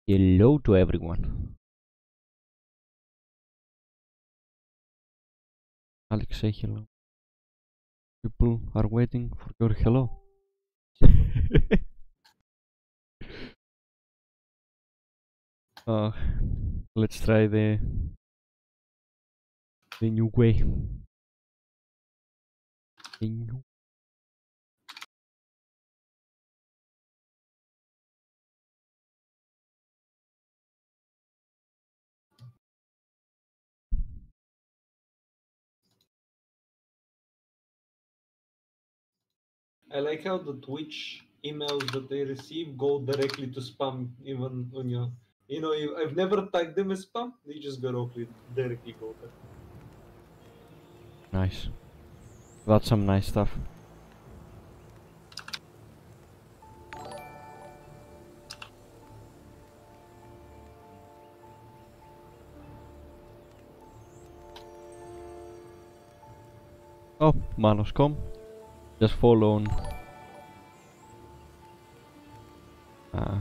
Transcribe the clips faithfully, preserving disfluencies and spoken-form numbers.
Hello to everyone. Alex, say hello. People are waiting for your hello. uh, let's try the the new way. The new. I like how the Twitch emails that they receive go directly to spam, even on your. You know, you, I've never tagged them as spam. They just directly directly go there. Nice. That's some nice stuff. Oh, Manos, come. Just follow on. Uh,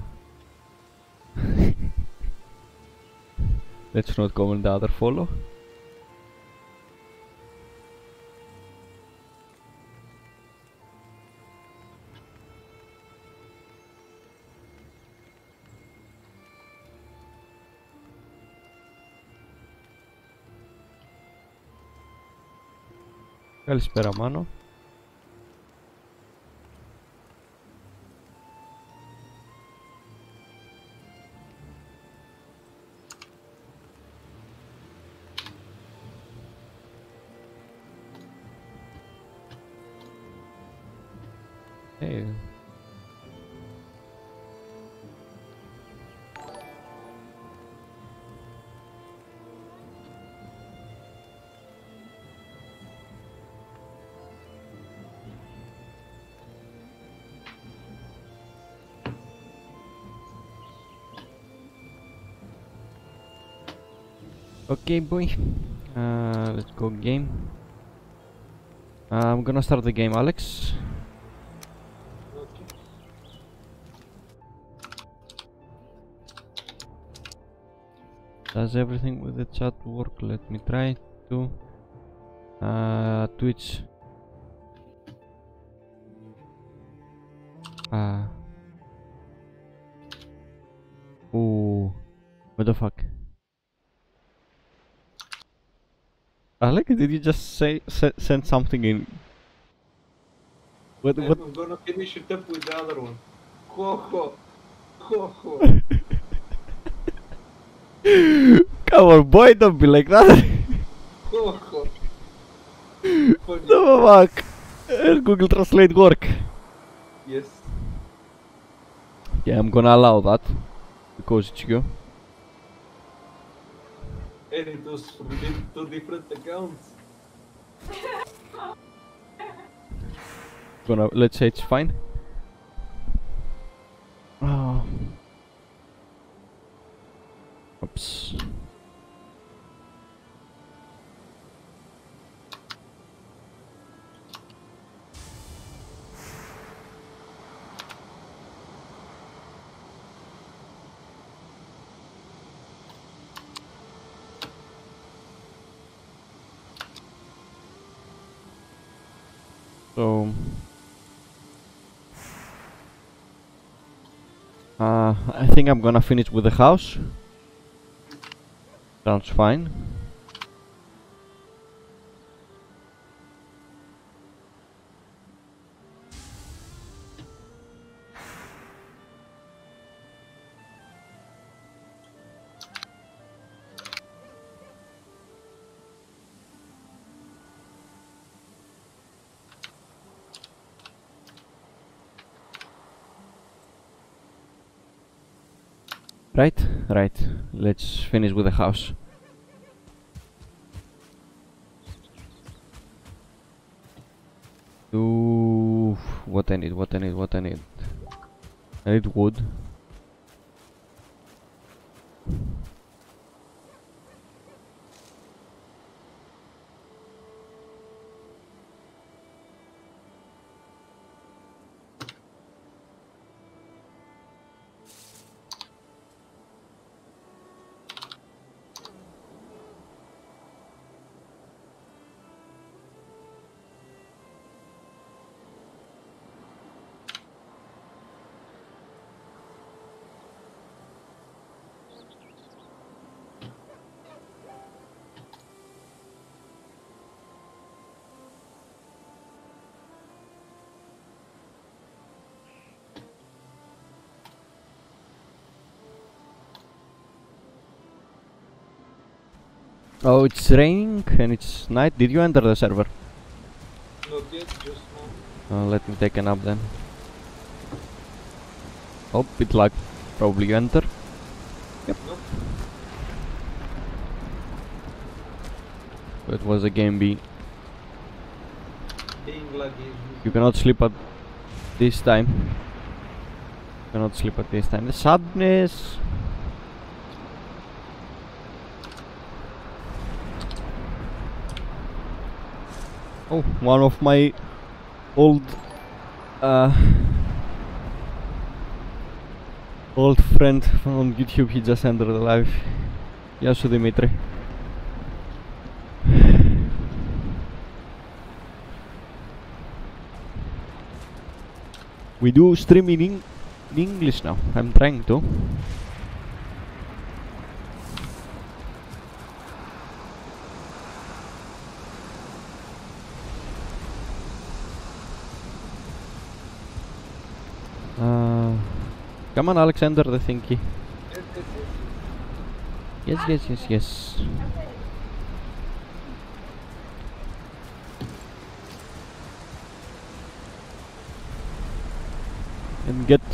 let's not go on the other follow. Καλησπέρα, Μάνο. Hey. Okay, boy. Uh, let's go game. Uh, I'm gonna start the game, Alex. Okay. Does everything with the chat work? Let me try to. Uh, Twitch. Uh. Ooh. What the fuck? Alec, did you just say se send something in? What? What? I'm gonna finish it up with the other one. Ho ho ho ho. Come on, boy! Don't be like that. Ho ho. Funny. The fuck? Uh, Google Translate work. Yes. Yeah, I'm gonna allow that because it's you. And it was from di- two different accounts. Gonna let's say it's fine. Oh. Oops. So. Uh, I think I'm gonna finish with the house. Sounds fine. Right? Right. Let's finish with the house. Ooh, what I need, what I need, what I need. I need wood. Oh, it's raining and it's night. Did you enter the server? Not yet, just now. Uh, let me take a nap then. Oh, bit lag. Probably you enter. Yep. Nope. It was a game B. Being laggy. You cannot sleep at this time. You cannot sleep at this time. The sadness. Oh, one of my old uh, old friend from YouTube, he just entered the live. Yasu Dimitri. We do streaming in, in English now. I'm trying to. Uh, come on, Alexander, the thingy. Yes, yes, yes, yes. And get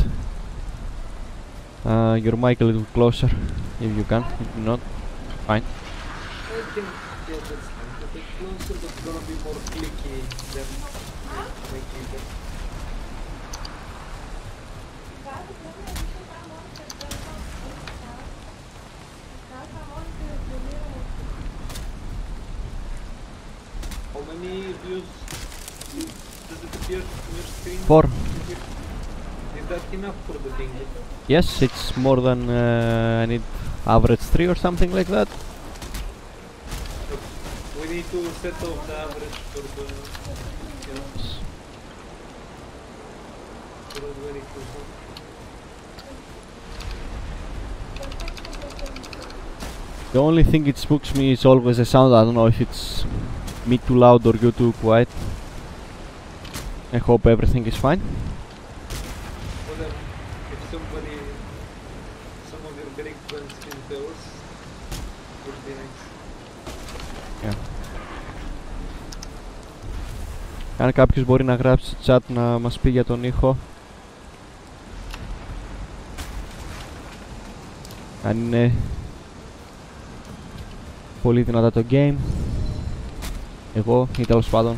uh, your mic a little closer if you can. If not, fine. I can get this a bit closer, but it's gonna be more clicky than my keyboard. How many views does it appear on your screen? Four. Is that enough for the thing? Yes, it's more than uh, I need average three or something like that. We need to set off the average for the, you know, for the very cool. The only thing it spooks me is always the sound. I don't know if it's me too loud or you too quiet. I hope everything is fine. Well, um, if somebody, some of your Greek friends can tell us, would be nice. Yeah. Αν κάποιος μπορεί να γράψει chat να μας πει για τον ήχο. Αν είναι πολύ δυνατά το game. Εγώ ή τέλος πάντων.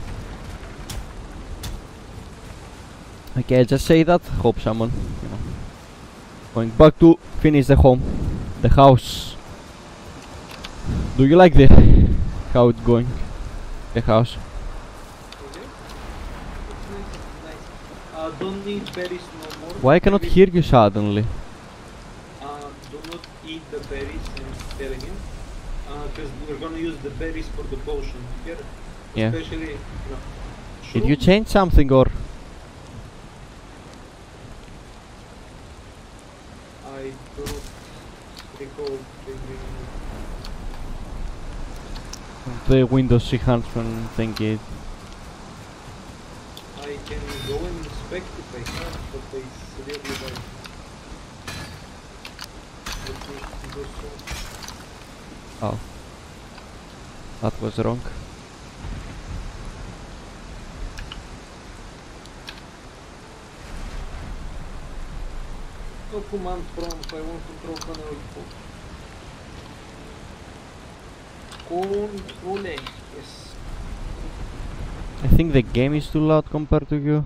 Okay, just say that. Hope someone, you know, going back to finish the home, the house. Do you like the how it's going, the house? Okay. It's nice. Nice. Uh, don't need berries no more. Why I cannot Maybe, hear you suddenly? Uh, do not eat the berries and telling him. Because we're gonna use the berries for the potion. Here, Yeah. especially. No. Did you Shroom- change something or? I don't recall changing. The Windows enhancement thingy. I can go and inspect if I can, but I really like. Let me go so. Oh, that was wrong. No command prompt, I want to drop an output. Control A, yes. I think the game is too loud compared to you.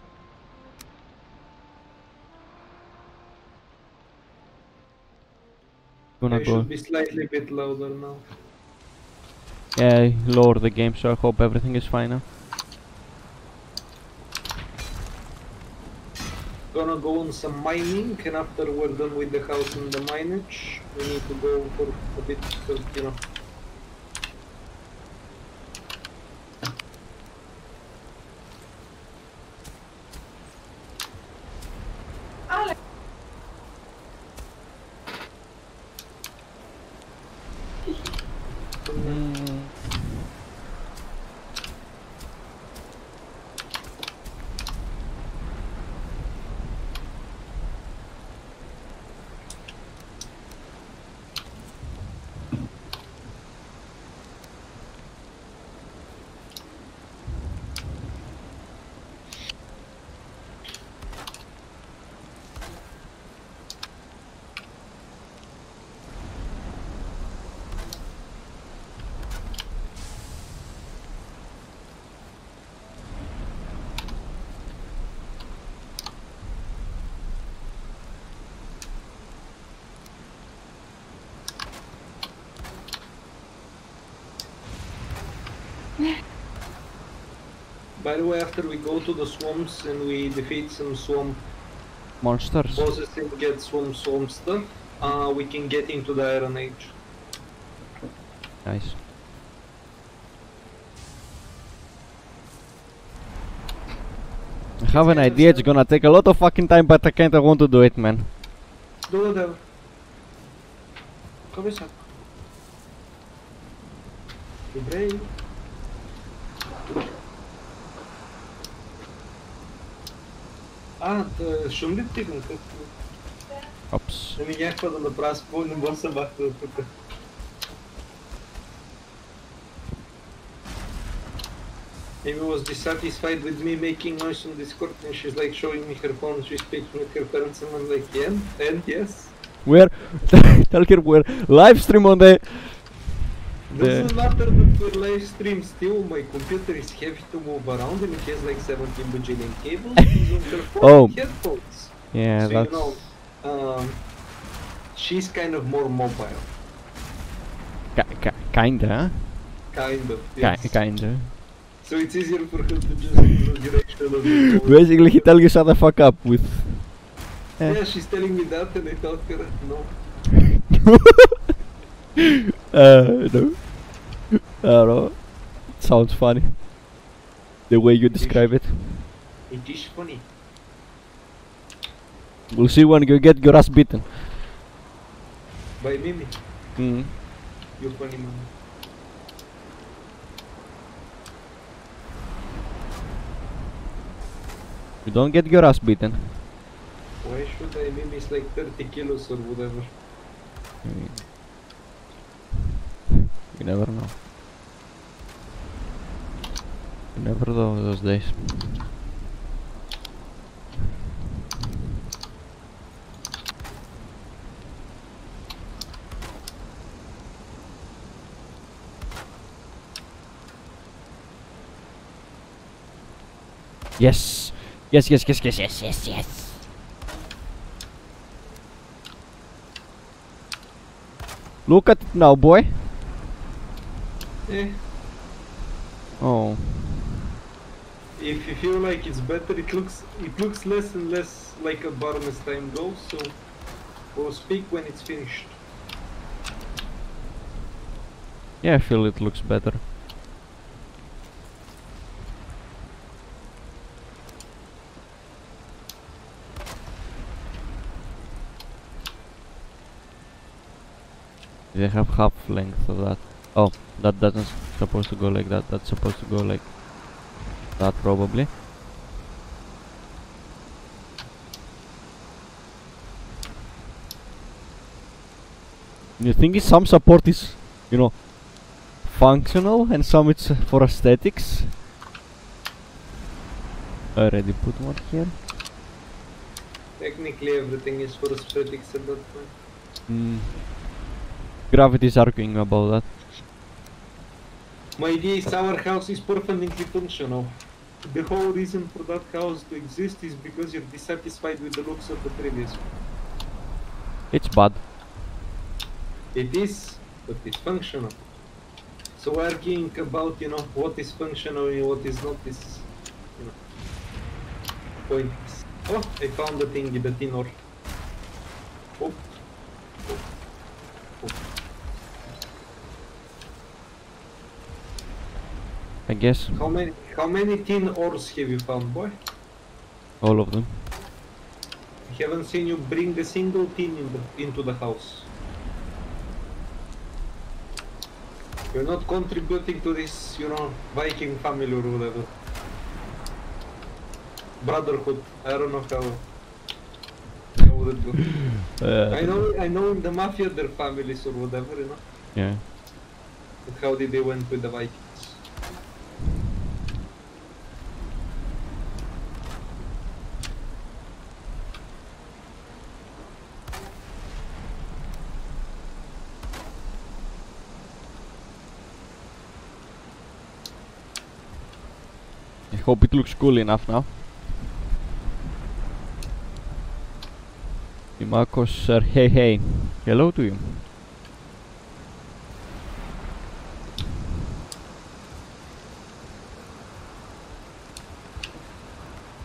Gonna I go. should be slightly bit louder now. Yeah, I lower the game, so I hope everything is fine now. Gonna go on some mining, and after we're done with the house and the minage, we need to go for a bit, because, you know. Mm. By the way, after we go to the swamps and we defeat some swamp Monsters. bosses and get swamp swamp stuff, uh, we can get into the Iron Age. Nice. I have an idea, it's gonna take a lot of fucking time, but I kinda want to do it, man. Do whatever. Come here. You're brave. А, да, шум ли тигна? Oops. Да ми някаква да направя спол, не мога се бахта от тук. Amy was dissatisfied with me making noise on Discord and she's like showing me her phone, she's speaking with her parents and I'm like, yeah, and yes. Where? Tell her we're live stream on the... Doesn't matter that we're live stream still, my computer is heavy to move around and it has like seventeen bajillion cables. She's on her phone Oh. with headphones. Yeah, So that's... you know, um, she's kind of more mobile. Ki ki kinda, Kind of, Ki yes. kinda. So it's easier for her to just ignore direction of the phone. Basically, he tell you shut the fuck up with... Eh. Yeah, she's telling me that and I told her, no. uh, no. I don't know. It sounds funny. The way you describe it. It is funny. We'll see when you get your ass beaten. By Mimi, Mm. you funny man. You don't get your ass beaten. Why should I? Mimi is like thirty kilos or whatever. Mm. You never know. You never know those days. Yes! Yes, yes, yes, yes, yes, yes, yes! Look at it now, boy! Eh, Oh. if you feel like it's better, it looks it looks less and less like a barn as time goes. So we'll speak when it's finished. Yeah, I feel it looks better. They have half length of that. Oh, that doesn't supposed to go like that. That's supposed to go like that probably. The thing is, some support is, you know, functional and some it's uh, for aesthetics. I already put one here. Technically, everything is for aesthetics at that point. Mm. Gravity is arguing about that. My idea is our house is perfectly functional. The whole reason for that house to exist is because you're dissatisfied with the looks of the previous one. It's bad. It is, but it's functional. So arguing about, you know, what is functional and what is not is, you know, pointless. Oh, I found the thing in the tin ore. Oh. Oh. Oh. I guess How many how many tin ores have you found, boy? all of them. I haven't seen you bring a single tin in the, into the house. You're not contributing to this, you know, Viking family or whatever. Brotherhood. I don't know how. How would it go? Uh, I know, I know in the mafia they're families or whatever, you know. Yeah. But how did they went with the Vikings? I hope it looks cool enough now. Imakos sir, hey hey. Hello to you.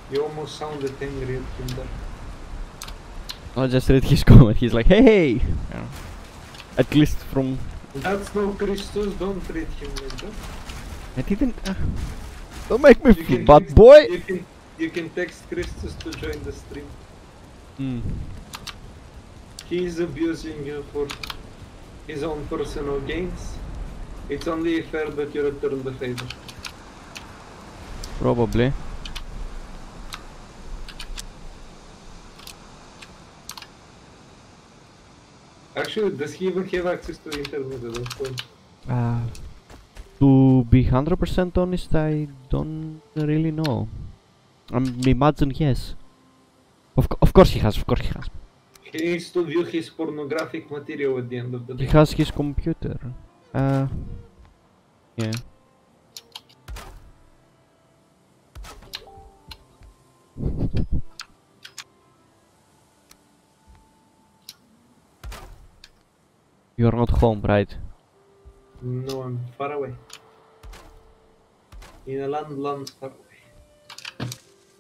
You almost sounded angry at him there. I just read his comment. He's like, hey, hey! Yeah. At least from. That's no Christus, don't treat him like that. I didn't. Uh, don't make me You feel can bad, text- boy! You can, you can text Christus to join the stream. Hmm. He is abusing you for his own personal gains. It's only fair that you return the favor. Probably. Actually, does he even have access to the internet at that point? Uh, to be one hundred percent honest, I don't really know. I imagine yes. Of, co of course he has, of course he has. He needs to view his pornographic material at the end of the He day. has his computer. Uh, yeah. You're not home, right? No, I'm far away. In a land, land far away.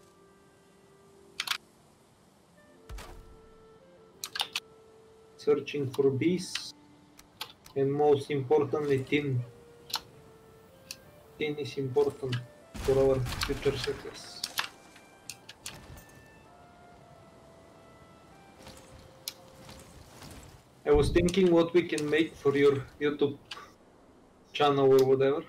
Searching for bees. And most importantly, tin. Tin is important for our future success. I was thinking what we can make for your YouTube channel or whatever.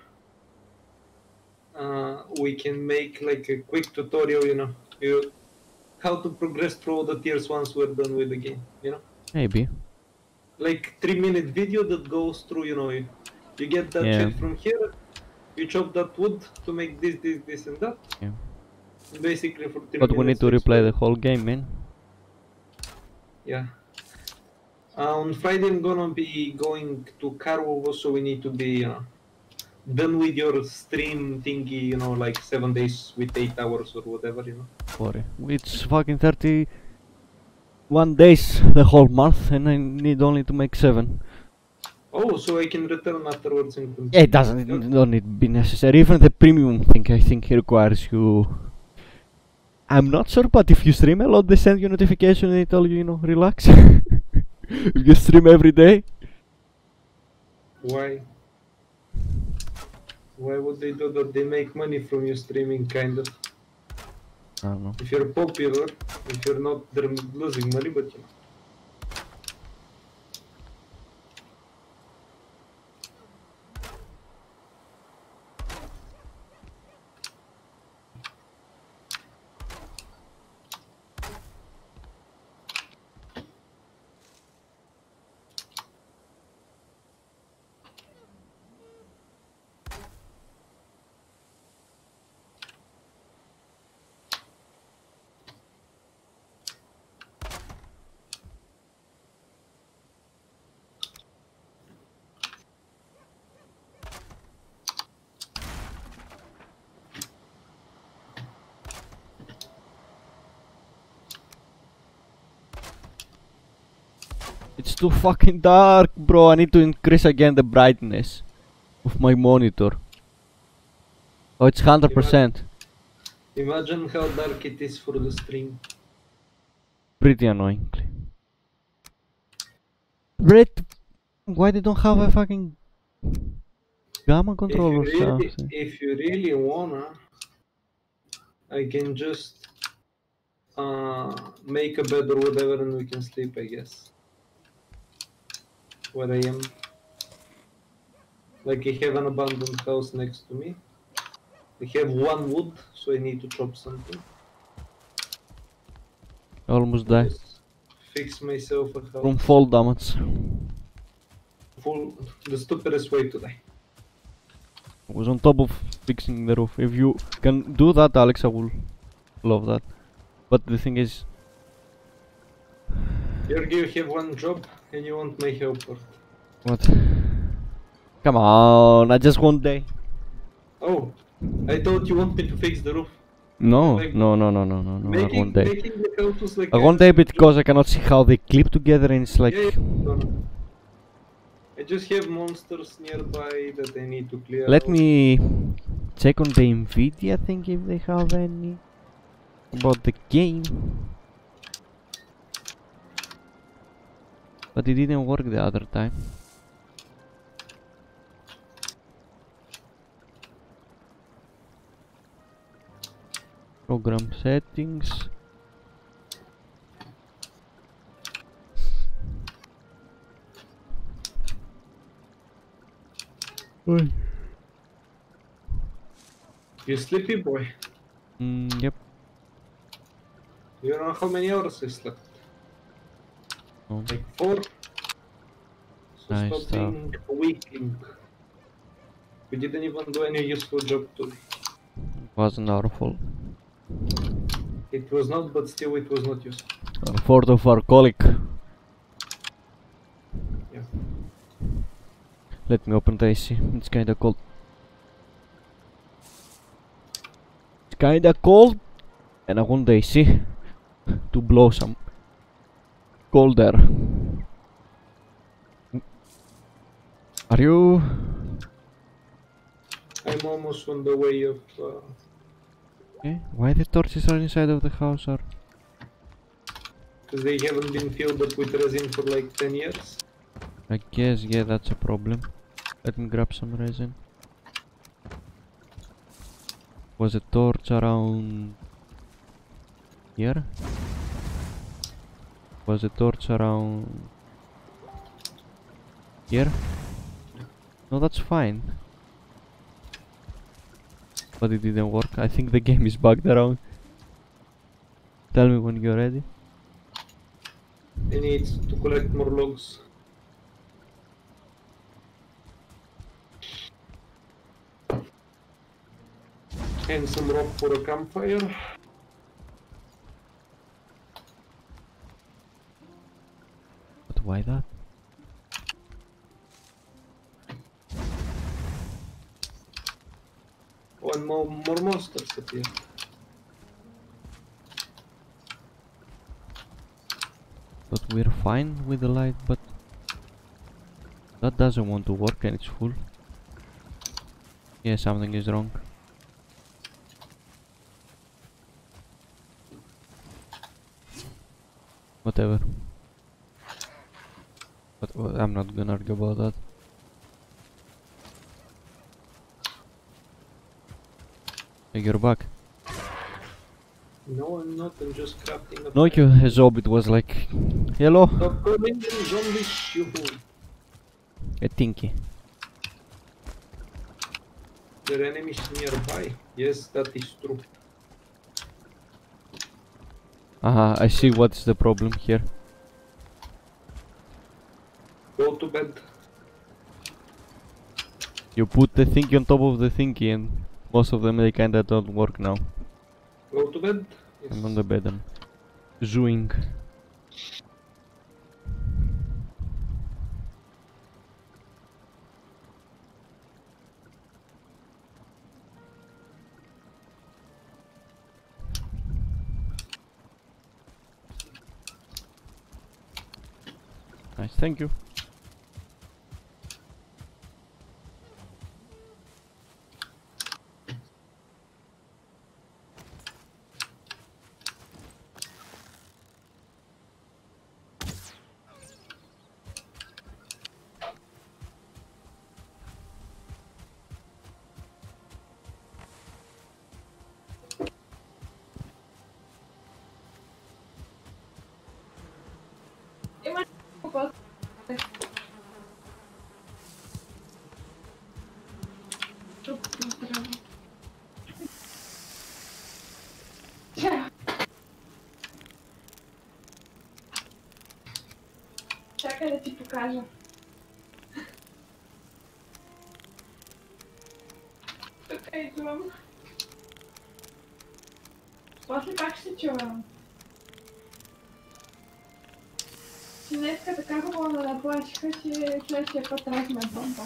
Uh, we can make like a quick tutorial, you know, you, how to progress through all the tiers once we're done with the game, you know? Maybe. Like three minute video that goes through, you know, you, you get that Yeah. shit from here, you chop that wood to make this, this, this and that. Yeah. And basically for three But we need minutes to replay the explain- whole game, man. Yeah. Uh, on Friday I'm gonna be going to Karlovo, so we need to be uh, done with your stream thingy, you know, like seven days with eight hours or whatever, you know. Sorry. It's fucking thirty-one days the whole month, and I need only to make seven. Oh, so I can return afterwards and continue. Yeah, it doesn't. It don't need be necessary. Even the premium thing, I think, requires you. I'm not sure, but if you stream a lot, they send you a notification and they tell you, you know, relax. If you stream every day. Why? Why would they do that? They make money from you streaming, kind of. I don't know. If you're popular, if you're not, they're losing money, but you know. It's too fucking dark, bro. I need to increase again the brightness of my monitor. Oh, it's one hundred percent. Imagine how dark it is for the stream. Pretty annoying. Brett, why they don't have a fucking gamma If control you, or really, something? if you really wanna, I can just uh, make a bed or whatever and we can sleep, I guess. Where I am. Like I have an abandoned house next to me. I have one wood, so I need to chop something. Almost died Just fix myself a house. from fall damage. Full, the stupidest way to die. I was on top of fixing the roof. If you can do that, Alex, I will love that. But the thing is, Georgi, you have one job and you want my help. Or... what? Come on, I just one day. Oh, I thought you want me to fix the roof. No, Like, no, no, no, no, no, no, not Making, one day. making the house was like I one day because I cannot see how they clip together and it's like... Yeah, yeah, done. I just have monsters nearby that I need to clear Let out. me check on the Nvidia thing if they have any. about the game. But it didn't work the other time. Program settings. Oi. You sleepy boy? Mm, yep. You know how many hours I slept? Oh. Like four? So Nice stop stuff. being a weakling. We didn't even do any useful job today. Wasn't our fault. It was not, but still it was not useful. Uh, fault of our colleague. Yeah. Let me open the A C. It's kinda cold. It's kinda cold, and I want the A C to blow some cold air. Are you? I'm almost on the way of... Uh, Okay. Why the torches are inside of the house? Or because they haven't been filled up with resin for like ten years. I guess, yeah, that's a problem. Let me grab some resin. Was a torch around here? Was a torch around here? No, that's fine. But it didn't work. I think the game is bugged around. Tell me when you're ready. I need to collect more logs. And some rock for a campfire. But why that? Oh, and more, more monsters appear. But we're fine with the light, but that doesn't want to work and it's full. Yeah, something is wrong. Whatever. But well, I'm not gonna argue about that. Hey, you're back. No, I'm not. I'm just crafting a No, you, a zombie was like, hello, Stop calling them zombies, you fool. a tinky. There are enemies nearby. Yes, that is true. Aha, I see what's the problem here. Go to bed. You put the thingy on top of the thingy and most of them they kinda don't work now. Go to bed. Yes. I'm on the bed and zooing. Nice, thank you. Czekaj, ja ci pokażę. Czekaj, tu mam... После как ще чувам? Че днеска така хубаво ме наплашиха, че следващия път трябваше ме бомба.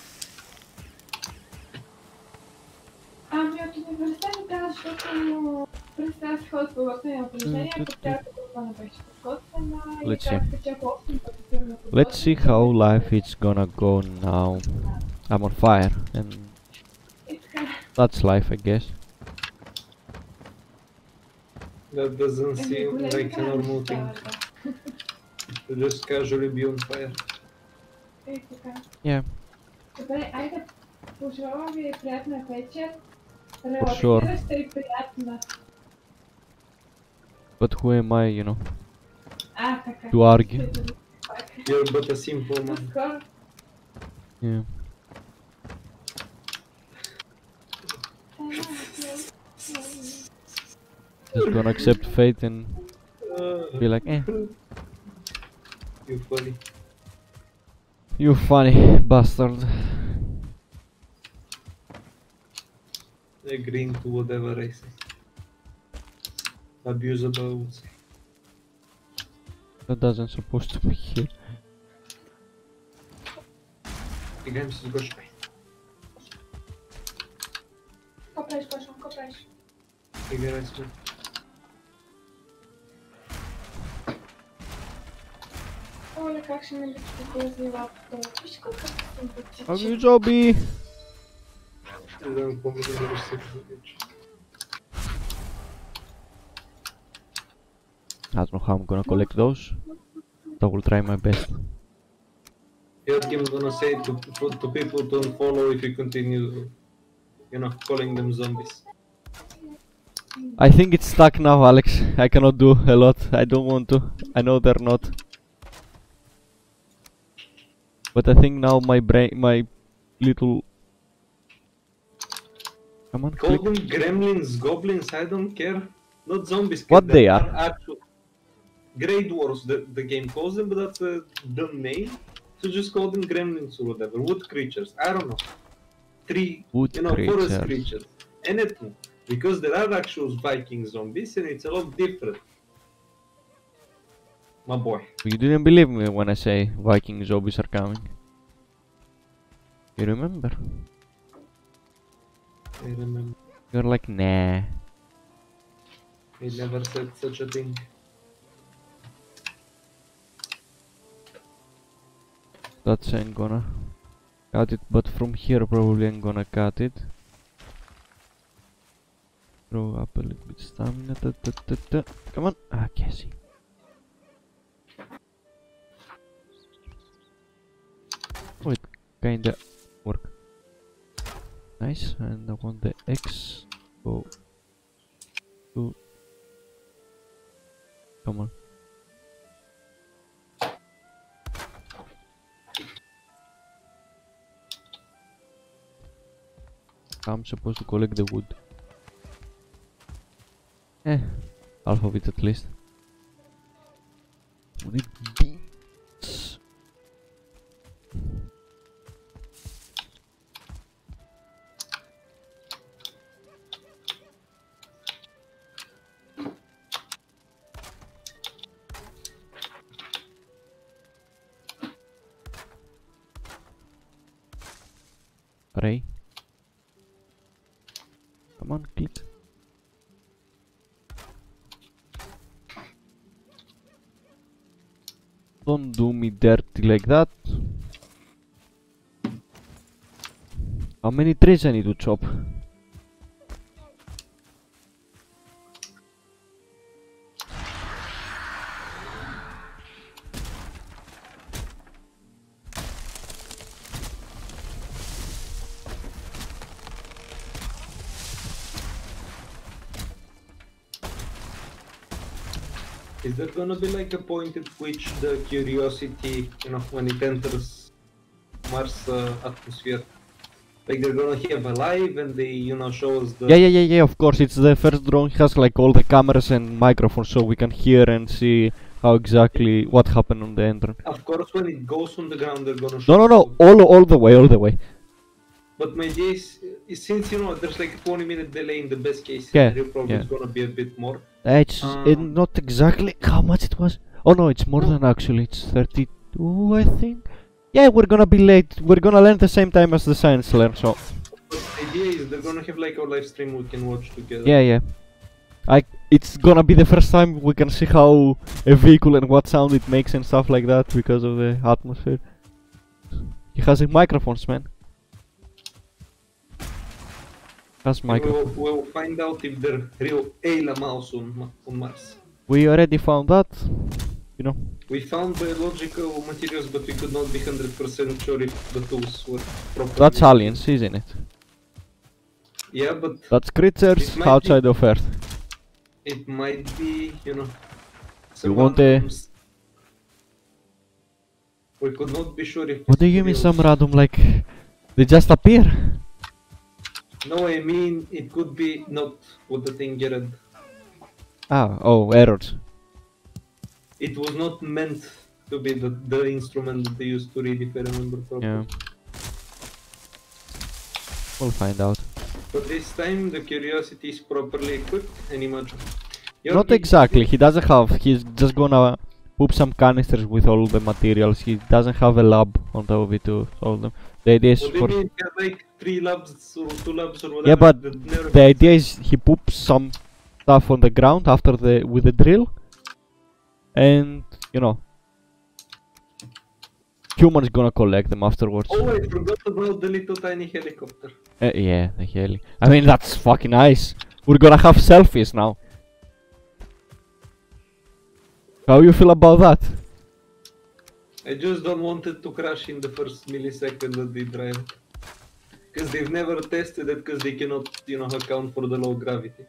Ами от университета трябва, защото през трябва да си ходят по готвени упражнения, пък тя група не беше подготвена и така качах осем пъти сигурно подготвена. Let's see how life is gonna go now. I'm on fire and that's life, I guess. That doesn't En seem Google like a normal thing. To just casually be on fire. Ей, така. Yeah, Добре, айде, пожелавам ви приятна вечер. sure. Релаксираща и приятна. but who am I, you know, А, така. to argue? You're but a simple До man. скоро. Yeah. Just gonna accept fate and Uh, be like, eh, you funny. you funny bastard. Agreeing to whatever I say. Abusable, I would say. That doesn't supposed to be here. Играем с Гошкой. Какво правиш, Гошо? Какво правиш? Играй с мен. Оле, как ще ме липсва този лаптоп? Виж колко съм потича. Ugly Joby! Не знам какво ми да завърши се вече. I don't know how I'm gonna collect those. But I will try my best. Heard him gonna say to, to, to people to unfollow if you continue, you know, calling them zombies. I think it's stuck now, Alex. I cannot do a lot. I don't want to. I know they're not. But I think now my brain, my little... Come on, Call click. them gremlins, goblins, I don't care. Not zombies. What that they are? Actual Grey Dwarfs, the, the game calls them, but that's a dumb name. So just call them gremlins or whatever. Wood creatures, I don't know. Tree, Wood you know, forest creatures. creatures. Anything. Because there are actual Viking zombies and it's a lot different. My boy. You didn't believe me when I say Viking zombies are coming. You remember? I remember. You're like, nah. I never said such a thing. That's ain't gonna cut it, but from here probably I'm gonna cut it. Throw up a little bit stamina. Ta, ta, ta, ta. Come on. Ah, Cassie. Oh, it kinda work. Nice. And I want the X. Go to. Come on. I'm supposed to collect the wood. Eh, half of it at least. We need beans. Pray. Come on, click. Don't do me dirty like that. How many trees I need to chop? Is there gonna be like a point at which the Curiosity, you know, when it enters Mars uh, atmosphere, like they're gonna have a live and they, you know, show us the... Yeah, yeah, yeah, yeah, of course. It's the first drone. Has like all the cameras and microphones so we can hear and see how exactly what happened on the entrance. Of course, when it goes on the ground, they're gonna show No, no, no, us. all, all the way, all the way. But my idea is, is since, you know, there's like a twenty minute delay in the best case Yeah, scenario, probably yeah. it's gonna be a bit more. It's Um, it not exactly how much it was. Oh no, it's more than actually. It's thirty-two, I think. Yeah, we're gonna be late. We're gonna learn the same time as the science learn. So But the idea is they're gonna have like a live stream we can watch together. yeah, yeah. I it's gonna be the first time we can see how a vehicle and what sound it makes and stuff like that because of the atmosphere. He has a microphones, man. That's And micro. we'll, we'll find out if they're real Ayla mouse on, Ma- on Mars. We already found that. You know. We found biological materials, but we could not be one hundred percent sure if the tools were proper. That's aliens, isn't it? Yeah, but That's creatures It might outside of Earth. it might be, you know, You want the- random s- We could not be sure if What do it's you mean real. some random, like, they just appear? No, I mean it could be not what the thing Jared. Ah, oh, errors. It was not meant to be the, the instrument that they used to read, if I remember properly. Yeah. We'll find out. But this time the curiosity is properly equipped and imagine. Not Georgi, exactly, he doesn't have, he's just gonna poop some canisters with all the materials. He doesn't have a lab on top of it to solve them. The idea is What do you for... mean? He had like three labs or two labs or whatever. Yeah, but that never- the idea is he poops some stuff on the ground after the with the drill, and you know, humans gonna collect them afterwards. Oh, I forgot about the little tiny helicopter. Uh, yeah, the heli. I mean, that's fucking nice. We're gonna have selfies now. How you feel about that? I just don't want it to crash in the first millisecond that they drive it. Because they've never tested it because they cannot, you know, account for the low gravity.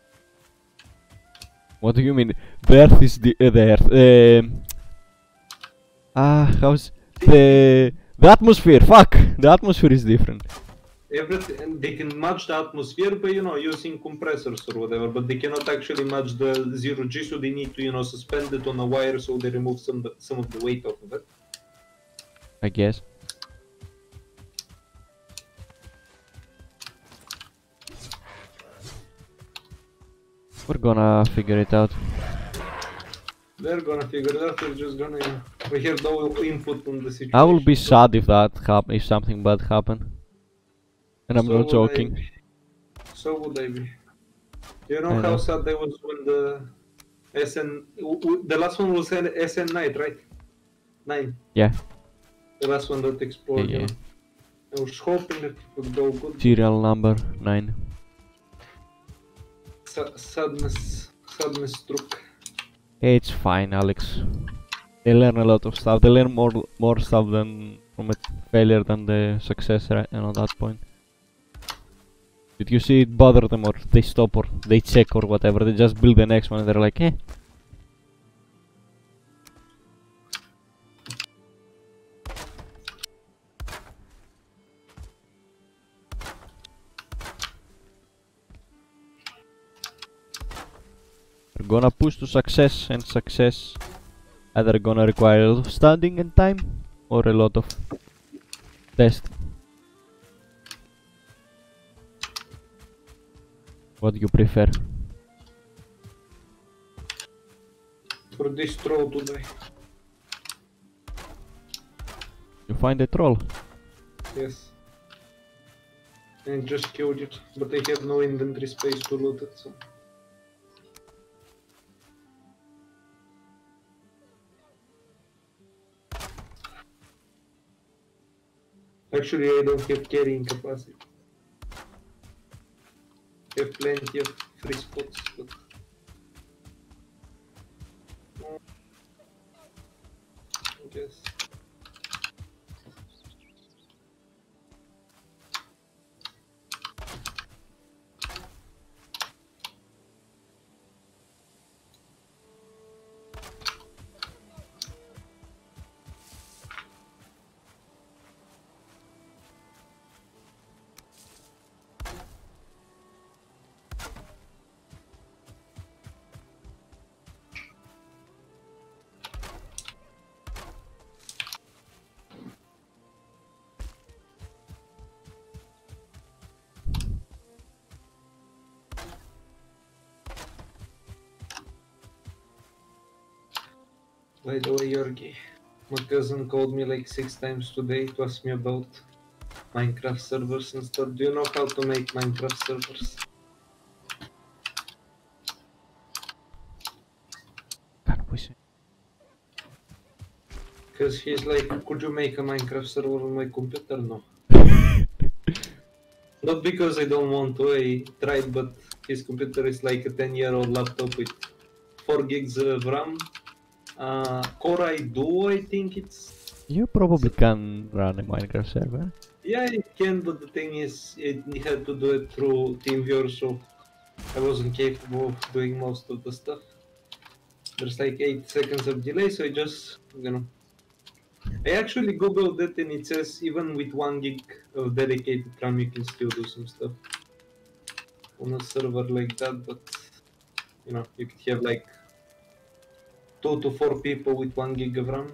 What do you mean? The Earth is the uh, the Earth. Um, ah, how's the the atmosphere? Fuck, the atmosphere is different. Everything, and they can match the atmosphere by, you know, using compressors or whatever, but they cannot actually match the zero G, so they need to, you know, suspend it on a wire so they remove some some of the weight off of it. I guess. We're gonna figure it out. They're gonna figure it out. They're just gonna, you know, we have no input on the situation. I will be sad if that hap if something bad happen. And I'm So not would joking. I be. So would I be. You know I how know. sad I was when the S N w- w- the last one was N- S N nine, right? Nine. Yeah. The last one that exploded. Yeah, yeah. you know. I was hoping that it would go good. Serial number nine. Sa- sadness, sadness struck. It's fine, Alex. They learn a lot of stuff. They learn more more stuff than from a failure than the success, right? And on that point. Did you see it bother them, or they stop, or they check, or whatever? They just build the next one and they're like, eh. We're gonna push to success, and success either gonna require a lot of studying and time, or a lot of test. What do you prefer? For this troll today. You find a troll? Yes. And just killed it, but I have no inventory space to loot it, so. Actually, I don't have carrying capacity. I have plenty of free spots, but. I guess. By the way, Yorgi, my cousin called me like six times today to ask me about Minecraft servers and stuff. Do you know how to make Minecraft servers? Can we see? Because he's like, could you make a Minecraft server on my computer? No. Not because I don't want to, I tried, but his computer is like a ten year old laptop with four gigs of RAM. Uh, Core i Duo, I think it's... You probably can run a Minecraft server. Yeah, it can, but the thing is, it had to do it through TeamViewer, so I wasn't capable of doing most of the stuff. There's like eight seconds of delay, so I just, you know... I actually googled it and it says even with one gig of dedicated RAM you can still do some stuff on a server like that, but you know, you could have like two to four people with one gig of RAM.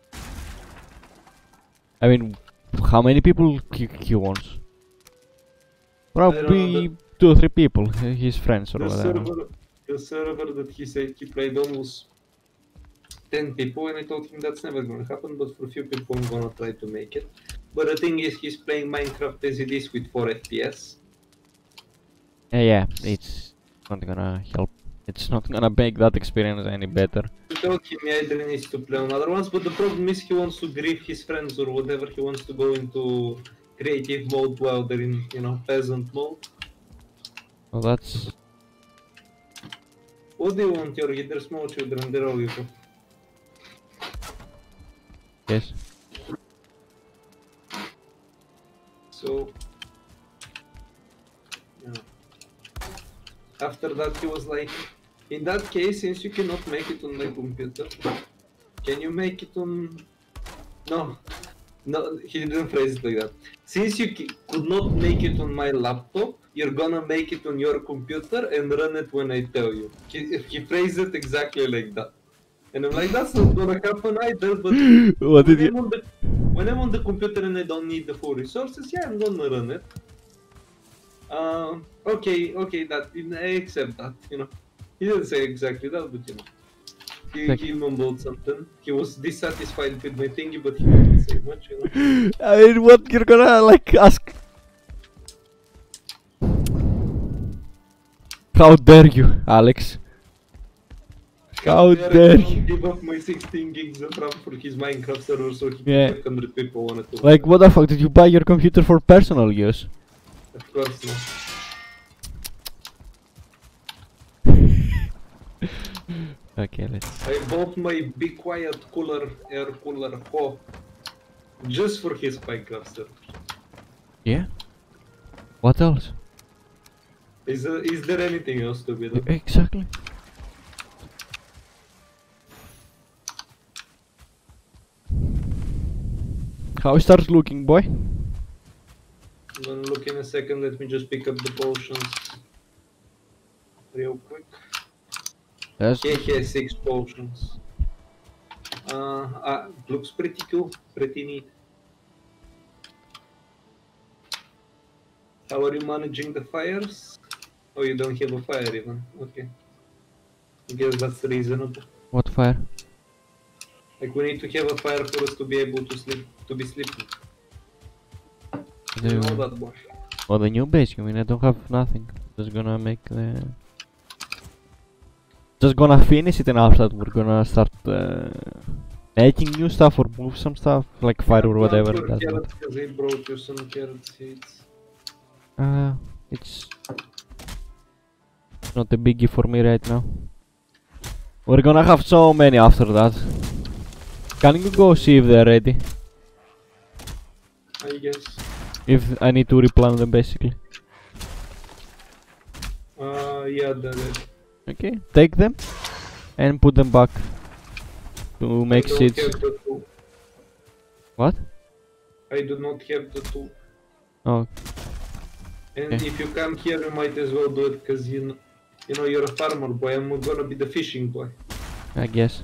I mean, how many people he, he wants? Probably know, two or three people, uh, his friends or The whatever. server, the server that he said he played on was ten people, and I told him that's never gonna happen, but for a few people I'm gonna try to make it. But the thing is, he's playing Minecraft as it is with four F P S. Yeah, yeah, it's not gonna help. It's not gonna make that experience any better. I told him he either needs to play on other ones, but the problem is he wants to grief his friends or whatever. He wants to go into creative mode while they're in, you know, peasant mode. Well, that's... What do you want, Yorgi? They're small children, they're all evil. Yes. So... yeah. After that he was like, in that case, since you cannot make it on my computer, can you make it on... No, no, he didn't phrase it like that. Since you could not make it on my laptop, you're gonna make it on your computer and run it when I tell you. He, he phrased it exactly like that. And I'm like, that's not gonna happen either, but What did when, you... I'm on the, when I'm on the computer and I don't need the full resources, yeah, I'm gonna run it. Uh, okay, okay, that I accept that, you know. He didn't say exactly that, but you know. He, Like- he mumbled something. He was dissatisfied with my thingy, but he didn't say much, you know. I mean, what you're gonna like ask? How dare you, Alex? How dare you? Give up my sixteen gigs of RAM for his Minecraft server so he Yeah. five hundred people wanted to. Like, what the fuck? Did you buy your computer for personal use? Of course not. Okay, let's... I bought my Be Quiet cooler, air cooler, ho, just for his Minecraft server. Yeah? What else? Is, uh, is there anything else to be done? Exactly. How it starts looking, boy? I'm gonna look in a second, let me just pick up the potions real quick. Yes. He has six potions. Uh, uh, looks pretty cool, pretty neat. How are you managing the fires? Oh, you don't have a fire even, okay. I guess that's reasonable. What fire? Like, we need to have a fire for us to be able to sleep, to be sleeping. You know The, that, boy. oh, the new base. I mean, I don't have nothing. Just gonna make the... Just gonna finish it, and after that we're gonna start uh, making new stuff or move some stuff, like fire or whatever. Plant your That's carrots, what. because I brought you some carrot seeds. Uh, it's not a biggie for me right now. We're gonna have so many after that. Can you go see if they're ready? I guess. If I need to replant them, basically. Uh, yeah, that is. Okay, take them and put them back to make I don't seeds. have the tool. What? I do not have the tool. Oh, And Okay. if you come here, you might as well do it, because you know, you know, you're a farmer boy. I'm gonna be the fishing boy. I guess.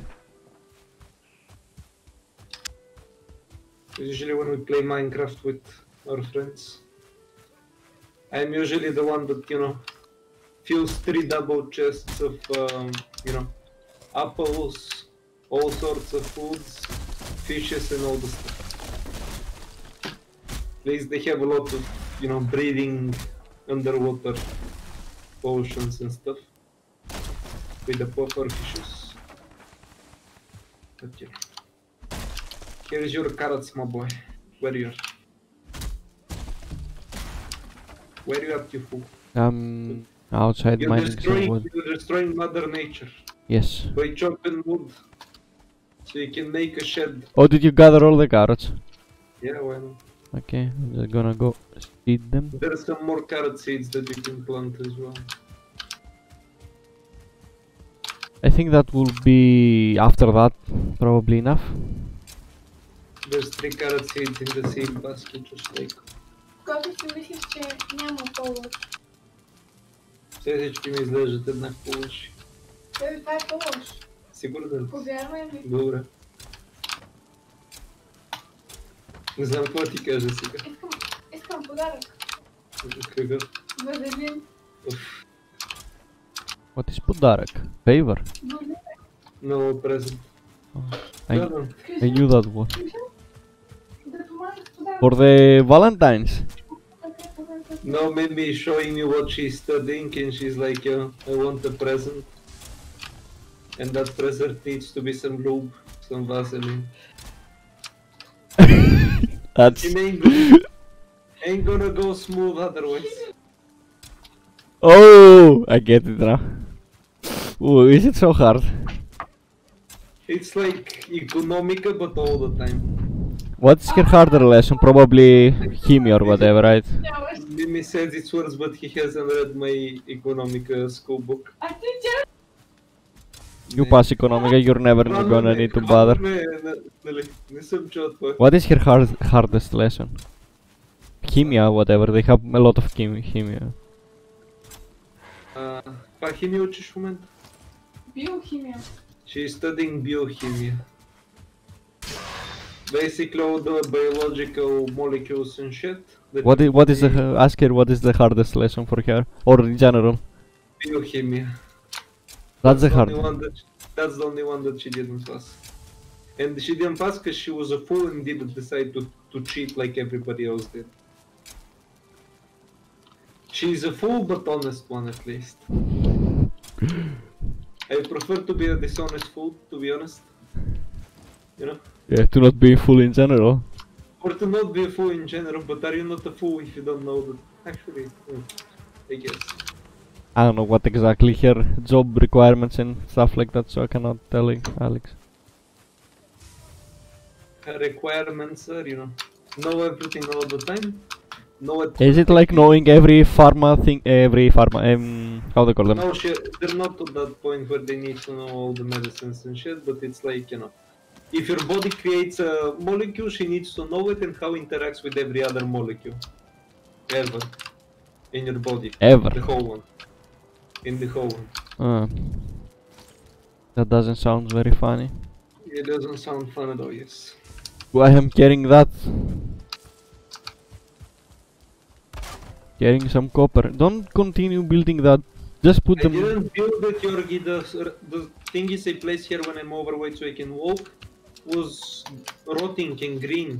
Usually when we play Minecraft with our friends, I'm usually the one that, you know, fills three double chests of, um, you know, apples, all sorts of foods, fishes and all the stuff. At least they have a lot of, you know, breathing underwater potions and stuff with the puffer fishes. Okay. Here's your carrots, my boy. Warrior. Where are you up to, fool? I'm outside You're mining some destroying, wood. you're destroying Mother Nature Yes. by chopping wood. So you can make a shed. Oh, did you gather all the carrots? Yeah, why not? Okay, I'm just gonna go seed them. There's some more carrot seeds that you can plant as well. I think that will be after that, probably enough. There's three carrot seeds in the seed basket, just like. Когато си мислиш, че няма полъж. Следващи ми излежат една полъж. Бебе, това е полъж. Сигурен? Повярвай ми. Добре. Не знам какво ти кажа сега. Искам, искам подарък. Какъв? Вазелин. What is подарък? Favor? Вазелин. No present. I, Да, да. I knew that one. Да помагаш с подарък. For the Valentine's. No, maybe showing me what she's studying and she's like, yeah, I want a present. And that present needs to be some lube, some Vaseline. That's... It ain't, go- ain't gonna go smooth otherwise. Oh, I get it now. Oh, is it so hard? It's like economica, but all the time. What's your harder lesson? Probably chemia or whatever, right? Нямаш. Mimi says it's worse, but he hasn't read my economica school book. А ти че? You pass economica, you're never Рано gonna ме- need to рано bother. ме, н- нали, не съм чул това. What is your hard, hardest lesson? Chemia, whatever, they have a lot of chem chemia. А, каква химия учиш в момента? Биохимия. She's studying biochemia. Basically all the biological molecules and shit. that What is, you what is the, need. ask her what is the hardest lesson for her? Or in general? Biochemia. That's the only hard. one that, that's the only one that she didn't pass. And she didn't pass because she was a fool and didn't decide to, to cheat like everybody else did. She's a fool but honest one at least. I prefer to be a dishonest fool, to be honest. You know? Yeah, to not be full in general. Or to not be a fool in general, but are you not a fool if you don't know that? Actually, hmm, I guess. I don't know what exactly her job requirements and stuff like that, so I cannot tell you, Alex. Her requirements are, you know, know everything all the time. Know it. Is it like knowing every pharma thing, every pharma, um, how they call them? No, she, they're not to that point where they need to know all the medicines and shit, but it's like, you know, if your body creates a molecule, she needs to know it and how it interacts with every other molecule. Ever. In your body. Ever. The whole one. In the whole one. Uh, that doesn't sound very funny. It doesn't sound fun at all, yes. Why am carrying that? Carrying some copper. Don't continue building that. Just put I them. didn't build it, Yorgi. The, the thing is I placed here when I'm overweight so I can walk was rotting and green.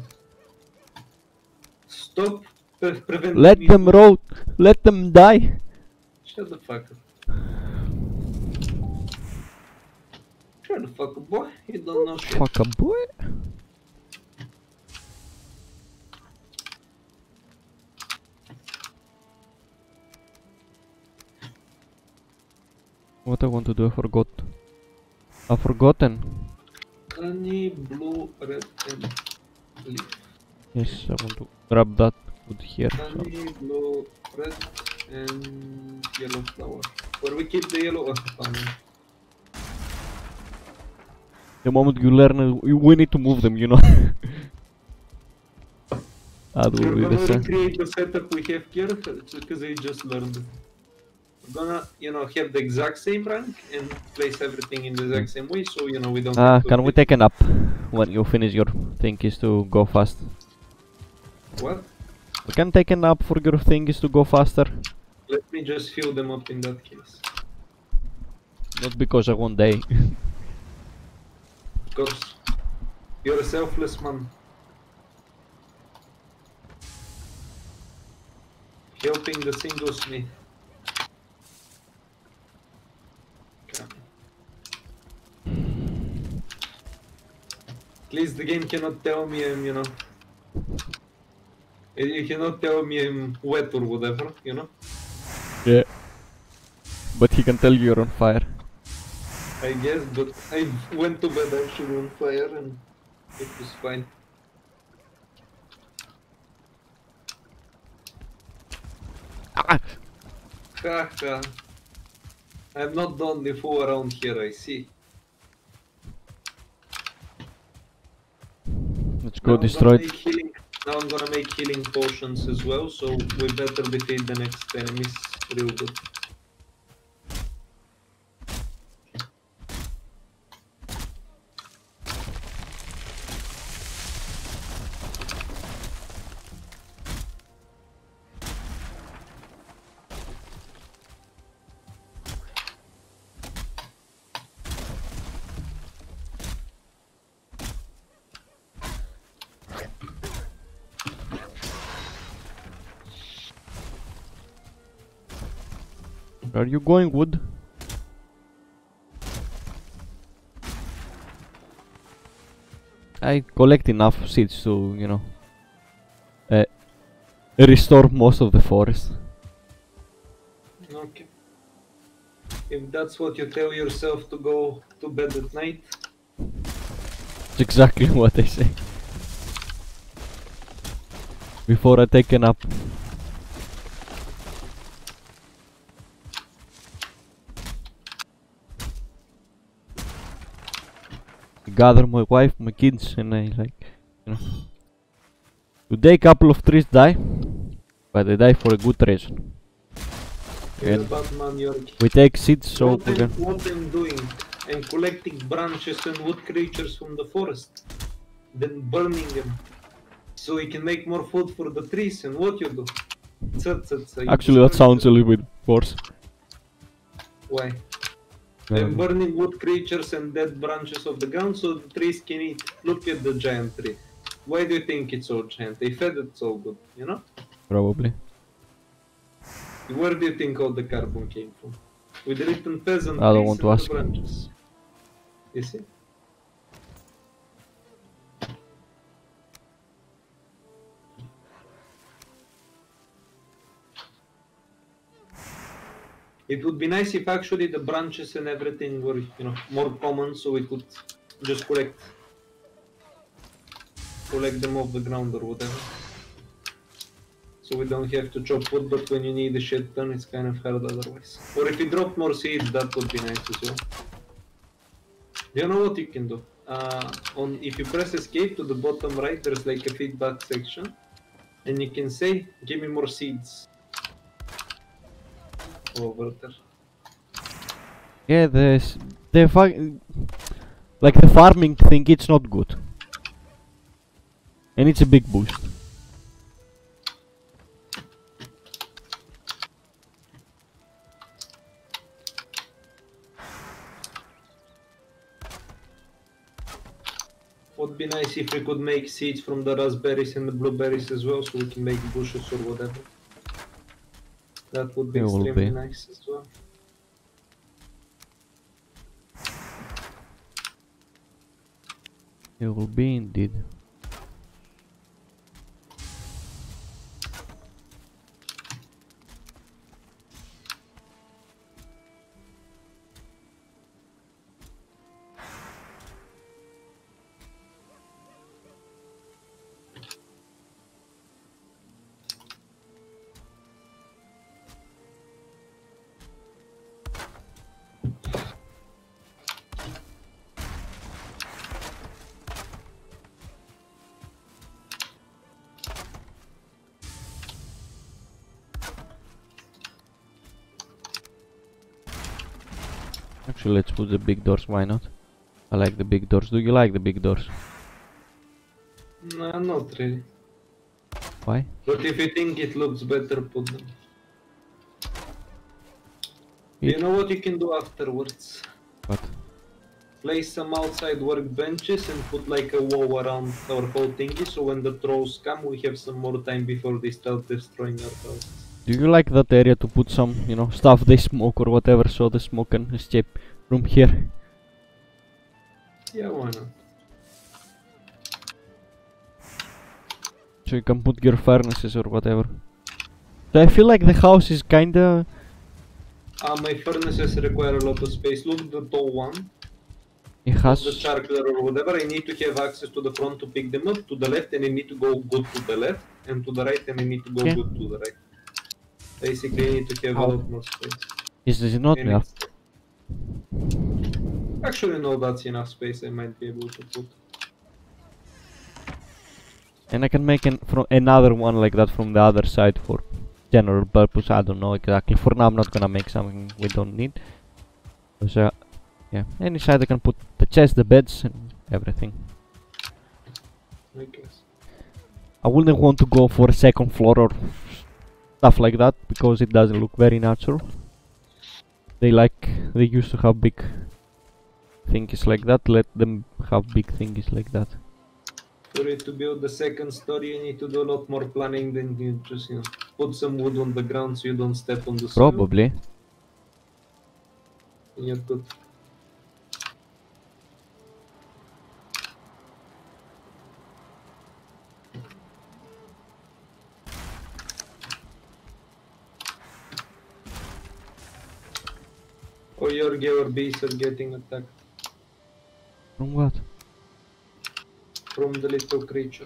Stop pre- preventing Let me them from- rot. Let them die. Shut the fuck up. Shut the fuck up, boy. You don't know shit. Fuck a boy. What I want to do, I forgot. I've forgotten. Honey, blue, red, and leaf. Yes, I want to grab that wood here. So. Honey, blue, red, and yellow flower. Where we keep the yellow? Oh, found it. The moment you learn, uh, we we need to move them, you know. That will We're be the gonna same. recreate the setup we have here because I just learned it. We're gonna, you know, have the exact same rank and place everything in the exact same way, so you know we don't. Ah, have to can we fit- take a nap when you finish your thing is to go fast? What? We can take a nap for your thing is to go faster. Let me just fill them up in that case. Not because I want day. Of course, you're a selfless man. Helping the single smith. At least the game cannot tell me I'm, you know, You cannot tell me I'm wet or whatever, you know? Yeah. But he can tell you you're on fire. I guess, but I went to bed actually on fire and it was fine. Ah! Haha. I'm not the only fool around here, I see. Let's go Now I'm destroy gonna make healing- Now I'm gonna make healing potions as well, so we better defeat the next enemies real good. Are you going wood? I collect enough seeds to, you know, uh, restore most of the forest. Okay. If that's what you tell yourself to go to bed at night, It's exactly what I say. Before I take a nap. Gather my wife, my kids, and I like, you know. Today, couple of trees die, but they die for a good reason. you're a And bad man, you're we take seeds, so what, we I'm, can. what I'm doing, I'm collecting branches and wood creatures from the forest, then burning them, so we can make more food for the trees. And what you do? Tsa, tsa, tsa, you Actually, that destroy sounds a them. little bit worse. Why? Um, I'm burning wood creatures and dead branches of the ground so the trees can eat. Look at the giant tree. Why do you think it's so giant? They fed it so good, you know? Probably. Where do you think all the carbon came from? With the little peasant I don't trees want to and ask. the branches. You see? It would be nice if actually the branches and everything were, you know, more common, so we could just collect, collect them off the ground or whatever. So we don't have to chop wood, but when you need a shit ton, it's kind of hard otherwise. Or if we drop more seeds, that would be nice as well. Do you know what you can do? Uh, on if you press escape to the bottom right, there's like a feedback section, and you can say, "Give me more seeds." Over there. Yeah, the the fa- like the farming thing, it's not good, and it's a big boost. Would be nice if we could make seeds from the raspberries and the blueberries as well, so we can make bushes or whatever. That would be It will extremely be. nice as well. It will be indeed. Actually, let's put the big doors, why not? I like the big doors. Do you like the big doors? Nah, not really. Why? But if you think it looks better, put them. It- You know what you can do afterwards? What? Place some outside workbenches and put like a wall around our whole thingy, so when the trolls come, we have some more time before they start destroying our houses. Do you like that area to put some, you know, stuff they smoke or whatever, so the smoke can escape from here? Yeah, why not? So you can put your furnaces or whatever. So I feel like the house is kinda... Uh, my furnaces require a lot of space. Look, the tall one. It The has... charcoal or whatever, I need to have access to the front to pick them up, to the left and I need to go good to the left, and to the right and I need to go Okay. good to the right. Basically I need to have How? a lot more space. Is this not And enough? it's- Actually no, that's enough space I might be able to put. And I can make an, from another one like that from the other side for general purpose. I don't know exactly. For now I'm not gonna make something we don't need. So, uh, yeah, any side I can put the chest, the beds and everything. I guess. I wouldn't want to go for a second floor or stuff like that because it doesn't look very natural. They like, they used to have big thingies like that. Let them have big thingies like that. For you to build the second story you need to do a lot more planning than you just, you know, put some wood on the ground so you don't step on the soil. Probably. And you're good. Oh, your your bees are getting attacked From what? from the little creature.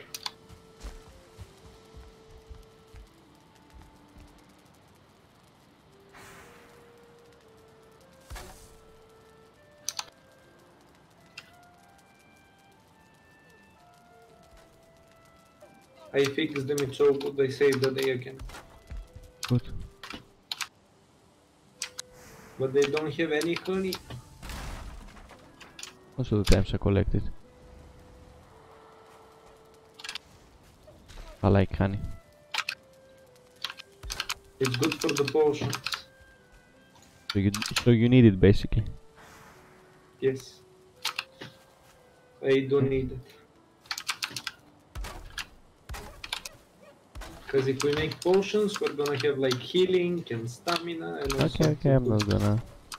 I fixed them, it's so good, I saved the day again. Good. But they don't have any honey. Most of the times I collect it. I like honey. It's good for the potions. So you, so you need it basically. Yes. I don't need it. Because if we make potions, we're gonna have like healing and stamina and all Okay, sorts okay, of I'm good not gonna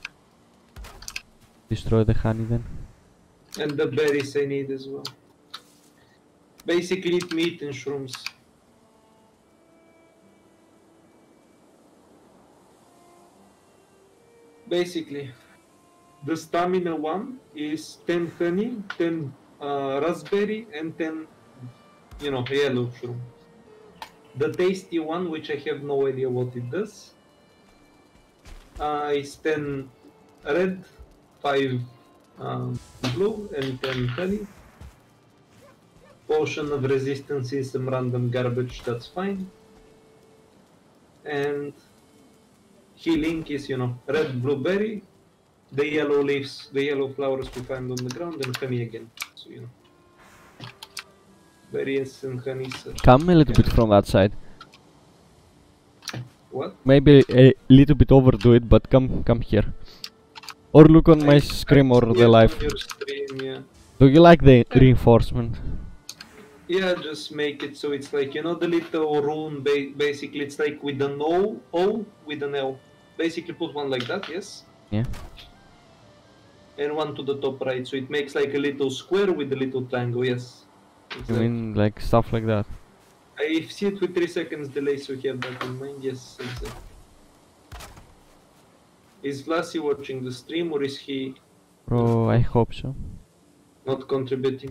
destroy the honey then. And the berries I need as well. Basically eat meat and shrooms. Basically, the stamina one is ten honey, ten uh, raspberry, and ten, you know, yellow shroom. The tasty one, which I have no idea what it does, uh, is ten red, five um, blue, and ten honey. Potion of resistance is some random garbage, that's fine. And healing is, you know, red blueberry, the yellow leaves, the yellow flowers we find on the ground, and honey again. So, you know, berries and honey. Sir. Come a little bit from that side. What? Maybe a little bit overdo it, but come come here. Or look on my I, screen or I the live. On your stream, yeah. Do you like the reinforcement? Yeah, just make it so it's like, you know, the little rune, ba basically it's like with an O, O with an L. Basically put one like that, yes? Yeah. And one to the top right, so it makes like a little square with a little triangle, yes. You Exactly. mean like stuff like that? I see it with three seconds delay, so you have that in mind, yes, exactly. Is Vlassi watching the stream or is he Bro, I hope so. not contributing?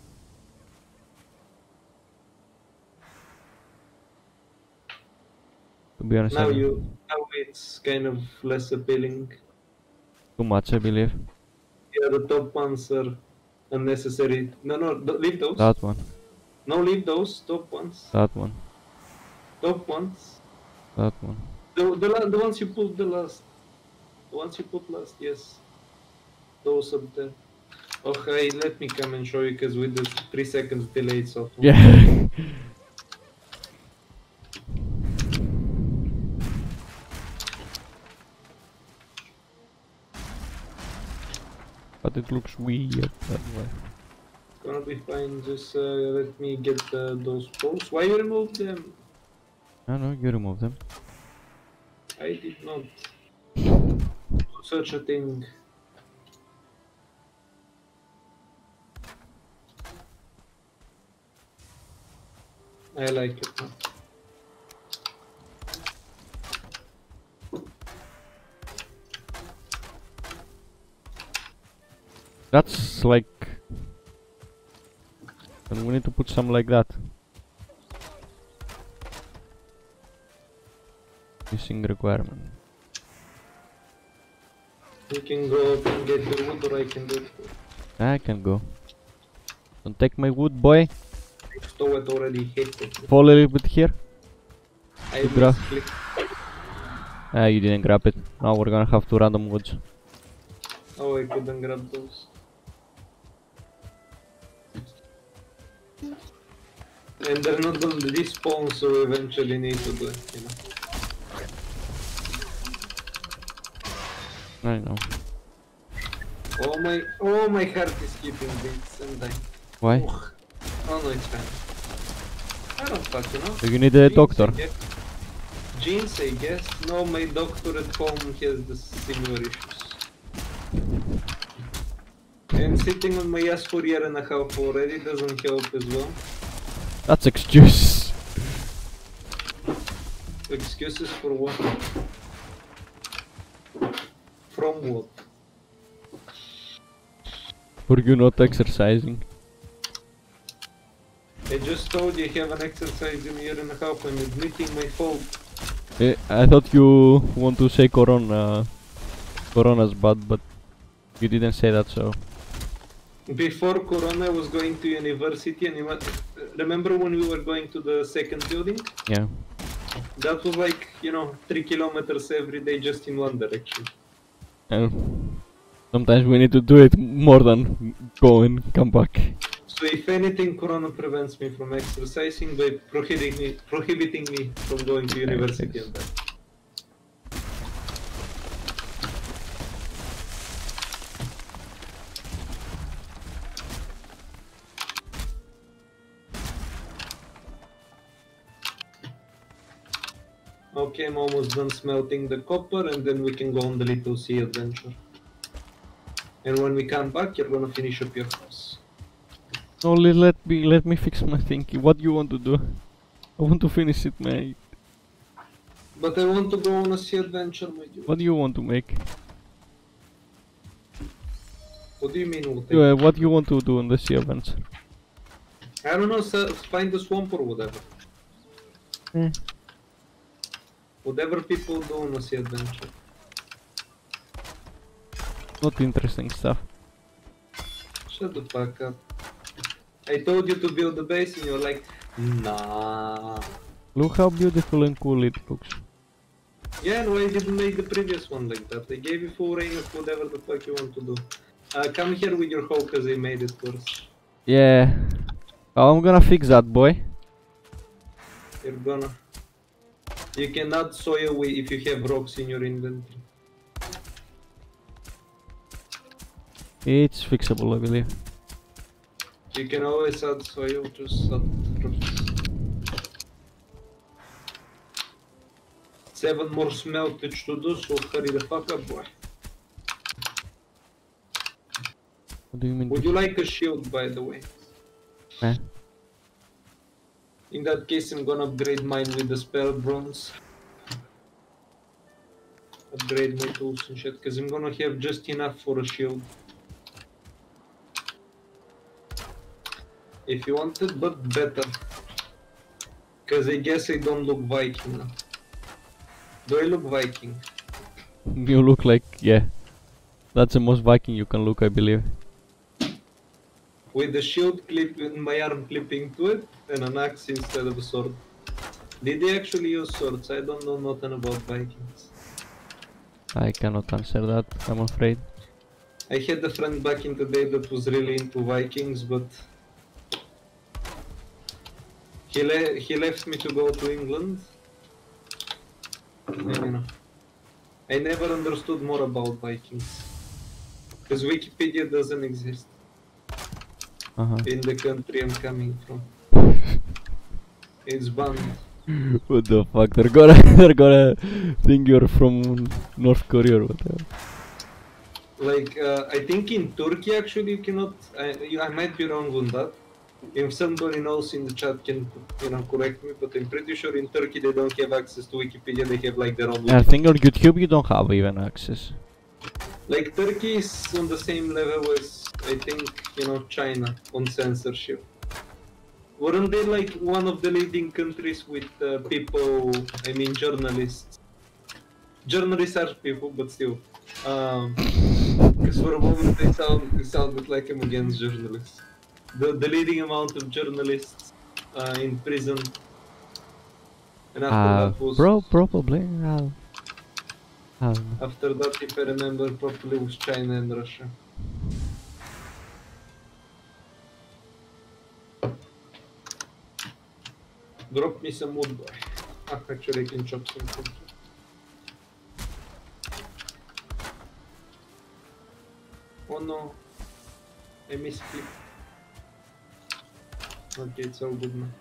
To be honest, I Now don't- you, now it's kind of less appealing. too much, I believe. Yeah, the top ones are unnecessary. No, no, th- leave those. That one, No, leave those. Top ones. that one, Top ones. that one. The the, la- the ones you put the last. The ones you put last, yes. Those up there. Okay, let me come and show you because with the three seconds delay it's off. Yeah. But it looks weird that way. Gonna be fine. Just uh, let me get uh, those posts. Why you remove them? No, no, you remove them. I did not do such a thing. I like it now. That's like... And we need to put some like that. Missing requirement. You can go up and get your wood, or I can do it. I can go. Don't take my wood, boy. I stole it already, hate it. Fall a little bit here. I Good grab. misclicked. Ah, you didn't grab it. Now we're gonna have two random woods. Oh, I couldn't grab those. And they're not gonna respawn, so eventually need to do it, you know. I know. Oh my, oh my heart is skipping beats and dying. Why? Oh, oh no, it's fine. I don't fucking know. Do you need a Genes, doctor? I guess. Genes, I guess. No, my doctor at home has the similar issues. And sitting on my ass for a year and a half already doesn't help as well. That's excuse. Excuses for what? From what? For you not exercising. I just told you I haven't exercised in a year and a half. I'm admitting my fault. Eh, I thought you want to say Corona. Corona's bad, but you didn't say that, so. Before Corona, I was going to university, and you went, remember when we were going to the second building? Yeah. That was like, you know, three kilometers every day just in one direction. And sometimes we need to do it more than go and come back. So if anything, Corona prevents me from exercising by prohibiting me, prohibiting me from going to university and that. Okay, I'm almost done smelting the copper, and then we can go on the little sea adventure. And when we come back, you're gonna finish up your house. Only let me let me fix my thinking. What do you want to do? I want to finish it, mate. But I want to go on a sea adventure, my dude. What do you want to make? What do you mean? What, Uh, what do you want to do on the sea adventure? I don't know, so find a swamp or whatever. Eh. Whatever people do on a sea adventure. Not interesting stuff. Shut the fuck up. I told you to build a base and you're like, nah. Look how beautiful and cool it looks. Yeah, no, I didn't make the previous one like that. I gave you full reign of whatever the fuck you want to do. Uh, come here with your hoe, cause I made it worse. Yeah. Oh, I'm gonna fix that, boy. You're gonna... You can add soil if you have rocks in your inventory. It's fixable, I believe. You can always add soil, just add rocks. Seven more smeltage to do, so hurry the fuck up, boy. What do you mean? Would you like a shield, by the way? Eh? In that case, I'm gonna upgrade mine with the spell bronze. Upgrade my tools and shit, cause I'm gonna have just enough for a shield. If you want it, but better. Cause I guess I don't look Viking now. Do I look Viking? You look like, yeah. That's the most Viking you can look, I believe. With the shield clip in my arm clipping to it, and an axe instead of a sword. Did they actually use swords? I don't know nothing about Vikings. I cannot answer that, I'm afraid. I had a friend back in the day that was really into Vikings, but he le he left me to go to England. And, you know, I never understood more about Vikings, because Wikipedia doesn't exist Uh-huh. in the country I'm coming from. It's banned. What the fuck? They're gonna they're gonna think you're from North Korea or whatever. Like, uh, I think in Turkey actually you cannot, I, you, I might be wrong on that, If somebody knows in the chat can, you know, correct me, but I'm pretty sure in Turkey they don't have access to Wikipedia, they have like their own I think on YouTube you don't have even access. Like Turkey is on the same level as, I think, you know, China on censorship. Weren't they like one of the leading countries with uh, people, I mean journalists? Journalists are people, but still. Um, because for a moment they sound, they sounded like I'm against journalists. The, the leading amount of journalists uh, in prison. And after Uh, that was... bro, probably. I'll, I'll After that, if I remember properly, was China and Russia. Drop me some wood, boy. Ah, actually, I can chop some food. Oh no, I misclicked. Okay, it's all good now.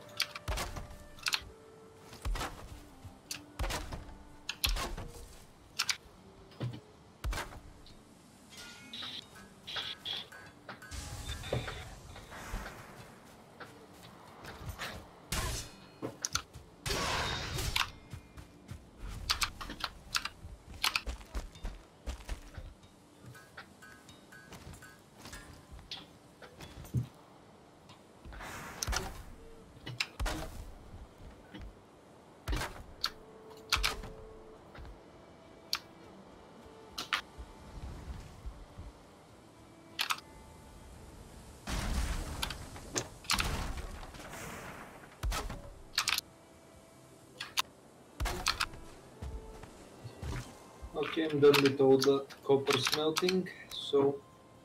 Okay, I'm done with all the copper smelting, so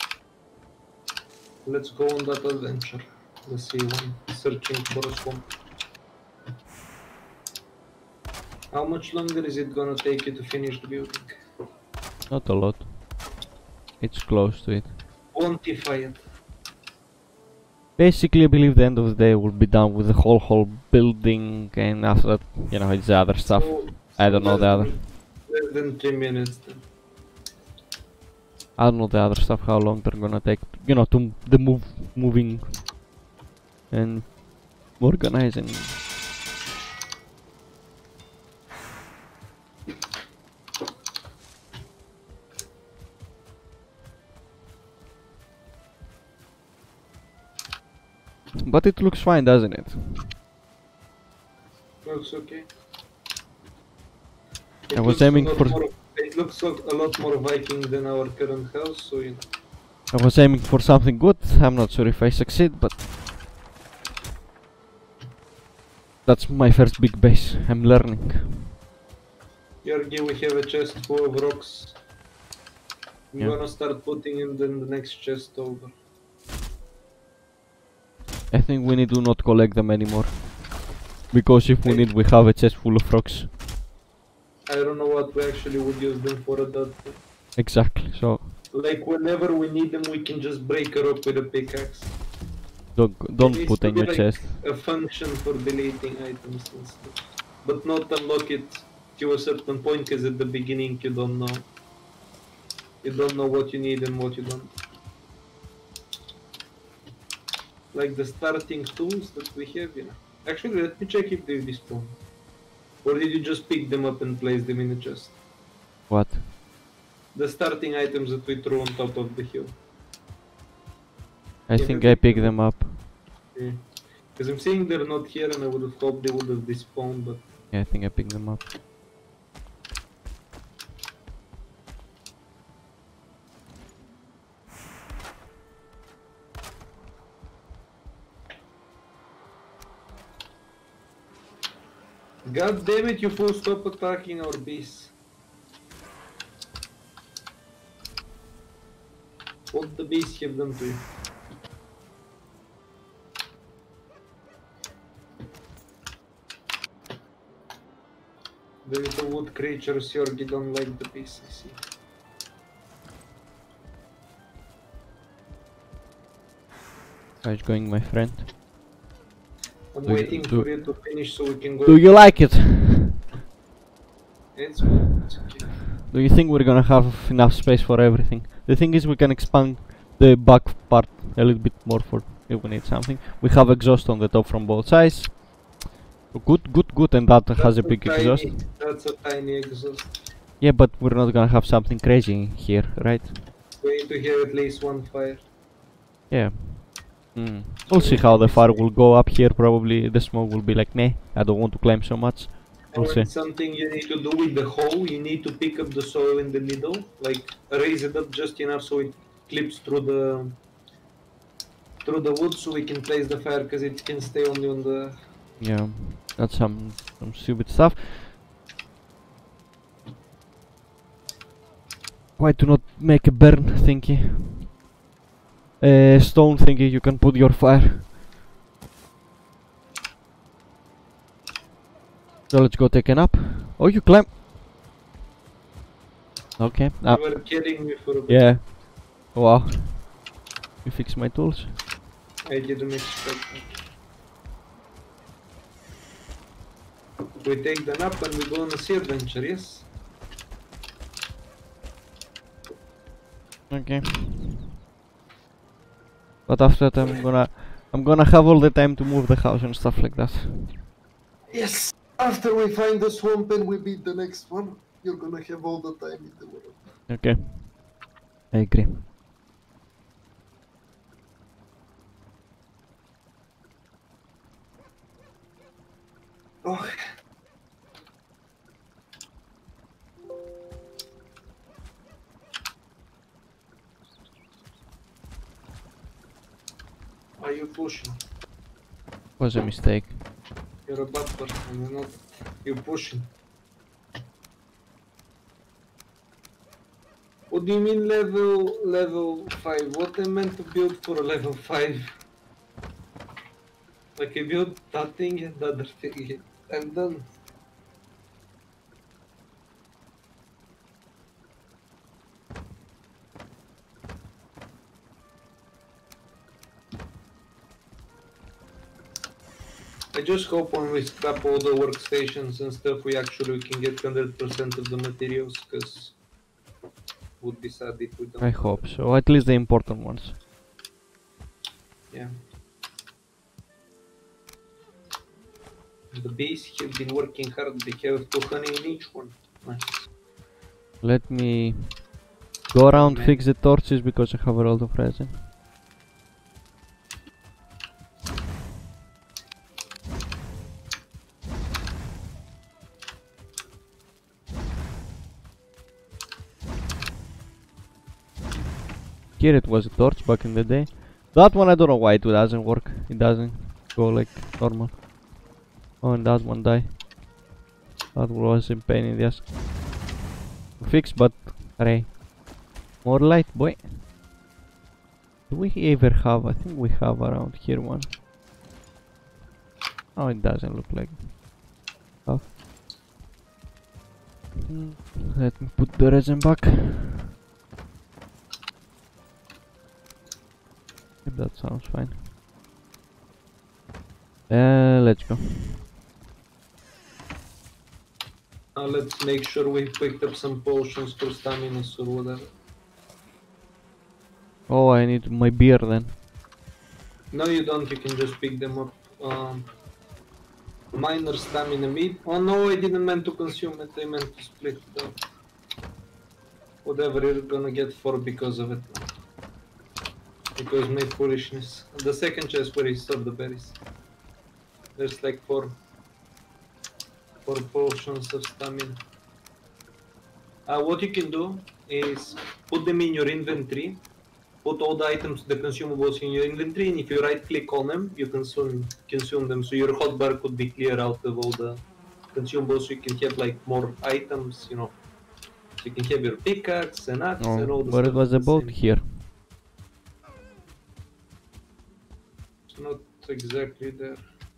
let's go on that adventure. Let's see one searching for a swamp. How much longer is it gonna take you to finish the building? not a lot. It's close to it. Quantify it. Basically, I believe the end of the day will be done with the whole whole building, and after that, you know, it's the other stuff. So, I don't know less the other. than- Less than three minutes then. I don't know the other stuff. How long they're gonna take, you know, to the move, moving, and organizing. But it looks fine, doesn't it? Looks okay. I It was looks a aiming lot for- more- It looks like a lot more Viking than our current house, so you know. I was aiming for something good. I'm not sure if I succeed, but that's my first big base. I'm learning. Georgi, we have a chest full of rocks. I'm Yeah. gonna start putting in the, the next chest over. I think we need to not collect them anymore. Because if we need, we have a chest full of rocks. I don't know what we actually would use them for at that point. Exactly, so Like whenever we need them, we can just break her up with a pickaxe. don't, don't needs put to in be your like chest. A function for deleting items and stuff. But not unlock it to a certain point, because at the beginning you don't know. You don't know what you need and what you don't. Like the starting tools that we have, you know. Actually, let me check if they respawn. Or did you just pick them up and place them in the chest? What? The starting items that we threw on top of the hill. I Yeah, think maybe- I picked them up. Because I'm seeing they're not here and I would have hoped they would have despawned, but Yeah, I think I picked them up. God damn it, you fool, stop attacking our beasts. What the beasts have done to you? The little wood creatures, Yorgi don't like the beasts, I see. How's it going, my friend? I'm Do you- waiting do- for you to finish so we can go. Do you like it? It's good, it's okay. Do you think we're gonna have enough space for everything? The thing is, we can expand the back part a little bit more for, if we need something. We have exhaust on the top from both sides. Good, good, good, and that That's has a big tiny, exhaust. That's a tiny exhaust. Yeah, but we're not gonna have something crazy here, right? We need to hear at least one fire. Yeah. Mm. We'll see how the fire will go up here. Probably the smoke will be like, nah, I don't want to climb so much. We'll see. And something you need to do with the hole, you need to pick up the soil in the middle, like raise it up just enough so it clips through the through the wood, so we can place the fire, because it can stay only on the. Yeah, that's some some stupid stuff. Why to not make a burn thingy? A stone thingy you can put your fire. So let's go take a nap. Oh, you climb. Okay. Uh, You were kidding me for a bit. yeah. Wow. You fix my tools. I didn't expect that. We take the nap and we go on a sea adventure, yes? Okay. But after that I'm gonna I'm gonna have all the time to move the house and stuff like that. Yes! After we find the swamp and we beat the next one, you're gonna have all the time in the world. Okay. I agree. Oh. Are you pushing? Was a mistake. You're a bad person, you're not. You're pushing. What do you mean level level five? What I meant to build for a level five? Like I built that thing and the other thing. I'm done. I just hope when we scrap all the workstations and stuff, we actually can get one hundred percent of the materials, because would be sad if we don't. I hope so. At least the important ones. Yeah. The bees have been working hard. They have two honey in each one. Nice. Let me go around, Man. fix the torches because I have a lot of resin. Here it was a torch back in the day. That one I don't know why it doesn't work. It doesn't go like normal. Oh, and that one died. That was a pain in the ass to fix, but hooray. More light, boy. Do we ever have? I think we have around here one. Oh, it doesn't look like it. Mm, let me put the resin back. If that sounds fine. Uh, let's go. Now let's make sure we picked up some potions for stamina or whatever. Oh, I need my beer then. No, you don't. You can just pick them up. Um, minor stamina meat. Oh no, I didn't meant to consume it. I meant to split it up. Whatever, you're gonna get four because of it. Because my foolishness. The second chest where he stored the berries. There's like four, four potions of stamina. Uh, what you can do is put them in your inventory. Put all the items, the consumables in your inventory, and if you right click on them, you consume consume them. So your hotbar could be clear out of all the consumables, so you can have like more items, you know. So you can have your pickaxe and axe Oh, and all the but stuff. it was at a the boat same- here. It's not exactly there.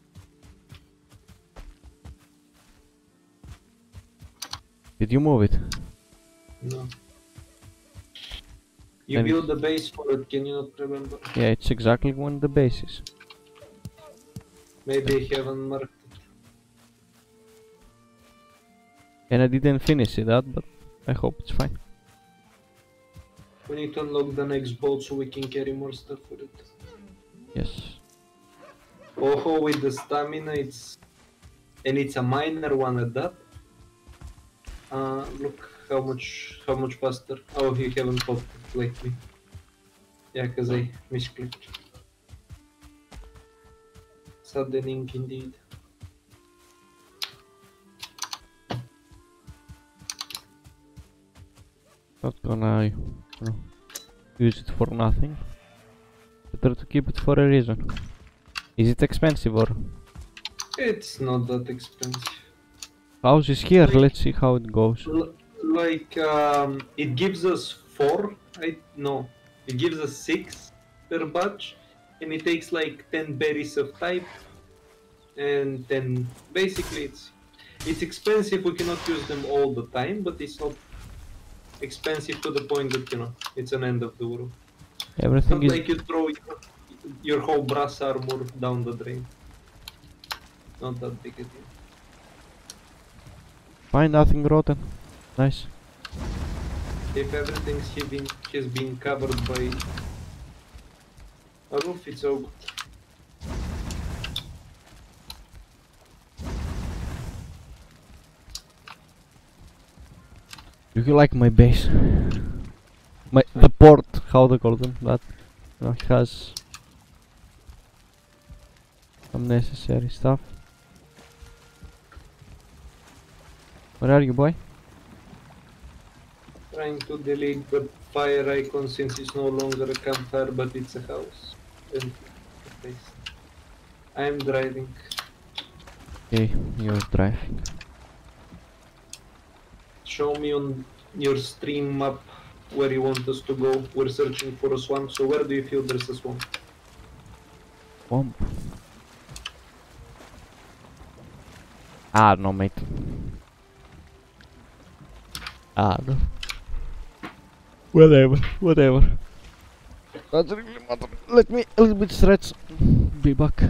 Did you move it? No. You And- build the base for it, can you not remember? Yeah, it's exactly one the base is. Maybe I haven't marked it. And I didn't finish it out, but I hope it's fine. We need to unlock the next boat so we can carry more stuff with it. Yes. Oh, with the stamina, it's and it's a minor one at that. Uh, look how much how much faster. Oh, you haven't popped it lately. Yeah, cause I misclicked. Saddening indeed. Not gonna, you know, use it for nothing. Better to keep it for a reason. Is it expensive or? It's not that expensive. House is here, Like- let's see how it goes. L- like um, it gives us four. I no, it gives us six per batch, and it takes like ten berries of type, and then basically it's it's expensive. We cannot use them all the time, but it's not expensive to the point that you know it's an end of the world. It's Everything not is like you throw your, your whole brass armor down the drain. Not that big a deal. fine, nothing rotten. Nice. If everything has been has been covered by a roof, it's all good. Do you like my base? My the port, how they call them, that you know, has some necessary stuff. Where are you, boy? Trying to delete the fire icon since it's no longer a campfire but it's a house. And I am driving. Okay, you're driving. Show me on your stream map where you want us to go. We're searching for a swamp, so where do you feel there's a swamp? Swamp. Ah, no, mate. Ah, no. Whatever, whatever. Doesn't really matter. Let me a little bit stretch. Be back.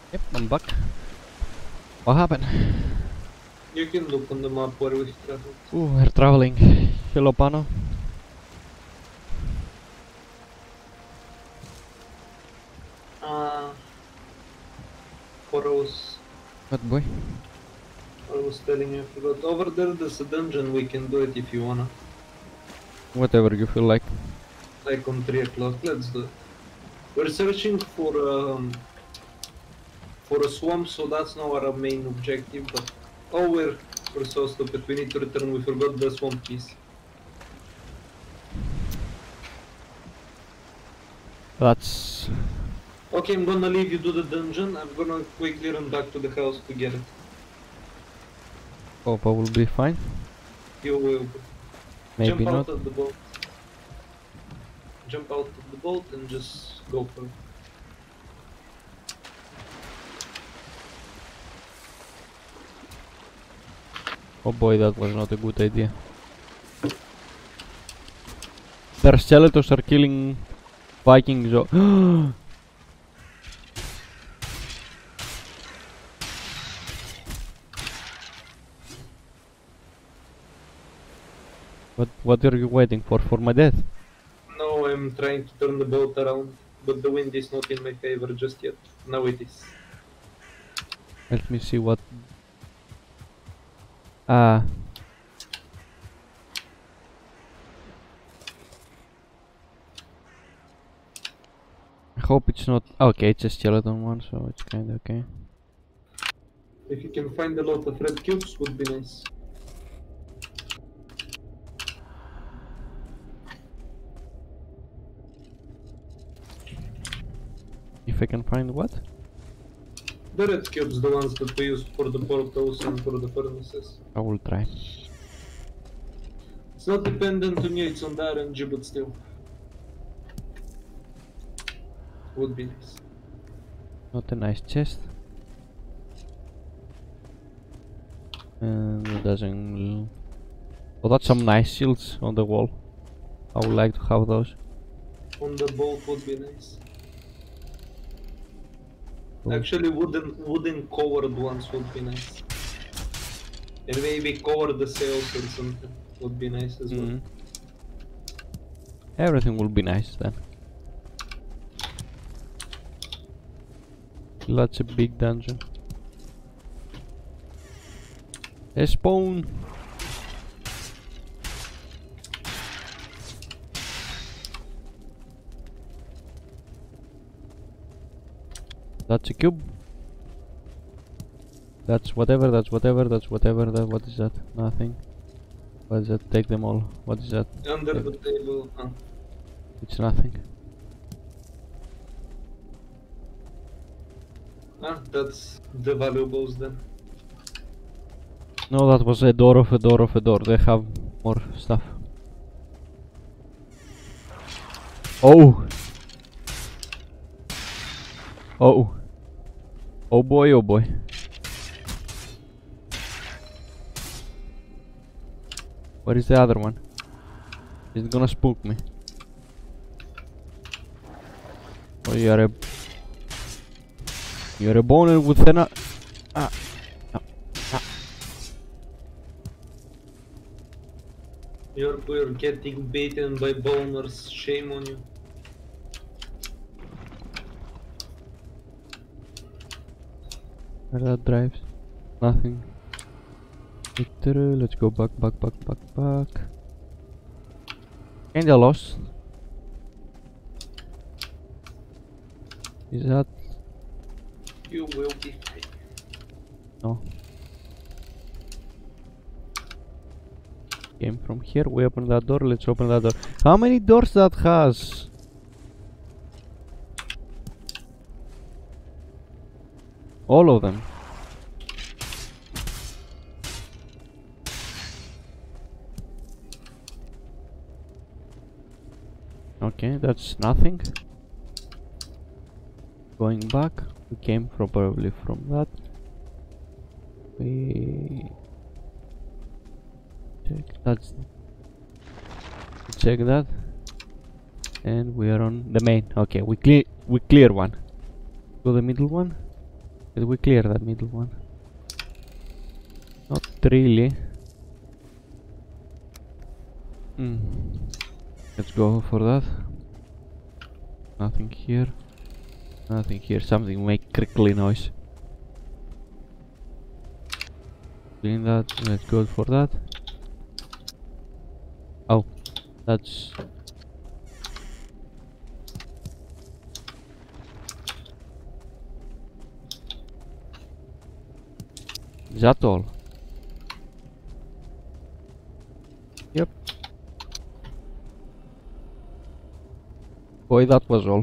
Yep, I'm back. What happened? You can look on the map where we traveled. Ooh, we're traveling. Hello, Pano. Uh, what I was, What boy? what I was telling you, I forgot. Over there, there's a dungeon. We can do it if you wanna. Whatever you feel like. Like on three o'clock. Let's do it. We're searching for um, for a swamp, so that's not our main objective. But oh, we're we're so stupid. We need to return. We forgot the swamp piece. That's... Okay, I'm gonna leave you to the dungeon. I'm gonna quickly run back to the house to get it. Hope I will be fine. You will. Maybe Jump not. out of the boat. Jump out of the boat and just go for it. Oh boy, that was not a good idea. Their skeletons are killing Vikings. Oh What what are you waiting for? For my death? No, I'm trying to turn the boat around, but the wind is not in my favor just yet. Now it is. Let me see what... Ah. I hope it's not... Okay, it's a skeleton one, so it's kinda okay. If you can find a lot of red cubes, would be nice. If I can find what? The red cubes, the ones that we use for the portals and for the furnaces. I will try. It's not dependent on you, it's on the R N G, but still. Would be nice. Not a nice chest. And it doesn't... Oh, that's some nice shields on the wall. I would like to have those. On the boat would be nice. Cool. Actually, wooden wooden covered ones would be nice. And maybe cover the sails or something would be nice as well. Mhm. Everything will be nice then. That's a big dungeon. A spawn. That's a cube. That's whatever, that's whatever, that's whatever, that what is that? Nothing. What is that? Take them all. What is that? Under Take- the table. Uh, It's nothing. ah, that's the valuables then. No, that was a door of a door of a door. They have more stuff. Oh! Oh! Oh boy, oh boy. Where is the other one? Is it gonna spook me? Oh, you are a... You're a boner with an... Ah. You're, you're getting beaten by boners, shame on you. Where that drives? Nothing. Let's go back, back, back, back, back. Kinda lost. Is that... You will be fine. No. Came from here, we open that door, let's open that door. How many doors that has? All of them. Okay, that's nothing. Going back, we came probably from that. We check that's check that, and we are on the main. Okay, we clear we clear one. Go the middle one. Did we clear that middle one? Not really. Hmm. Let's go for that. Nothing here. Nothing here. Something make crickly noise. Clean that. Let's go for that. Oh, that's... Is that all? Yep. Boy, that was all.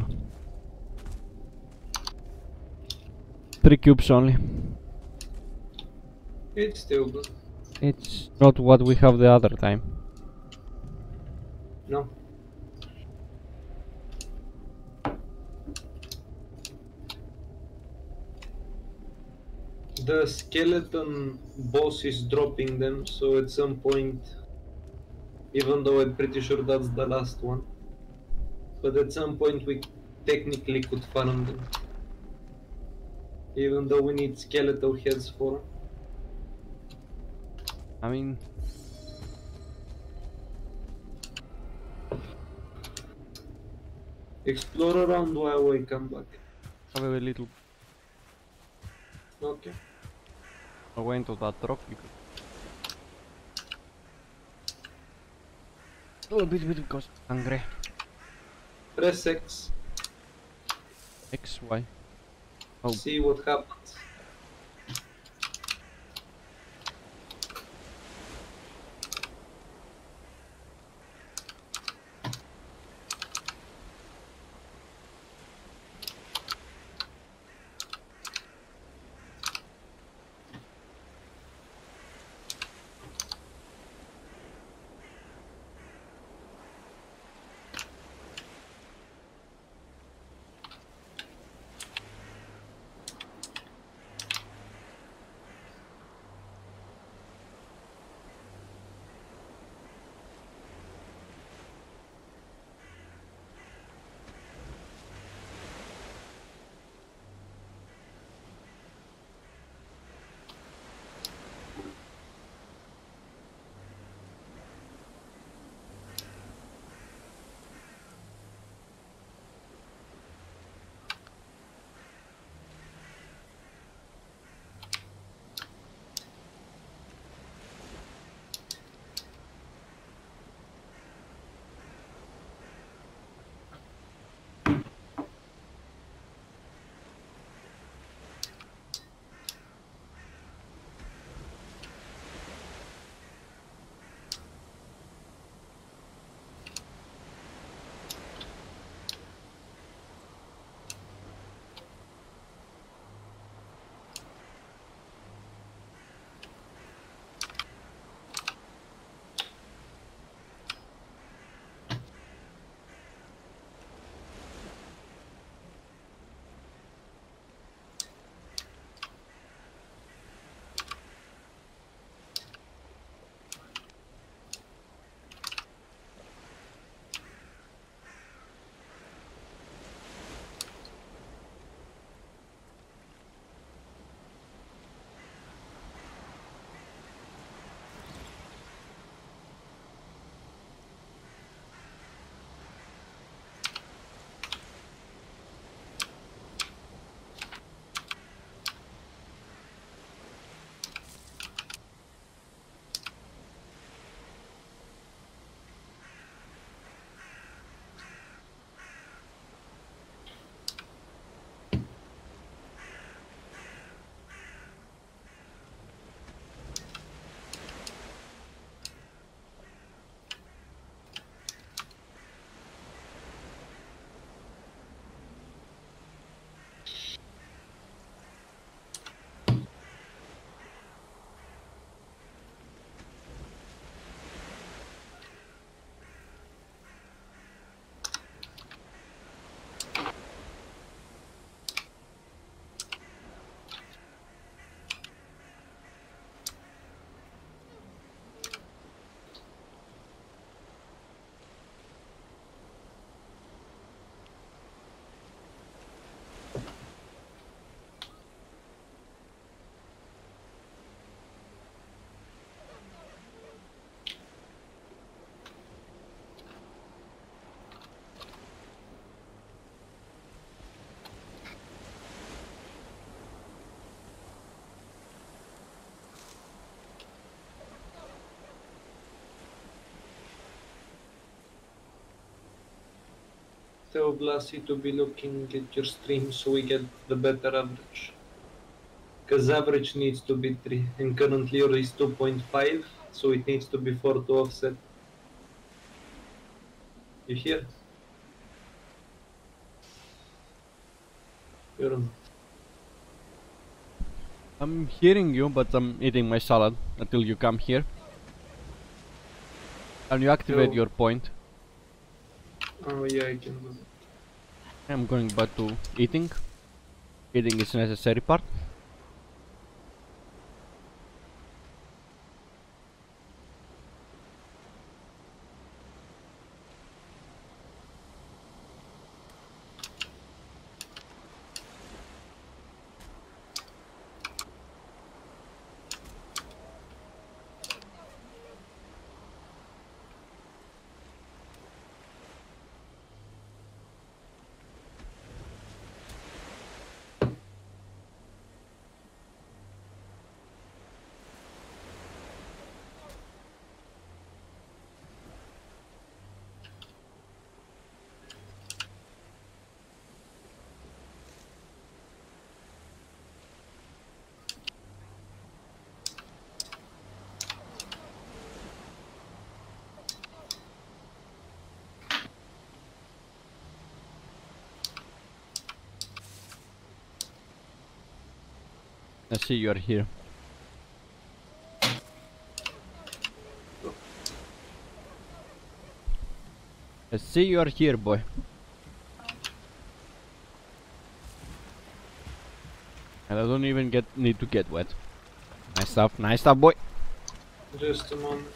Three cubes only. It's still good. It's not what we have the other time. No. The skeleton boss is dropping them, so at some point, even though I'm pretty sure that's the last one, but at some point we technically could farm them. Even though we need skeletal heads for them. I mean... Explore around while I come back. Have a little... Okay. I went to that rock. You could... A little bit, bit because hungry. Press X. X, Y. Oh. See what happens. tell Blassie to be looking at your stream so we get the better average. Because average needs to be three, and currently yours is two point five, so it needs to be four to offset. You hear? You're on. I'm hearing you, but I'm eating my salad until you come here. Can you activate Yo. your point? Oh yeah, I can do that. I'm going back to eating. Eating is necessary part. I see you are here. I see you are here, boy. And I don't even get need to get wet. Nice stuff, nice stuff, boy. Just a moment.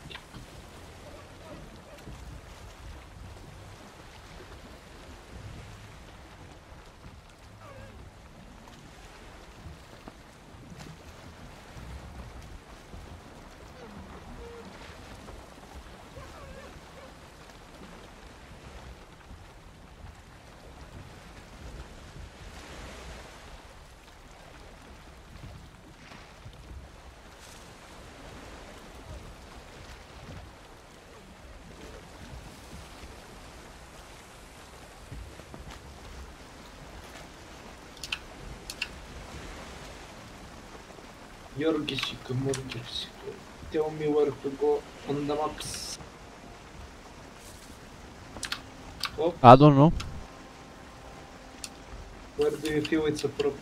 Yorgisico, Morgisico. Tell me where to go on the maps. Oops. I don't know. Where do you feel it's appropriate?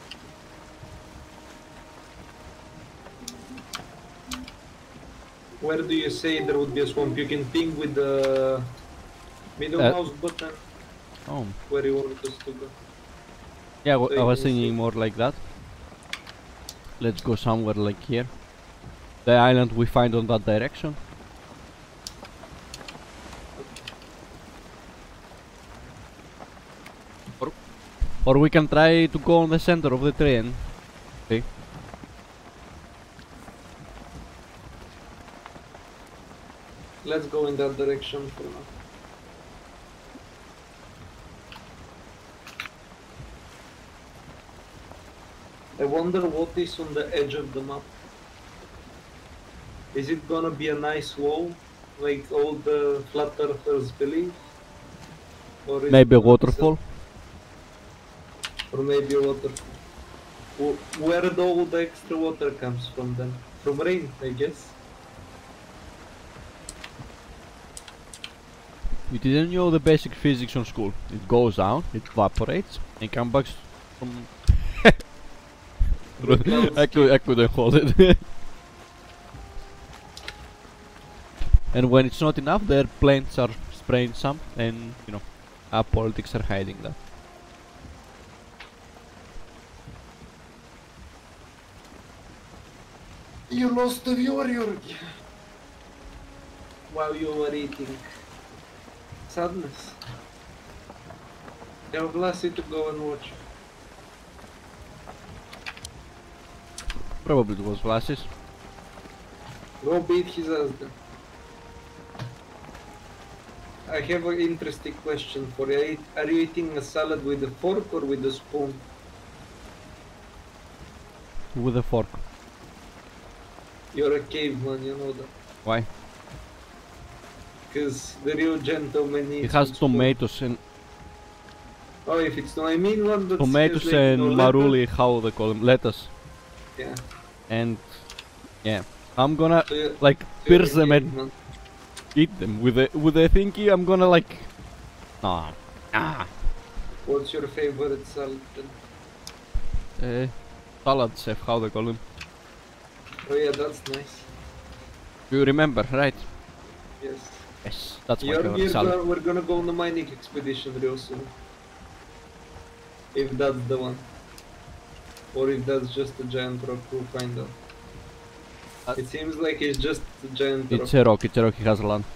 Where do you say there would be a swamp? You can ping with the middle Uh, mouse button Oh. where you want us to go. Yeah, w So I you was can thinking see. more like that. Let's go somewhere like here. The island we find on that direction. Or, or we can try to go on the center of the train. Okay. Let's go in that direction for now. I wonder what is on the edge of the map. Is it gonna be a nice wall, like all the flat earthers believe? Or is Maybe it a gonna be waterfall. some- Or maybe a waterfall. Wh- Where do all the extra water comes from then? From rain, I guess. You didn't know the basic physics on school. It goes down, it evaporates, and comes back from... I, could, I couldn't hold it. And when it's not enough, the airplanes are spraying some, and you know, our politics are hiding that. You lost the viewer, Jurgi. While you were eating. Sadness. Tell Vlassi to go and watch. Probably it was glasses. Go beat his ass then. I have an interesting question for you. Are you eating a salad with a fork or with a spoon? With a fork. You're a caveman, you know that. Why? Because the real gentleman It eats has with spoon. tomatoes and Oh, if it's no, I mean one that's Tomatoes has, like, and no maruli, how they call them, lettuce. Yeah. And yeah, I'm gonna So you- like so you're pierce them engaged, and man. eat them with a with a thingy. I'm gonna like, nah, ah, What's your favorite salad then? uh, salad chef, how they call them. Oh yeah, that's nice. You remember, right? Yes. Yes, that's my You're, favorite you're salad. go- we're gonna go on a mining expedition real soon. If that's the one. Or if that's just a giant rock, we'll find out. Uh, It seems like it's just a giant It's rock. a rock, it's a rock, it has land.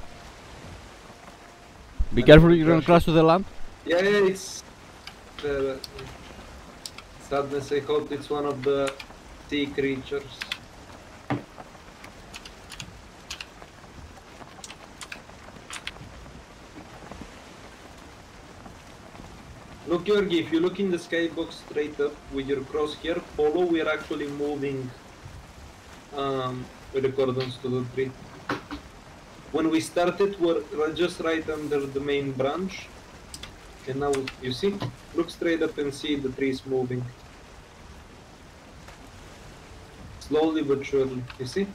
Be And careful, we you're gonna crash crash to the land. Yeah, yeah, it's... Uh, sadness, I hope it's one of the sea creatures. Look, Georgi, if you look in the skybox straight up with your crosshair, follow, we're actually moving um, with accordance to the tree. When we started, we're ri- just right under the main branch. And now, you see? Look straight up and see the trees moving. Slowly but surely, you see?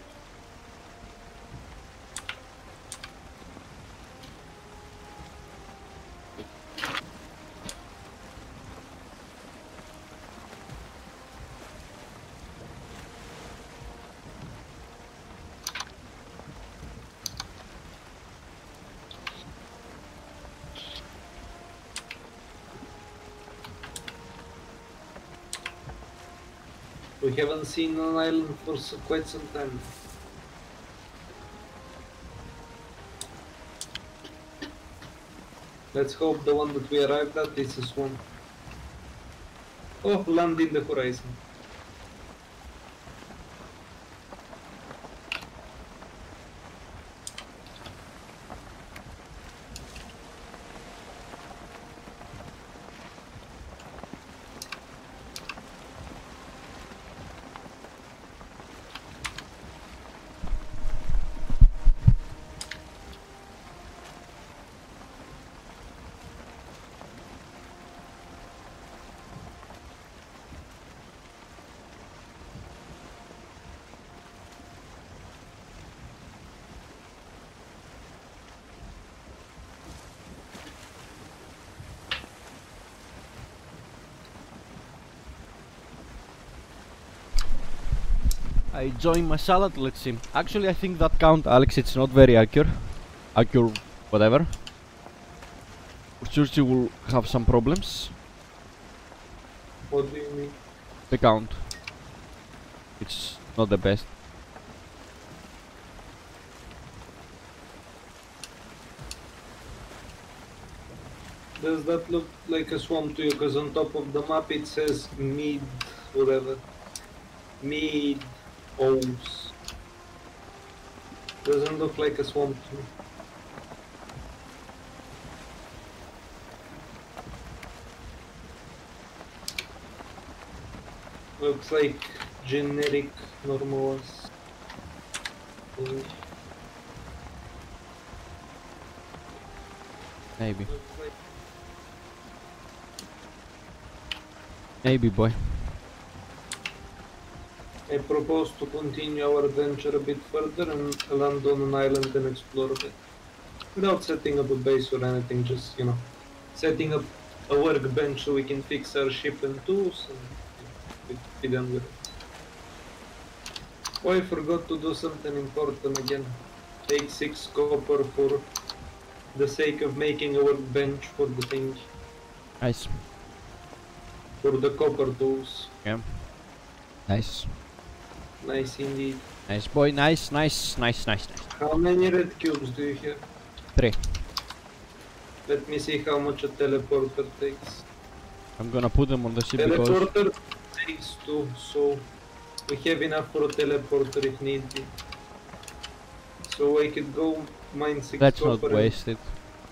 We haven't seen an island for s quite some time. Let's hope the one that we arrived at is a swamp. Oh, land in the horizon. I joined my salad, let's see. Actually, I think that count, Alex, it's not very accurate. Accurate, whatever. For sure she will have some problems. What do you mean? The count. It's not the best. Does that look like a swamp to you? Because on top of the map it says mid, whatever. Mid O's. Doesn't look like a swamp to me. Looks like generic normal. Maybe. Looks like Maybe, boy. I propose to continue our adventure a bit further and land on an island and explore a bit. Without setting up a base or anything, just, you know, setting up a workbench so we can fix our ship and tools and be- be done with it. Oh, I forgot to do something important again. Take six copper for the sake of making a workbench for the thing, Nice. for the copper tools. Yeah. Nice. Nice indeed. Nice, boy. Nice, nice, nice, nice, nice. How many red cubes do you have? Three. Let me see how much a teleporter takes. I'm gonna put them on the ship because... Teleporter takes two, so we have enough for a teleporter if need be. So I could go mine six Let's not copper and- waste it.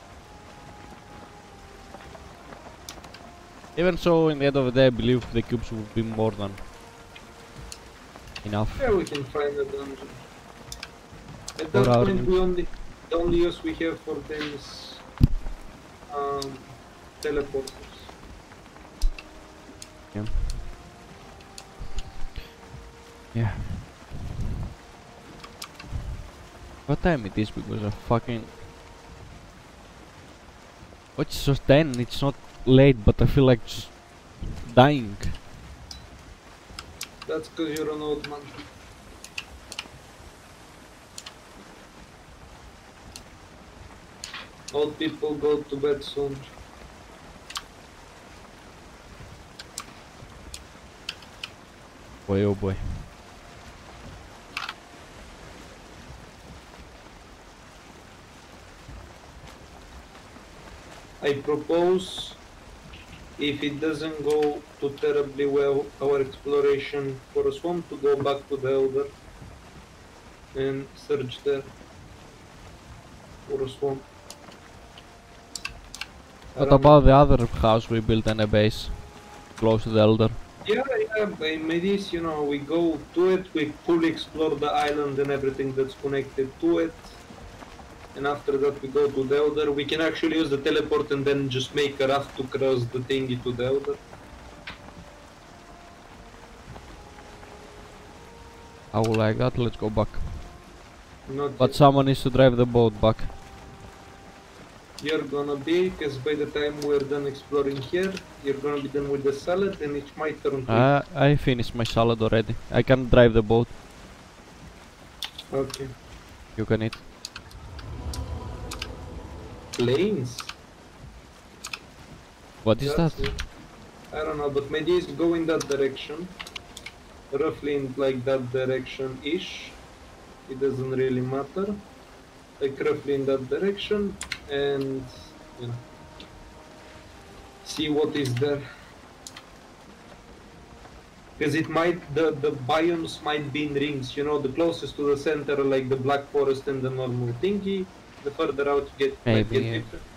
Even so, in the end of the day, I believe the cubes will be more than enough. Yeah, we can find a dungeon. At For that our point, needs. we only the only use we have for them is um, teleporters. Yeah. Yeah. What time it is because of fucking... Oh, it's just ten, it's not late, but I feel like just dying. That's cause you're an old man. Old people go to bed soon. Boy, oh boy. I propose, if it doesn't go too terribly well, our exploration for a swamp, to go back to the Elder and search there for a swamp. What Around- about the other house we built and a base close to the Elder? Yeah, yeah, by Medis, you know, we go to it, we fully explore the island and everything that's connected to it. And after that we go to the Elder. We can actually use the teleport and then just make a raft to cross the thingy to the Elder. I would like that, let's go back. Not But someone needs to drive the boat back. You're gonna be, because by the time we're done exploring here, you're gonna be done with the salad and it's my turn to Uh, I finished my salad already. I can drive the boat. eat. Okay. You can eat. Planes? What is that? That's it. I don't know, but maybe it's go in that direction. Roughly in like that direction-ish. It doesn't really matter. Like roughly in that direction and, you know, see what is there. Because it might, the, the biomes might be in rings, you know, the closest to the center like the Black Forest and the normal thingy, the further out you get, might Maybe, get yeah. different.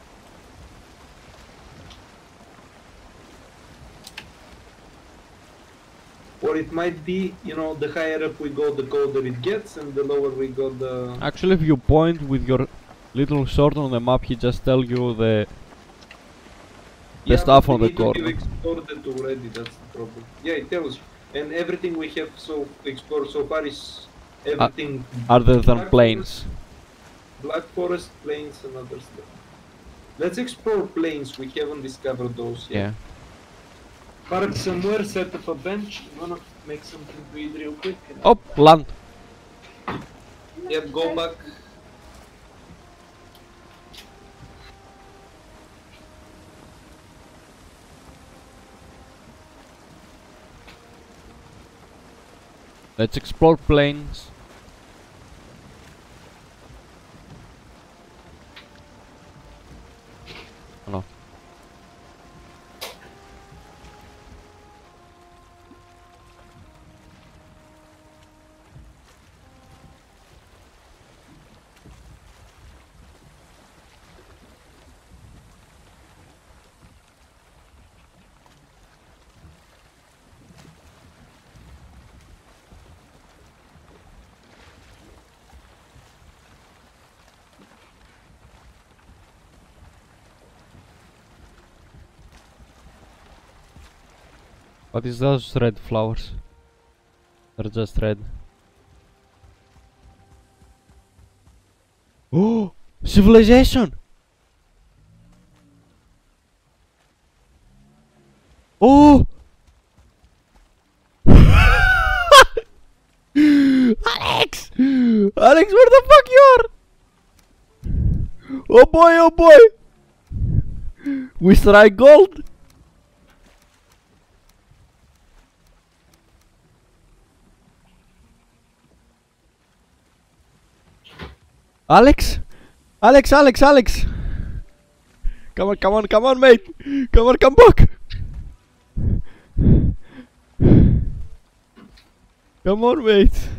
Or it might be, you know, the higher up we go, the colder it gets, and the lower we go, the... Actually, if you point with your little sword on the map, he just tell you the the Yeah, stuff but on we the need to corner. give explored it already, that's the problem. Yeah, it tells you. And everything we have so explored so far is everything Other than Black plains. Black Forest, plains, and other stuff. Let's explore plains, we haven't discovered those yet. Yeah. Park somewhere, set up a bench, I'm gonna make something to eat real quick. and- Oh, land. Yep, go back. Let's explore plains. No. What is those red flowers? They're just red. Oh! Civilization! Oh! Alex! Alex, where the fuck you are? Oh boy, oh boy! We strike gold! Alex? Alex, Alex, Alex! Come on, come on, come on, mate! Come on, come back! Come on, mate!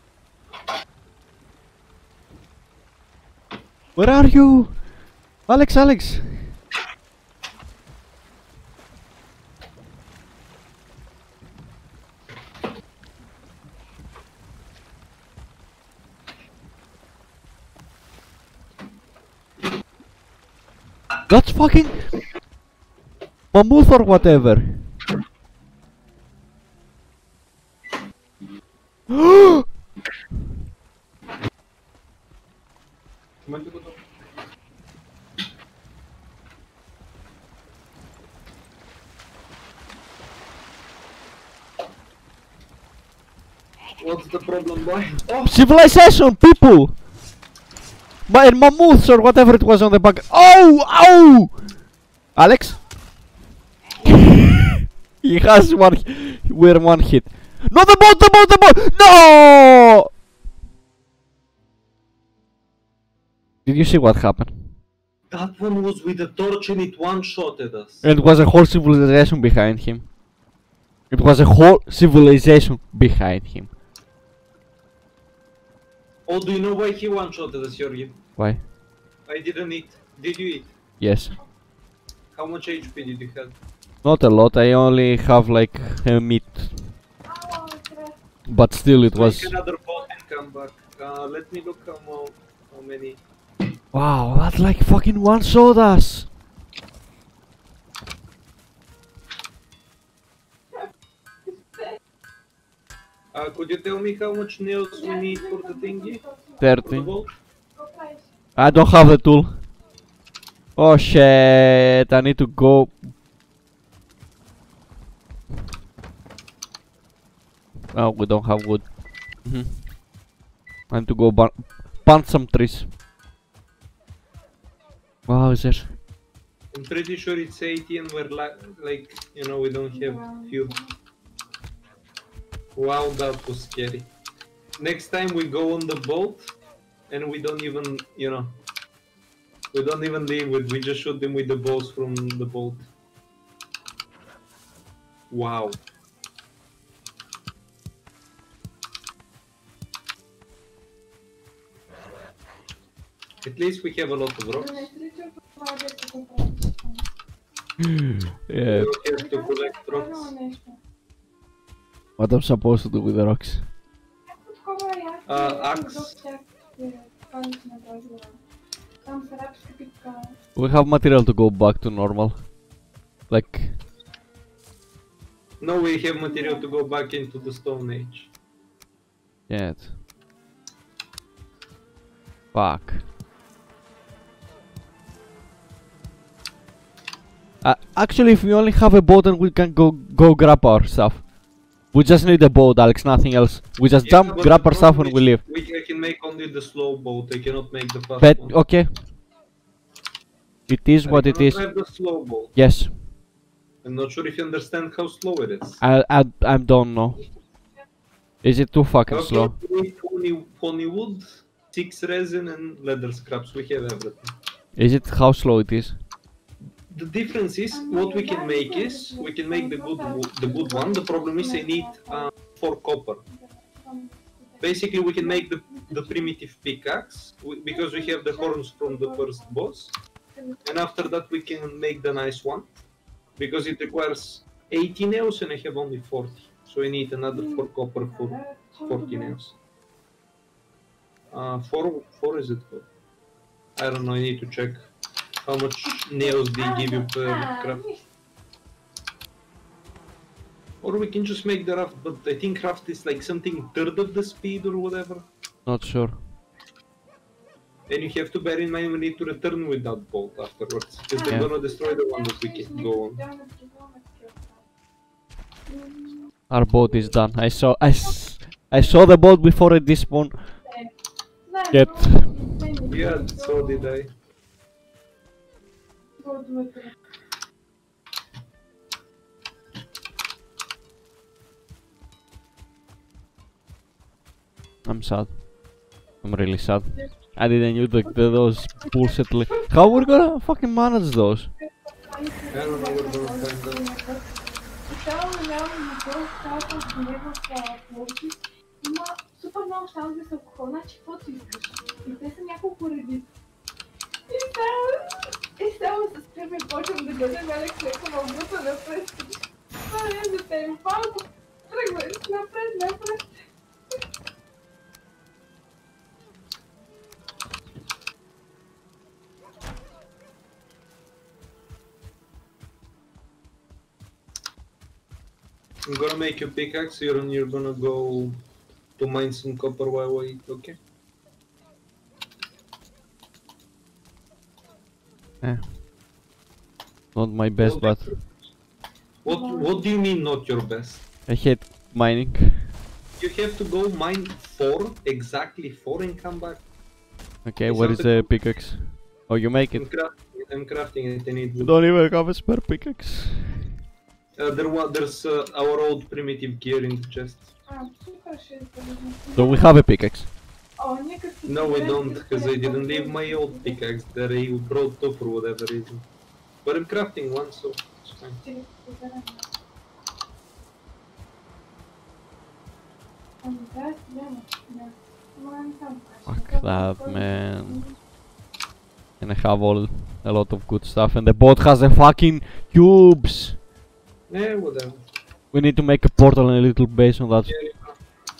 Where are you? Alex, Alex! That's fucking mammoth or whatever. What's the problem, boy? Oh! Civilization, people! But mammoths or whatever it was on the back. Oh! Ow! Alex? He has one. We're one hit. No, the boat, the boat, the boat! No! Did you see what happened? That one was with a torch and it one-shotted us. It was a whole civilization behind him. It was a whole civilization behind him. Oh, do you know why he one-shotted us, Georgi? Why? I didn't eat. Did you eat? Yes. How much H P did you have? Not a lot, I only have like a meat. But still it was... Make another boat and come back. Uh, let me look how, mo how many... Wow, that like fucking one-shot us! Uh, could you tell me how much nails we need for the thingy? thirty. For I don't have the tool. Oh shit, I need to go. Oh, we don't have wood. Mm-hmm. I need to go plant some trees. Wow, is there? I'm pretty sure it's eighty and we're la like, you know, we don't have fuel. Wow, that was scary. Next time we go on the boat and we don't even, you know, we don't even leave with, we just shoot them with the bows from the boat. Wow. At least we have a lot of rocks. Yeah. We have to collect rocks. What I'm supposed to do with the rocks? Uh, axe. We have material to go back to normal. Like... No, we have material to go back into the Stone Age. Yet. Fuck. Uh, actually, if we only have a boat, then we can go go grab our stuff. We just need a boat, Alex, nothing else. We just Yeah, jump, but grab the our stuff, problem and we is leave. We I can make only the slow boat. I cannot make the fast But one. okay, it is I what it cannot is. drive the slow boat. Yes, I'm not sure if you understand how slow it is. I I I don't know. Is it too fucking Okay, slow? we need pony, pony wood, six resin, and leather scraps. We have everything. Is it how slow it is? The difference is what we can make is we can make the good wo- the good one. The problem is I need uh, four copper. Basically, we can make the the primitive pickaxe we, because we have the horns from the first boss, and after that we can make the nice one because it requires eighty nails and I have only forty, so I need another four copper for forty nails. Uh, four four is it? Four? I don't know. I need to check. How much nails they give you per craft? Or we can just make the raft, but I think raft is like something third of the speed or whatever. Not sure. And you have to bear in mind we need to return with that boat afterwards, because they're Yeah. gonna destroy the one that we can go on. Our boat is done. I saw I, s I saw the boat before it despawned. Yet. Yeah, so did I. I'm sad. I'm really sad. I didn't use the, the, those bullshit li- How we're gonna fucking manage those? I don't know where we're gonna find them. Има супер много шанс да се алкохол, значи каквото искаш. И те са няколко редици. И само, и само се спираме и почвам да гледам Алекс леко ме бута напред. Това не е за теб, малко. Тръгвай, напред, напред. I'm gonna make a pickaxe here and you're gonna go to mine some copper while we eat, okay? Eh. Not my best, What- but What What do you mean not your best? I hate mining. You have to go mine four, exactly four, and come back. Okay, It's where not is a the good- pickaxe? Oh, you make I'm, it. crafting, I'm crafting it. I need wood. Don't even have a spare pickaxe. Uh, there was there's uh, our old primitive gear in the chest. А, супер, ще е Do we have a pickaxe? О, нека си No, we изберем don't, кои because I са didn't leave по-добри. my old pickaxe that I brought up for whatever reason. But I'm crafting one, so it's fine. Ще ги изберем. Ами да, няма. Да. Ама не знам. Fuck that, man. And I have all a lot of good stuff, and the boat has a fucking cubes. Yeah, whatever. We need to make a portal and a little base on that. Yeah, yeah.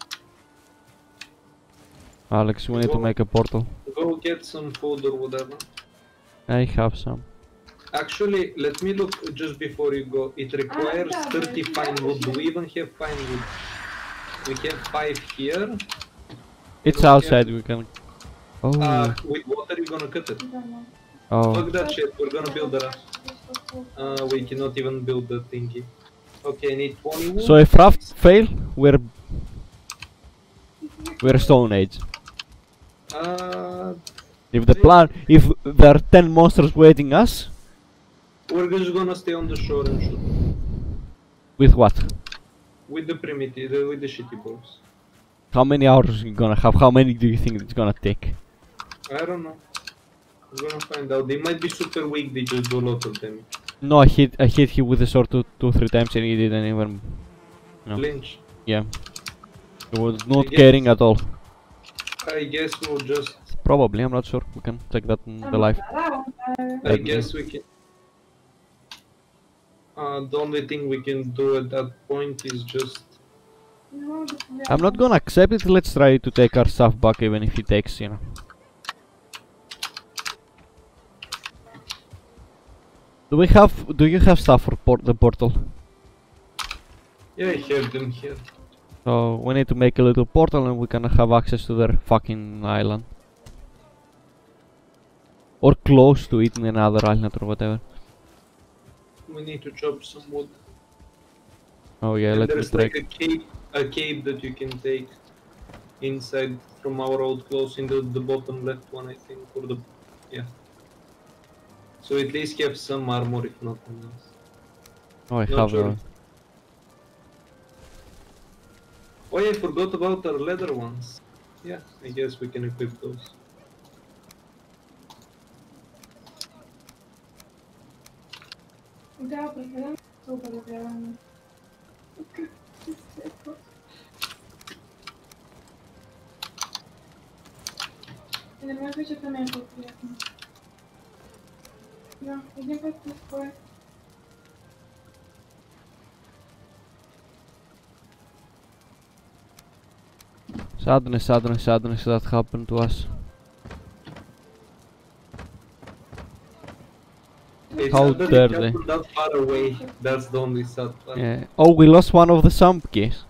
Alex, we need to Go. make a portal. Go get some food or whatever. I have some. Actually, let me look just before you go. It requires yeah, thirty but- fine wood. Do we even have fine wood? We have five here. It's don't outside. care. We can. Oh. Uh, with what are you gonna cut it? Да, но. Oh. Fuck that shit. We're gonna build a raft. Uh, we cannot even build the thingy. Okay, I need twenty wood. So if raft fail, we're we're Stone Age. Uh, If the plan, if there are ten monsters waiting us, we're just gonna stay on the shore and shoot. with what? With the primitive, the, with the shitty bows. How many hours you gonna have? How many do you think it's gonna take? I don't know. We're gonna find out. They might be super weak, they just do a lot of damage. No, I hit I hit him with the sword two, two three times and he didn't even. No. Lynch. Yeah. He was not guess- caring at all. I guess we'll just. Probably, I'm not sure. We can check that in the live. I Like guess we can. Uh, the only thing we can do at that point is just. I'm not gonna accept it. Let's try to take our stuff back, even if it takes, you know. Do we have? Do you have stuff for port the portal? Yeah, I have them here. So we need to make a little portal, and we can have access to their fucking island, or close to it in another island or whatever. We need to chop some wood. Oh yeah, And let me there's track. like a cave, a cave that you can take inside from our old clothes in the, the bottom left one, I think, or the yeah. So at least have some armor, if nothing else. Oh, I Not have. sure. Uh, Oh yeah, I forgot about our leather ones. Yeah, I guess we can equip those. Да, определено се образяваме. Не ме виждате мен по-приятно. Да, един път се спое. sadness, sadness, sadness that happened to us. It's How not that dare it they. happened that far away. That's the only sad part. Yeah. Oh, we lost one of the sump keys.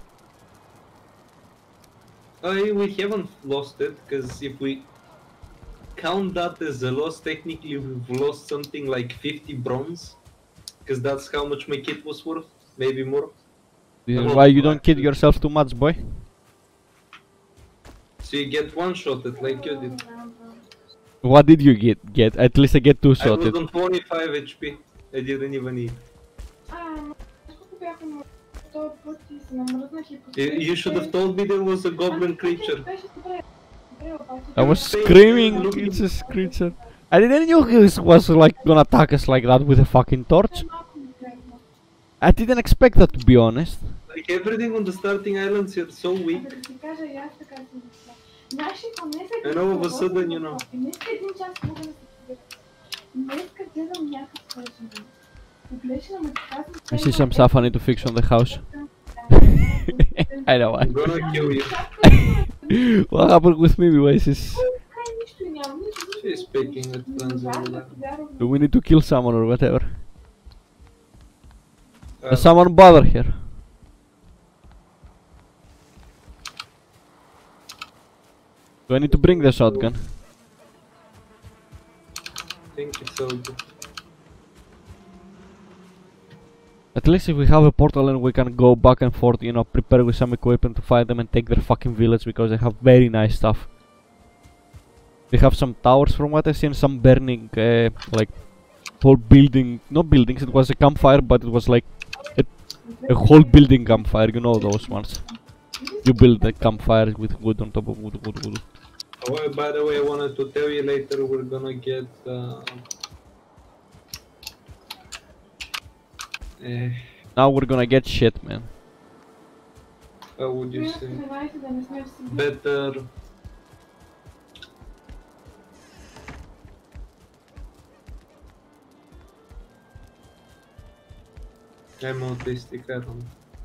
Uh, we haven't lost it, because if we count that as a loss, technically we've lost something like fifty bronze. Because that's how much my kit was worth, maybe more. This is About why you what? don't kid yourself too much, boy. So you get one shot at like you did. What did you get? Get at least I get two I was shotted. on twenty-five H P. I didn't even eat. А, колко бяха на този път и се намръзнах и You, последните... you should have told me there was a goblin creature. Беше добре. Добре, обаче... I was Face screaming, looking- it's a creature. I didn't know he was like gonna attack us like that with a fucking torch. Малко неприятно. I didn't expect that, to be honest. Like everything on the starting islands are so weak. Абе да ти кажа, и аз така си мисля. Знаеш ли, днес е... And all of a sudden, you know. Днес един час мога да се побера. Днеска гледам някакъв свършен. Погледаш на ме казвам... I see some stuff I need to fix on the house. I know why. I'm gonna kill you. What happened with me, boys? Is Нищо и няма, нищо. She's picking at plans and all that. do we need to kill someone or whatever? Uh, Does someone bother here? Do I need to bring the shotgun? I think it's all good. At least if we have a portal and we can go back and forth, you know, prepare with some equipment to fight them and take their fucking village because they have very nice stuff. They have some towers from what I see and some burning, uh, like, whole building, not buildings, it was a campfire, but it was like a, a whole building campfire, you know those ones. You build the campfires with wood on top of wood, wood, wood. Oh, by the way, I wanted to tell you later we're gonna get uh, uh, Now we're gonna get shit, man. how would you say, better I'm autistic, I don't know.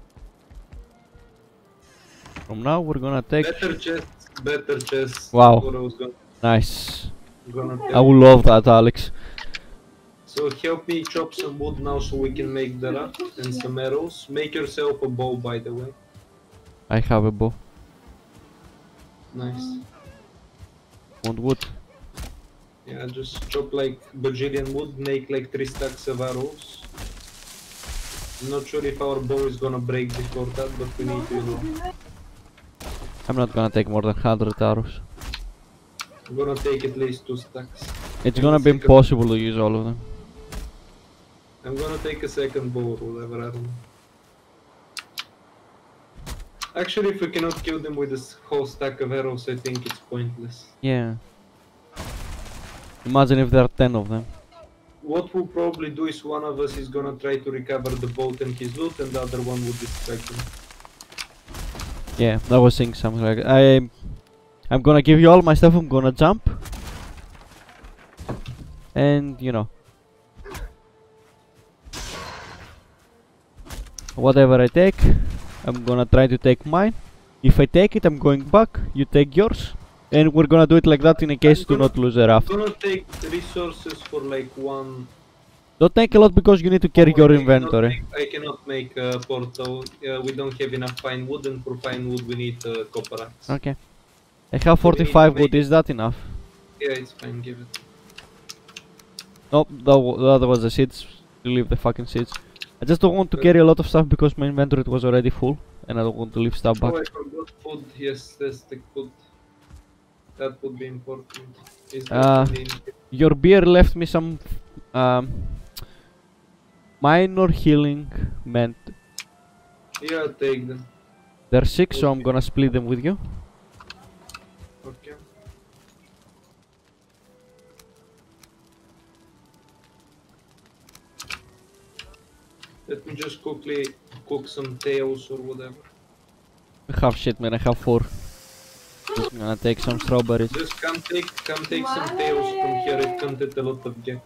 From now we're gonna take... Better chests, better chests. Wow. What I was gonna, Nice. gonna I tell will you. love that, Alex. So help me chop some wood now so we can make the raft and some arrows. Make yourself a bow, by the way. I have a bow. Nice. Want wood? Yeah, just chop like bajillion wood, make like three stacks of arrows. I'm not sure if our bow is gonna break before that, but we need to, you know. I'm not gonna take more than one hundred arrows. I'm gonna take at least two stacks. It's And gonna a be second- impossible to use all of them. I'm gonna take a second bow or whatever, I don't know. Actually, if we cannot kill them with this whole stack of arrows, I think it's pointless. Yeah. Imagine if there are ten of them. What we'll probably do is one of us is gonna try to recover the boat and his loot, and the other one will distract him. Yeah, I was saying something like that. I, I'm gonna give you all my stuff, I'm gonna jump. And, you know. Whatever I take, I'm gonna try to take mine. If I take it, I'm going back, you take yours. And we're gonna do it like that in a case to not lose a I'm raft. gonna take resources for like one... Don't take a lot because you need to carry Oh, your I cannot inventory. make- I cannot make a portal. Uh, we don't have enough fine wood, and for fine wood we need uh, copper axe. Okay. I have forty-five wood, is that enough? Yeah, it's fine, give it. Nope, that, wa- that was the seeds. Leave the fucking seeds. I just don't want to carry a lot of stuff because my inventory was already full. And I don't want to leave stuff back. Oh, I forgot food. Yes, that's the food. That would be important. Is that Uh, in the- Your beer left me some um, minor healing meant. Yeah, take them. They're six, so I'm gonna split them with you. Okay. Let me just quickly cook some tails or whatever. I have shit, man. I have four. Just gonna take some strawberries. Just come take, come take some tails from here. It contained a lot of gap.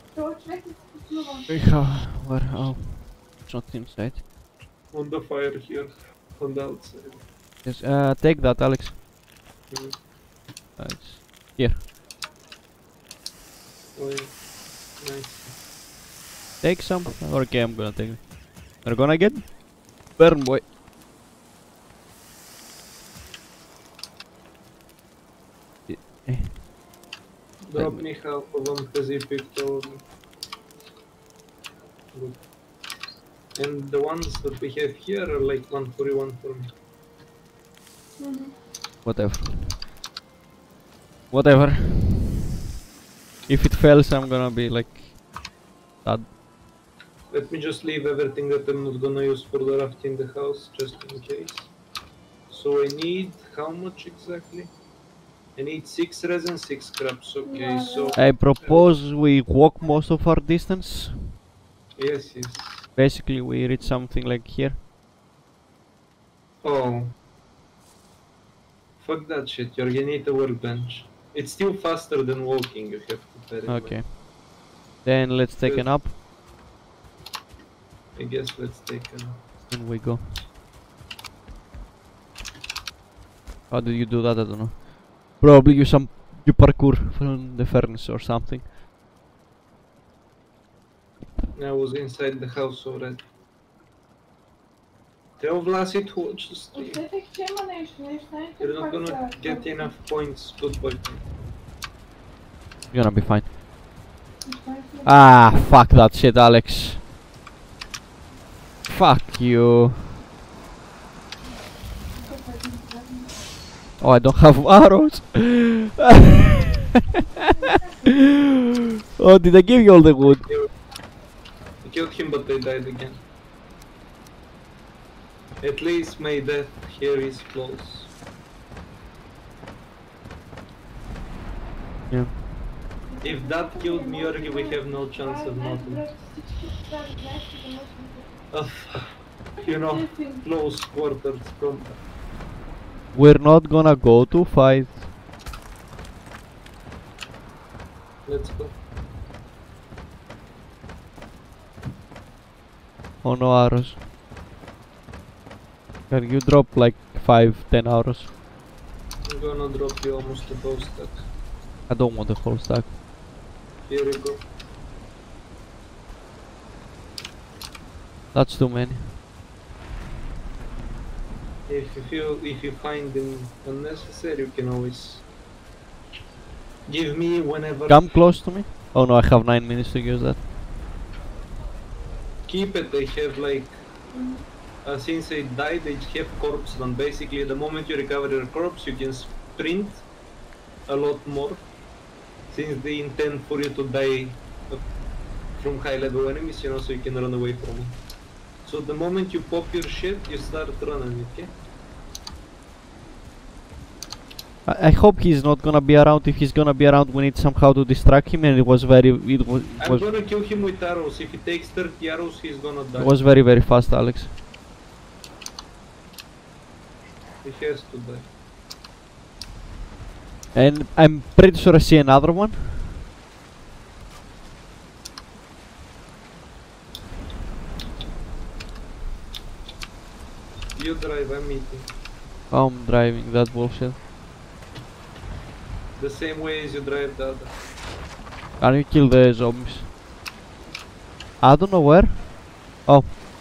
I have. Where? Oh, it's not inside. On the fire here, on the outside. Yes. Uh, take that, Alex. Mhm. Uh, it's here. Oh yeah, nice. Take some. Okay, I'm gonna take it. We're gonna get burn, boy. Drop me half of them because he picked all of them. Good. And the ones that we have here are like one for you, one for me. Whatever. Whatever. If it fails, I'm gonna be like sad. Let me just leave everything that I'm not gonna use for the raft in the house, just in case. So I need how much exactly? I need six resin, six scraps. Okay, so I propose we walk most of our distance. yes, yes. Basically, we reach something like here. Oh, fuck that shit. You're gonna need a workbench. It's still faster than walking. You have to bear in mind. Okay. Then let's take Good. an up I guess let's take a... and we go. How do you do that? I don't know. Probably use some you parkour from the furnace or something. I was inside the house already. Tell Vlasi to watch the stream. Оставете, че има нещо, нещо, нещо. You're not gonna get enough points to point. You're gonna be fine. Ah, fuck that shit, Alex. Fuck you. Oh, I don't have arrows. Oh, did I give you all the wood? I killed him, but I died again. At least my death here is close. Yeah. If that killed Miorgi, we have no chance of nothing. Of, you know, close quarters combat. We're not gonna go to fight. Let's go. Oh, no arrows. Can you drop like five, ten arrows? I'm gonna drop you almost a whole stack. I don't want the whole stack. Here you go. That's too many. If you feel, if you find them unnecessary, you can always give me whenever. Come close to me. Oh no, I have nine minutes to use that. Keep it. They have like, uh, since they died, they have corpse run. Basically, the moment you recover your corpse, you can sprint a lot more. Since they intend for you to die uh, from high level enemies, you know, so you can run away from it. So the moment you pop your shit, you start running, okay? I, I hope he's not gonna be around. If he's gonna be around, we need somehow to distract him, and it was very, it was, I'm was, gonna kill him with arrows. If he takes thirty arrows, he's gonna die. it was very, very fast, Alex. He has to die. And I'm pretty sure I see another one. You drive, I'm eating. Oh, I'm driving that bullshit. The same way as you drive the other. Can you kill the zombies? I don't know where. Oh.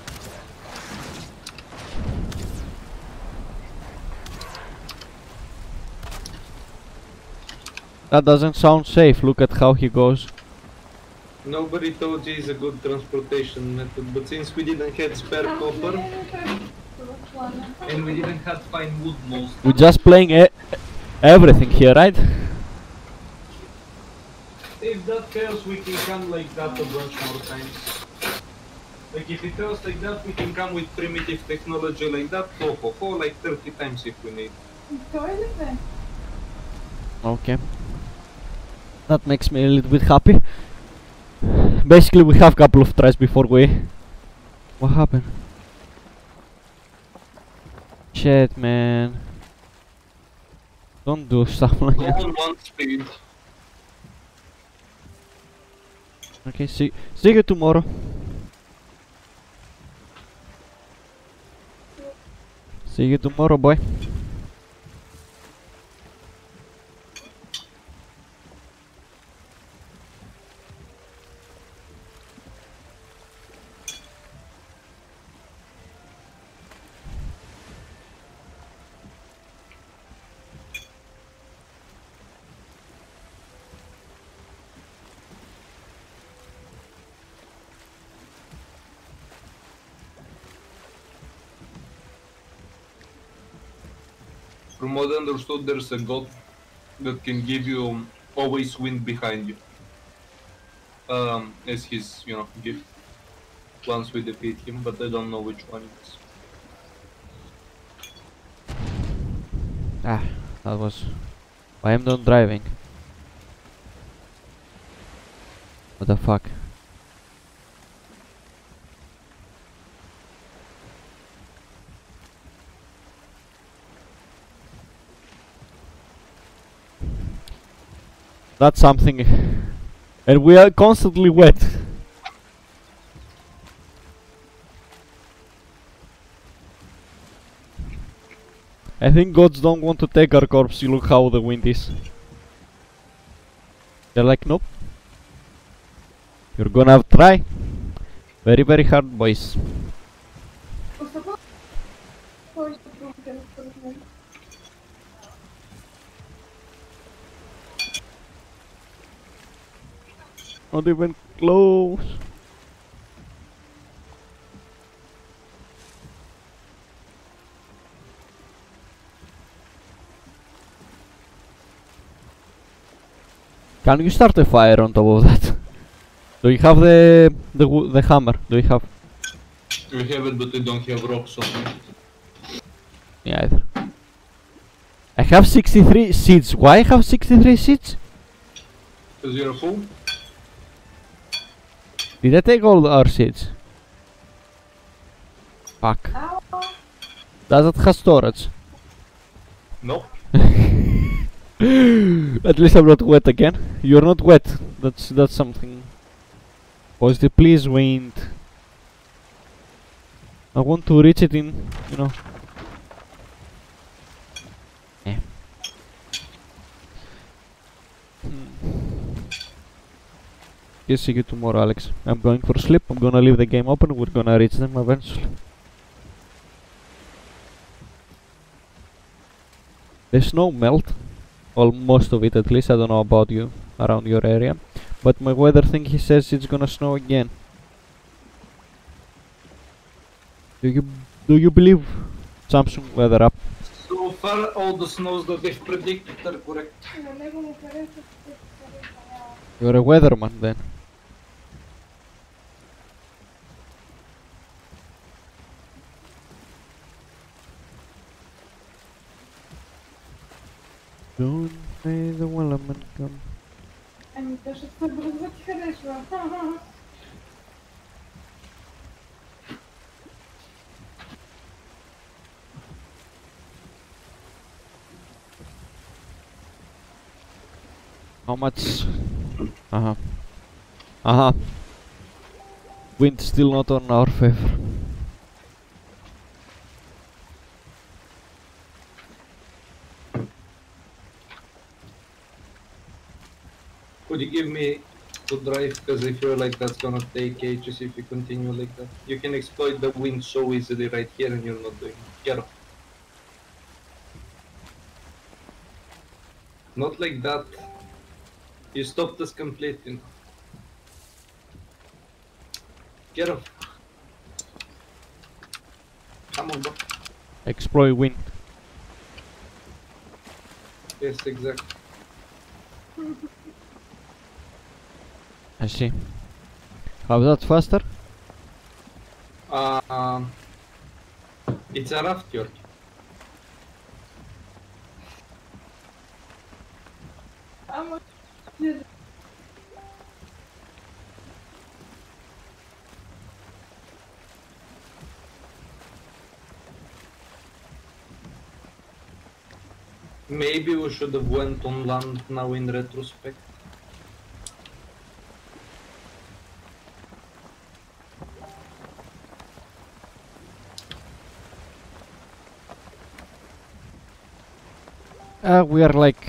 That doesn't sound safe. Look at how he goes. Nobody told you it's a good transportation method, but since we didn't have spare copper and we didn't have fine wood most, We're just playing e everything here, right? if that fails, we can come like that a bunch more times. Like if it fails like that, we can come with primitive technology like that, ho ho ho, like thirty times if we need. Okay. That makes me a little bit happy. Basically, we have a couple of tries before we... What happened? Shit, man. Don't do stuff like Go that. on one speed. Okay, see, see you tomorrow. See you tomorrow, boy. From what I understood, there's a god that can give you always wind behind you. Um, as his, you know, gift. Once we defeat him, but I don't know which one it is. Ah, that was... I am done driving. What the fuck? That's something. And we are constantly wet. I think gods don't want to take our corpse. You look how the wind is. They're like, nope. You're gonna have to try. Very, very hard, boys. повече провокира според мен. Not even close. Can you start a fire on top of that? Do you have the the wo- the hammer? Do you have? We have it, but we don't have rocks on it. Me either. I have sixty-three seeds. Why I have sixty-three seeds? Because you're a fool? Did I take all our seeds? Fuck. Ау! Does it have storage? No. At least I'm not wet again. You're not wet. That's that's something positive. Please, wind. I want to reach it in, you know. Yeah. Hmm. Okay, see you tomorrow, Alex. I'm going for sleep. I'm gonna leave the game open. We're gonna reach them eventually. The snow melt. Well, most of it at least. I don't know about you around your area, but my weather thing, he says it's gonna snow again. Do you do you believe Samsung weather app? So far, all the snows that they've predicted are correct. На него му харесва, че се харесва. You're a weatherman then. Don't may the wellerman come. Ами то ще се бързо ти харесва. How much? Uh huh. Uh huh. Wind still not on our favor. Could you give me to drive? Because I feel like that's gonna take ages if you continue like that. You can exploit the wind so easily right here and you're not doing it. Get off. Not like that. You stopped us completely. Get off. Come on, bro. Exploit wind. Yes, exactly. I see. How's that faster? Uh, um, it's a raft, George. Ама... Maybe we should have went on land now in retrospect. Uh, we are like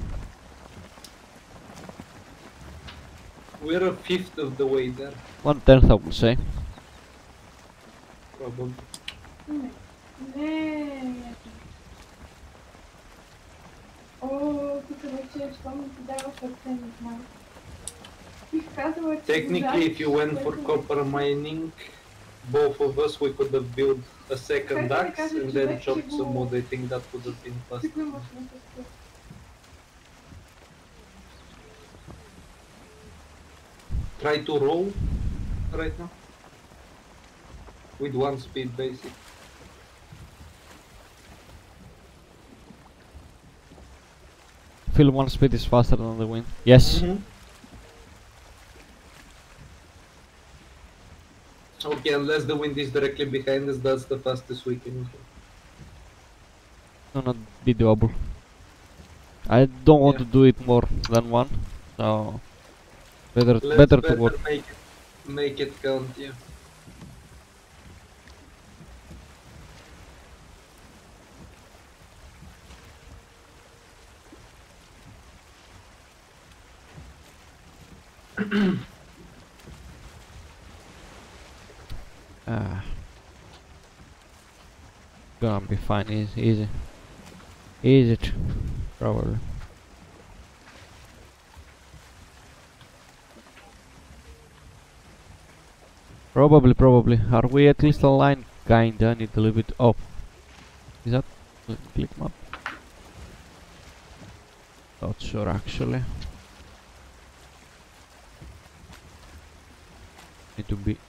We're a fifth of the way there, one tenth, I would say. probably. Не. Не. О, тук вече, що ми ти дава сърце, не знам. Бих казала, че... Technically, if you went for защото- copper mining, both of us, we could have built a second Как да axe кажа, and че then вече chopped го- some wood. I think that would have been faster. Тук имаш на сърце. Try to roll right now. With one speed, basic. Feel one speed is faster than the wind. Yes. Mhm. Okay, unless the wind is directly behind us, that's the fastest we can go. No, not be doable. I don't want Yeah. to do it more than one, so better Let's better to work. make it, make it count, yeah. Ah. Gonna be fine, easy, easy. Easy, tr- probably. Probably, probably. Are we at least aligned? Kinda, need a little bit up. Is that? Let me click map. Not sure actually. Need to be.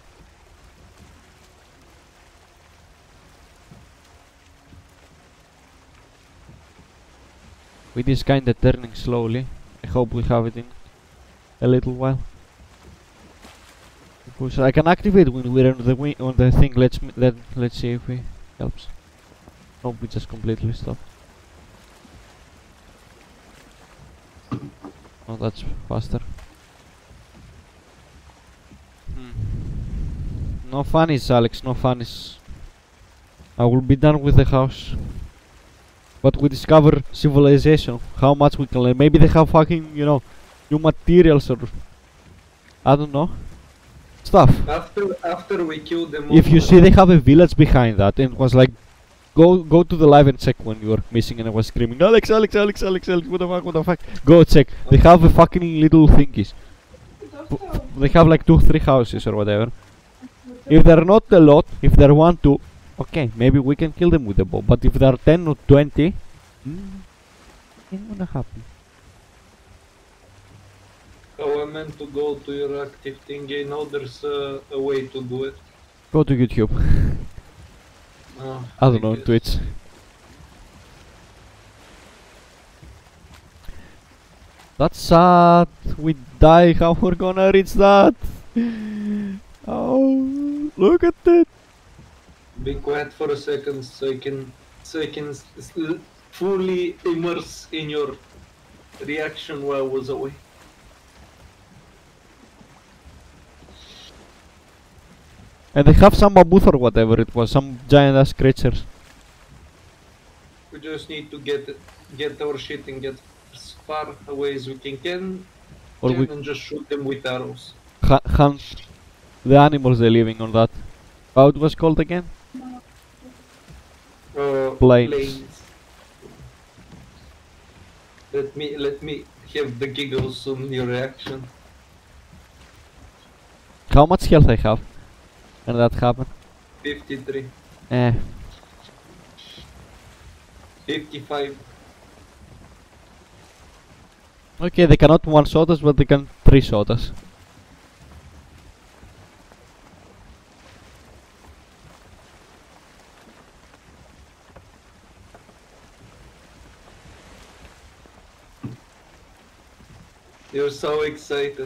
It is kinda turning slowly. I hope we have it in a little while. Because I can activate when we're on the wi on the thing. Let's m let let's see if it helps. Nope, we just completely stop. Oh, that's faster. Hmm. No funnies, Alex. No funnies. I will be done with the house. But we discover civilization. How much we can learn. Maybe they have fucking, you know, new materials or I don't know. Stuff. After after we kill them If all, you see, they have a village behind that, and it was like, go go to the live and check when you were missing, and I was screaming, Alex, Alex, Alex, Alex, Alex, what the fuck, what the fuck? Go check. They have a fucking little thingies. Also, They have like two, three houses or whatever. If they're not a lot, if they're one, two, okay, maybe we can kill them with the bow. But if they're ten or twenty, mm, ain't gonna happen. how I meant to go to your active thing, I know there's uh, a way to do it. Go to YouTube. Uh, I don't know, guess. Twitch. That's sad. We die. How we're gonna reach that? Oh, look at it. Be quiet for a second so I can so I can s- s- l- fully immerse in your reaction while I was away. And they have some mammoth or whatever it was, some giant ass creatures. We just need to get it, get our shit and get as far away as we can, can, Or can we and just shoot them with arrows. ha hunt the animals they're living on that. How it was called again? Uh, Plains. Let me let me have the giggles on your reaction. How much health I have? And that happened? fifty-three, Eh. fifty-five. Okay, they cannot one shot us, but they can three shot us. You're so excited.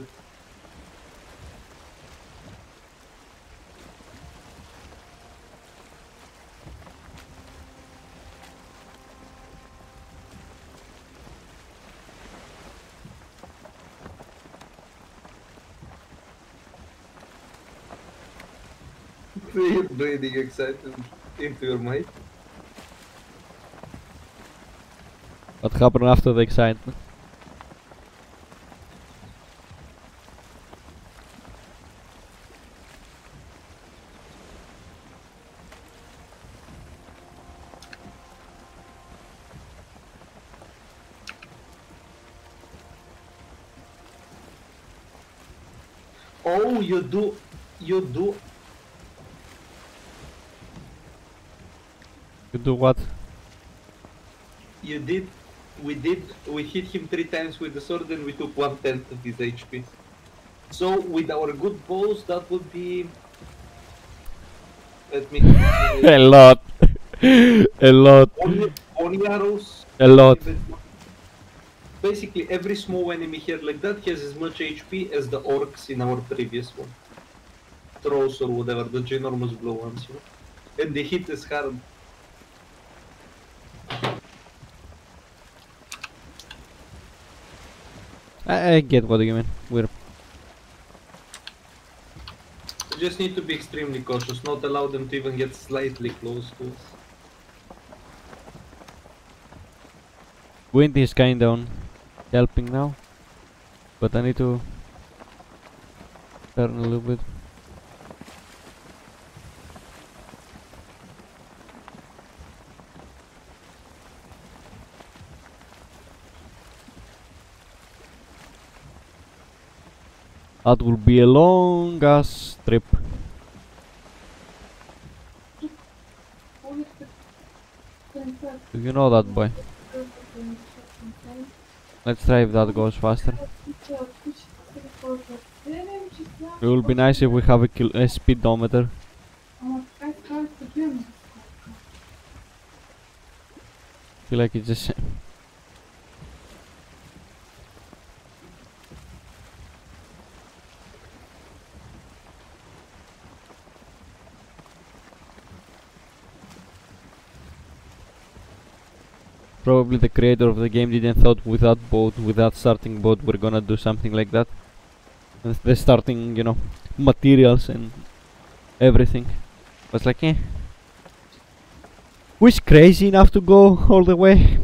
You're breathing excited into your mic. What happened after the excitement? Oh, you do, you do. You do what? You did, we did, we hit him three times with the sword and we took one tenth of his H P. So with our good bows, that would be. Let me. A lot. A lot. Only, only arrows. A lot. Basically, every small enemy here like that has as much H P as the orcs in our previous one. Trolls or whatever, the ginormous blow ones, you know? And they hit as hard. I, I get what you mean. We're We just need to be extremely cautious, not allow them to even get slightly close to us. wind is kinda on helping now, but I need to turn a little bit. That will be a long ass trip. Do you know that, boy? Let's try if that goes faster. It will be nice if we have a, kil a speedometer. Feel like it's just probably the creator of the game didn't thought with that boat, with that starting boat, we're gonna do something like that. And the starting, you know, materials and everything. Was like, eh. Who's crazy enough to go all the way?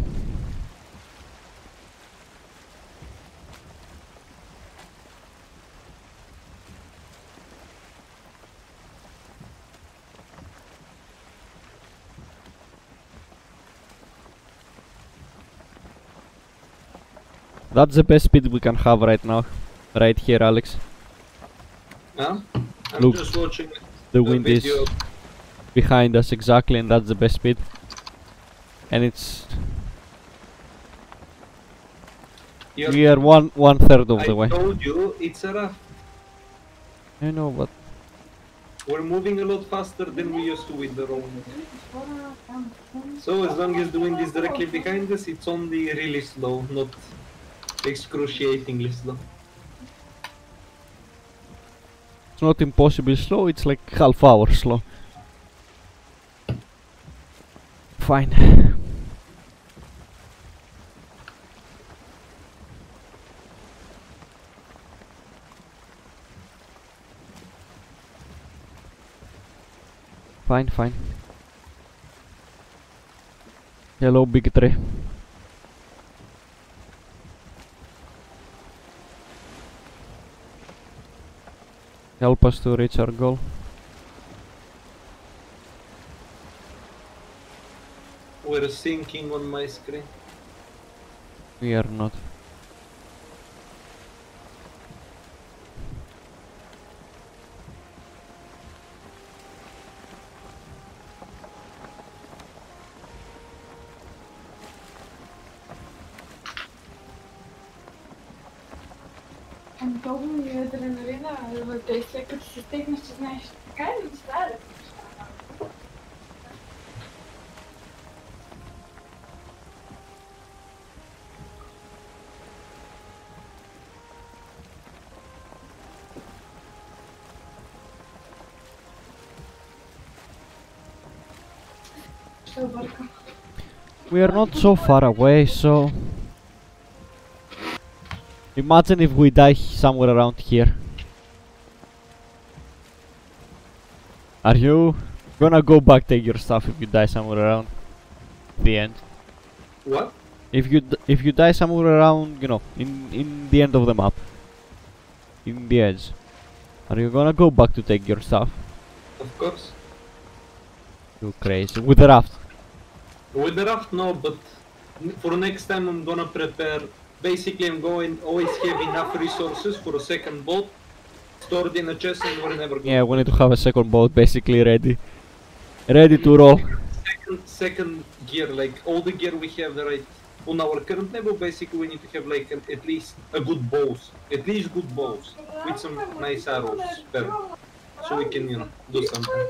That's the best speed we can have right now. Right here, Alex. Yeah? I'm Look, just watching The a wind is video. behind us exactly, and that's the best speed. And it's You're- we are one one third of I the way. told you it's a raft. I know, but We're moving a lot faster than we used to with the road. So as long as the wind is directly behind us, it's only really slow, not excruciatingly slow. it's not impossible slow. It's like half hour slow. Fine. Fine, fine. Hello, big tree. Help us to reach our goal. We're sinking on my screen. We are not. Ами толкова ми е адреналина в действие, като се стегнеш, че знаеш. Така е ли да стара? Ще объркам. We are not so far away, so imagine if we die somewhere around here. Are you gonna go back, take your stuff if you die somewhere around the end? What? If you d if you die somewhere around, you know, in in the end of the map, in the edge, are you gonna go back to take your stuff? Of course. You crazy with the raft? With the raft, no, but n- for next time I'm gonna prepare. Basically, I'm going always have enough resources for a second boat, stored in a chest, and we're never going. Yeah, we need to have a second boat basically ready, ready to roll. Second, second gear, like all the gear we have right on our current level. Basically, we need to have like an, at least a good bows, at least good bows with some nice arrows spare, so we can, you know, do something.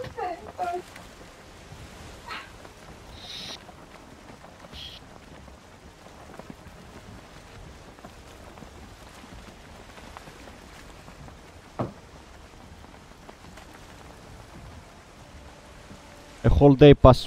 A whole day pass.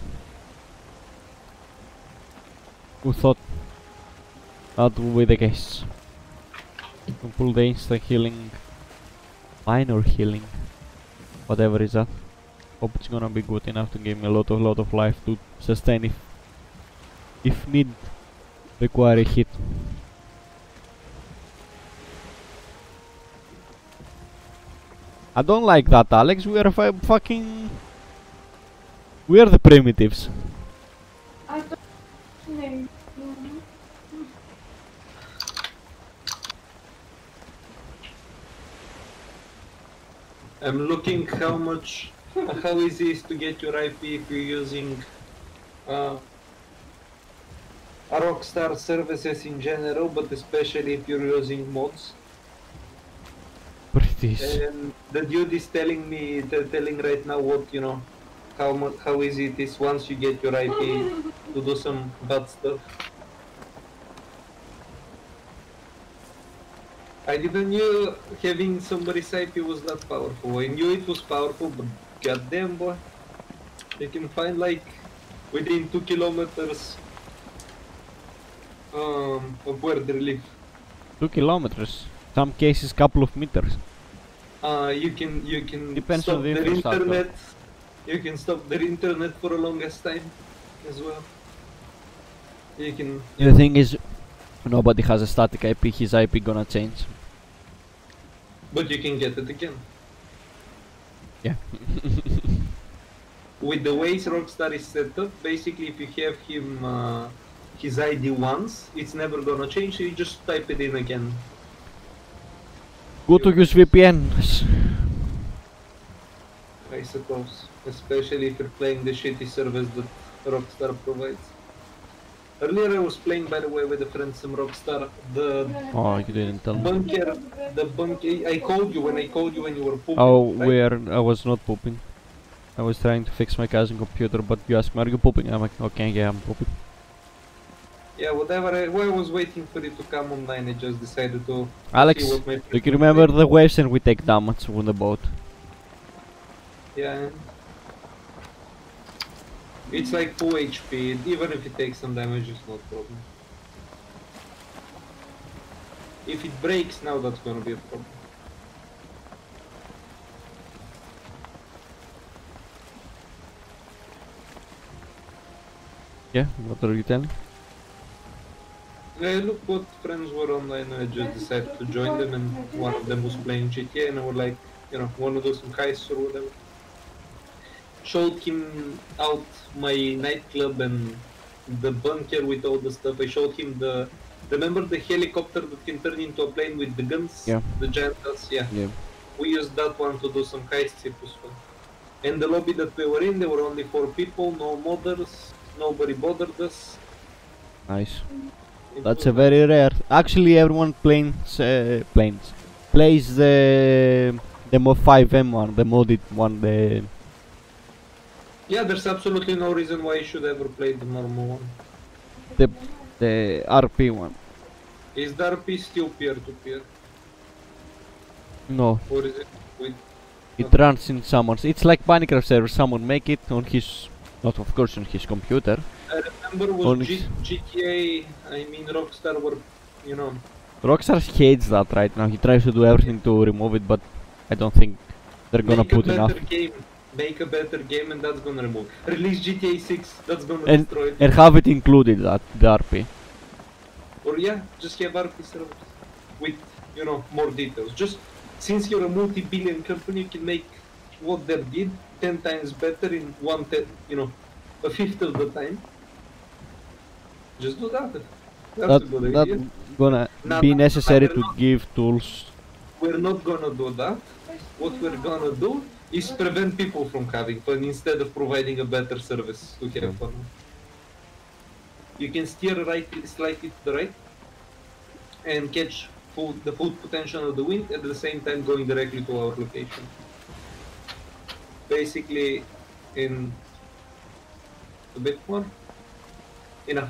Who thought that would be the case? To pull the instant healing, minor healing, whatever is that. Hope it's gonna be good enough to give me a lot of lot of life to sustain if if need require a hit. I don't like that, Alex. We are fi fucking. We are the primitives. I don't know. I'm looking how much, how easy it is to get your I P if you're using uh, Rockstar services in general, but especially if you're using mods. British. And the dude is telling me, t telling right now what, you know, how much, how easy it is once you get your I P to do some bad stuff. I didn't knew having somebody's I P was that powerful. I knew it was powerful, but goddamn boy, you can find like within two kilometers um, of where they live. Two kilometers. Some cases, couple of meters. Uh, you can you can Depends stop on the their infrastructure. internet. You can stop their internet for the longest time as well. You can. The thing is, nobody has a static I P. His I P gonna change. But you can get it again. Yeah. With the ways Rockstar is set up, basically if you have him uh, his I D once, it's never gonna change, so you just type it in again. Good to use V P Ns. I suppose. Especially if you're playing the shitty service that Rockstar provides. Earlier I was playing, by the way, with a friend from Rockstar, the Oh, you didn't tell me. bunker, the bunker, I called you when I called you when you were pooping, Oh, right? where I was not pooping. I was trying to fix my cousin's computer, but you asked me, are you pooping? I'm like, okay, yeah, I'm pooping. Yeah, whatever, I, while I was waiting for it to come online, I just decided to Alex, see what my do friend you was remember playing. the waves and we take damage on the boat? Yeah. It's like full H P, even if it takes some damage, it's no problem. If it breaks now, that's gonna be a problem. Yeah, what are you telling? I looked what friends were online and I just decided to join them, and one of them was playing G T A and I was like, you know, wanna do some heists or whatever. Showed him out my nightclub and the bunker with all the stuff. I showed him the, remember the helicopter that can turn into a plane with the guns? Yeah. The giant guns, yeah. Yeah. We used that one to do some heists, it was fun. And the lobby that we were in, there were only four people, no modders, nobody bothered us. Nice. It That's was a very rare. Actually, everyone plays uh, planes plays the the mod five M one, the modded one. The Yeah, there's absolutely no reason why you should ever play the normal one. the the R P one. Is the R P still peer-to-peer? No, Or is it with... it runs in someone's. It's like Minecraft server. Someone make it on his, not of course on his computer. I remember was On G his- GTA, I mean Rockstar were, you know... Rockstar hates that right now. He tries to do everything to remove it, but I don't think they're gonna make put a enough. better game, make a better game and that's gonna remove. Release G T A six, that's gonna And destroy it. and have it included that the R P. Or yeah, just have R P servers with, you know, more details. Just since you're a multi-billion company, you can make what they did ten times better in one, te you know, a fifth of the time. Just do that. That's That a good that idea. gonna No, be no, necessary I to will not. give tools. We're not gonna do that. What we're gonna do is prevent people from having fun instead of providing a better service to have Yeah. fun. You can steer right, slightly to the right and catch full, the full potential of the wind at the same time going directly to our location. Basically, in a bit more, enough.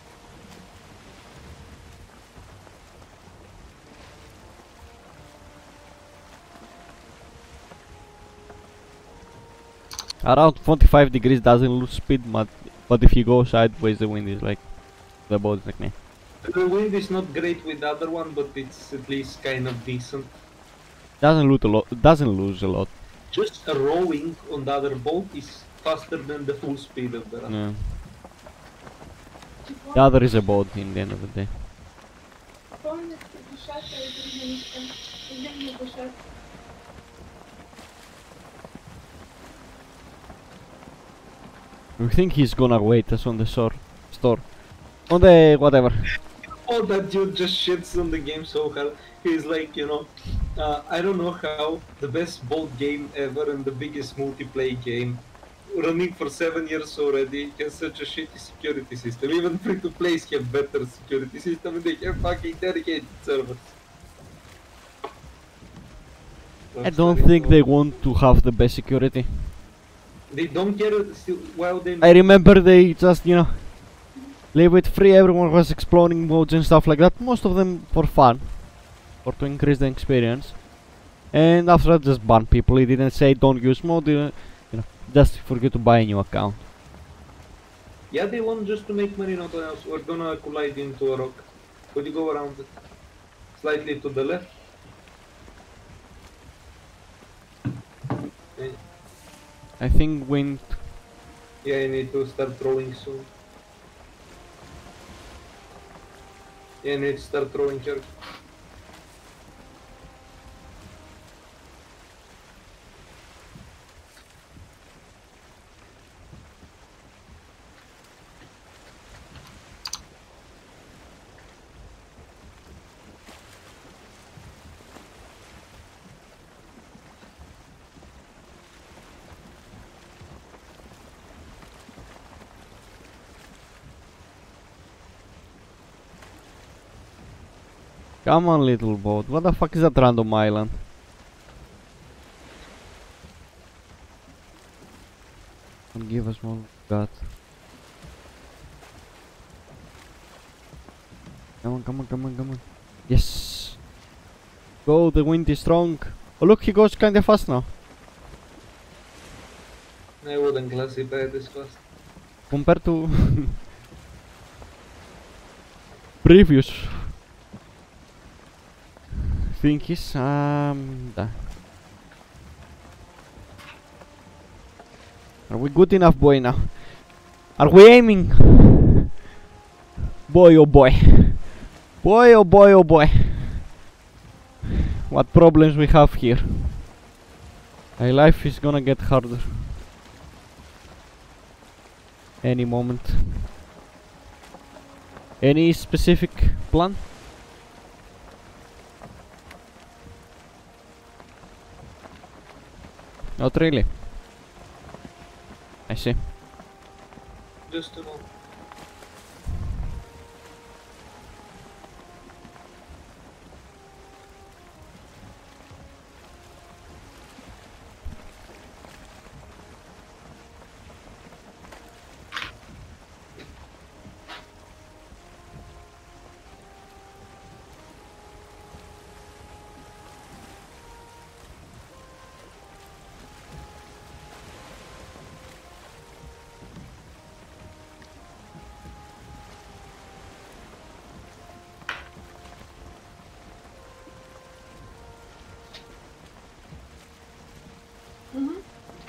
Around forty-five degrees doesn't lose speed, but but if you go sideways, the wind is like the boat is like me. The wind is not great with the other one, but it's at least kind of decent. Doesn't lose a lot. Doesn't lose a lot. Just a rowing on the other boat is faster than the full speed of the other. Yeah. The other is a boat in the end of the day. Помнят, дышать, а это идем не дышать. I think he's gonna wait us on the shore, store, on the whatever. Oh, that dude just shits on the game so hard. He's like, you know, Uh, I don't know how the best bold game ever and the biggest multiplayer game, running for seven years already, has such a shitty security system. Even free-to-plays have better security system and they have fucking dedicated servers. I don't think they want to have the best security. They don't care still, while they... I remember they just, you know, leave it free, everyone was exploring modes and stuff like that, most of them for fun, or to increase the experience. And after that just ban people, he didn't say don't use mode, uh, you know, just for you to buy a new account. Yeah, they want just to make money, not else. We're gonna collide into a rock. Could you go around it? Slightly to the left? Okay. I think wind... Yeah, you need to start throwing soon. Yeah, you need to start throwing here. Come on, little boat. What the fuck is that random island? Don't give us more god. Come on, come on, come on, come on. Yes! Go, the wind is strong. Oh look, he goes kinda fast now. I wouldn't classify this fast. Compared to... previous... thingies, um... da. Are we good enough, boy, now? Are we aiming? Boy, oh boy. Boy, oh boy, oh boy. What problems we have here. My life is gonna get harder. Any moment. Any specific plan? Not really. I see. Just a moment. Mhm.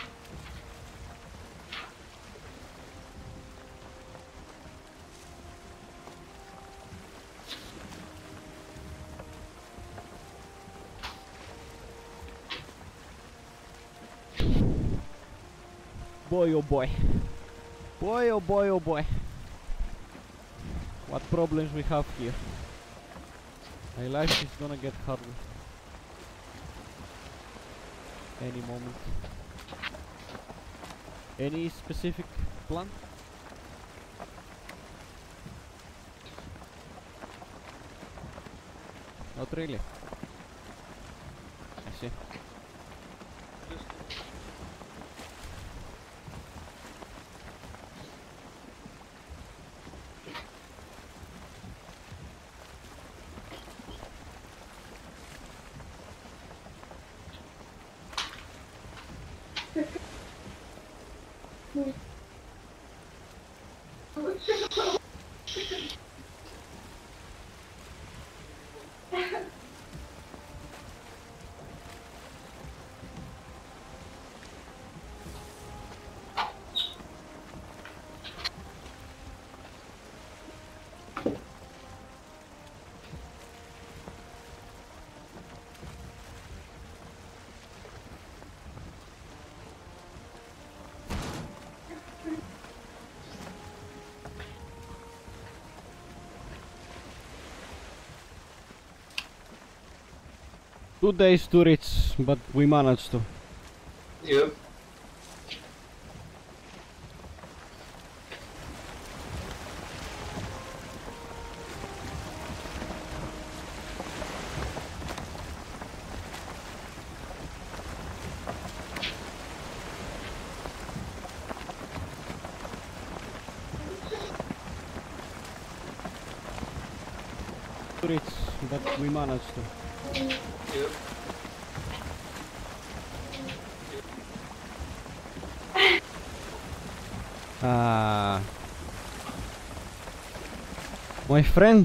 Boy, oh boy. Boy, oh boy, oh boy. What problems we have here. My life is gonna get harder. Any moment. Any specific plan? Not really. I see. Two days to reach, but we managed to. Yep. To reach, but we managed to. Yep. Ah, my friend,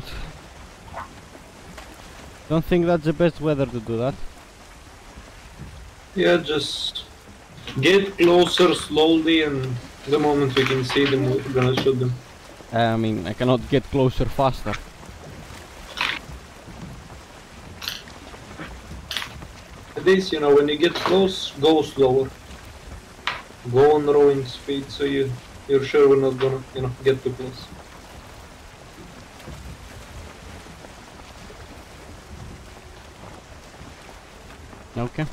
don't think that's the best weather to do that. Yeah, just get closer slowly, and the moment we can see them, we're gonna shoot them. I mean, I cannot get closer faster. At least, you know, when you get close, go slower. Go on rowing speed, so you you're sure we're not gonna, you know, get too close. Okay.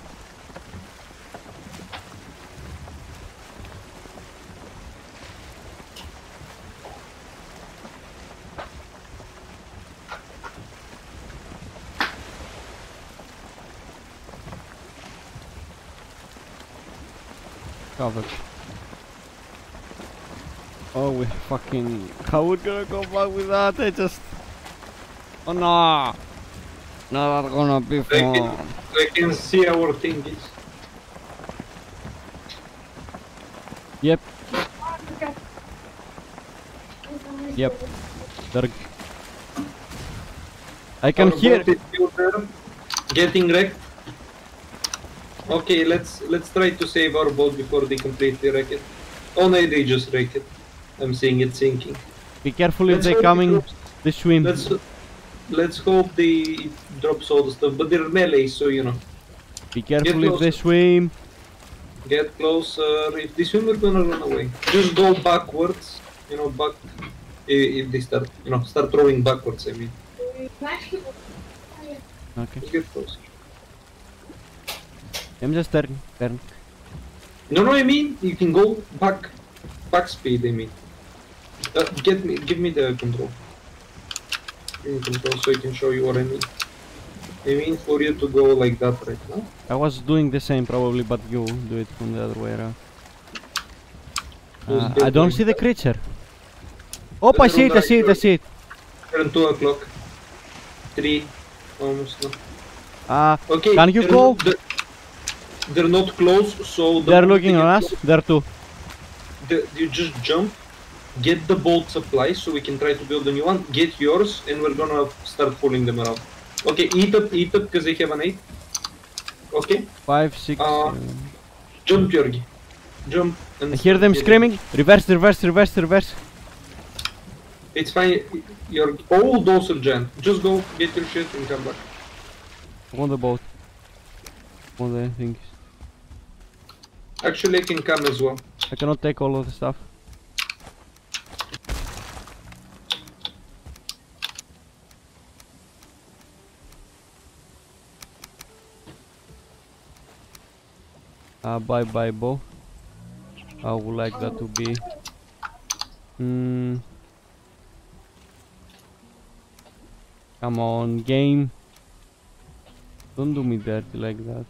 Covered. Oh, we fucking. How we gonna go back with that? I just. Oh no! No, that's gonna be I fun. can, I can see our thingies. Yep, Okay. yep. They're. I can Our hear. boat is still there, getting wrecked. Okay, let's let's try to save our boat before they completely wreck it. Oh no, they just wreck it. I'm seeing it sinking. Be careful if Let's they're hope it coming. drops- They swim. Let's let's hope they drop all the stuff, but they're melee, so you know. Be careful if they closer. swim. Get closer. If they swim, we're gonna run away. Just go backwards. You know, back. i- If they start, you know, start throwing backwards. I mean, Okay. just get closer. I'm just turn, turn. No, no, I mean you can go back, back speed. I mean, uh, get me, give me the control. Give me control so I can show you what I mean. I mean for you to go like that right now. I was doing the same probably, but you do it from the other way around. Just Uh, get I don't like see the that. creature. Oh, I see it, I see it, I see it. Turn two o'clock. Three, almost. No. Ah, Okay. Can you they're go? not- They're, they're not close, so the they're moment looking they on get us. close, There too. the- you just jump, get the bolt supply so we can try to build a new one. Get yours, and we're gonna start pulling them around. Okay, eat up, eat up, because they have an eight. Okay, Five, six. Uh, seven. jump, Georgi. Jump. And I hear them get- screaming. Reverse, reverse, reverse, reverse. It's fine. You're all docile, Jan. Just go, get your shit, and come back. On the boat. On the things. Actually, I can come as well. I cannot take all of the stuff. Uh, bye bye, Bo. I would like that to be. Hmm. Come on, game. Don't do me dirty like that.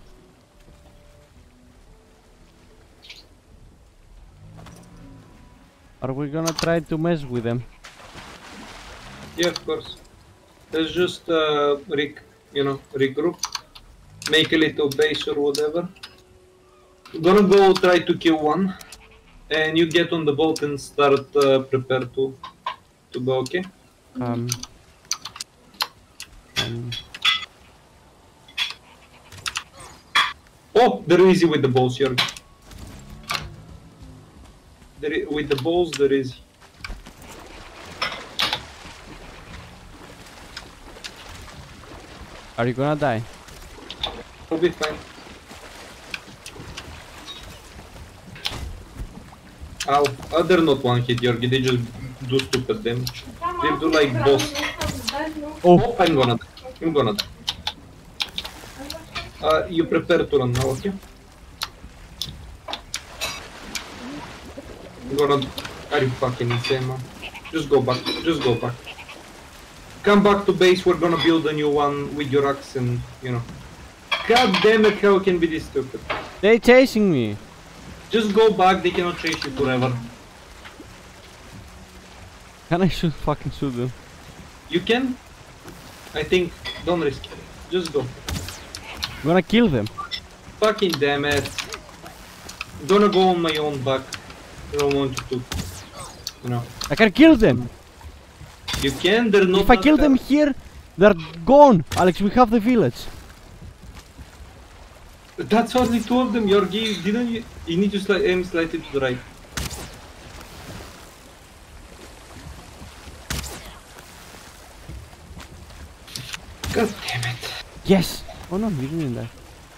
Are we gonna try to mess with them? Yeah, of course. Let's just uh, re you know, regroup, make a little base or whatever. Gonna go try to kill one, and you get on the boat and start uh, prepare to to go. Okay. Um. um Oh, they're easy with the balls, Jörg. They're e- with the balls, they're easy. are you gonna die? We'll be fine. Ow. Oh, they're not one hit, Jörg. They just do stupid damage. They do like boss. Oh, Oh, I'm gonna die. I'm gonna die. Uh, you prepare to run now, okay? I'm gonna... Are you fucking insane, man? Just go back, just go back. Come back to base, we're gonna build a new one with your axe and, you know. God damn it, how can be this stupid? They chasing me. Just go back, they cannot chase you forever. Can I shoot fucking shoot them? You can? I think, don't risk it. Just go. I'm gonna kill them. Fucking damn it. I'm gonna go on my own back. I don't want you to, you know. I can kill them. You can, they're not... If I kill them here, they're gone. Alex, we have the village. That's only two of them, Yorgi. Didn't you? You need to sli aim slightly to the right. God damn it. Yes. Oh no, you didn't die.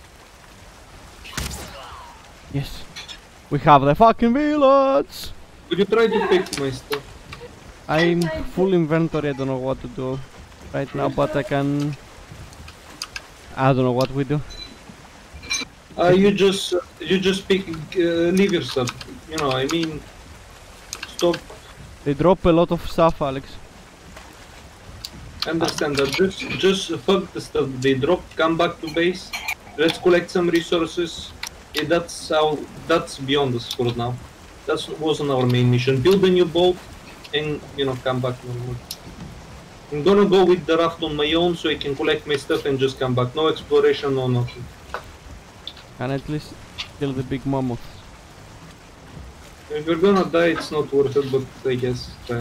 Yes. We have the fucking village. Could you try to pick my stuff? I'm full inventory. I don't know what to do right now, but I can. I don't know what we do. Uh, you just, uh, you just pick, uh, leave yourself. You know, I mean, stop. They drop a lot of stuff, Alex. Understand that. Just, just fuck the stuff they drop. Come back to base. Let's collect some resources. Yeah, that's how. That's beyond us for now. That wasn't our main mission. Build a new boat, and you know, come back normal. I'm gonna go with the raft on my own, so I can collect my stuff and just come back. No exploration, no nothing. Can I at least kill the big mammoth? If you're gonna die, it's not worth it, but I guess. Uh,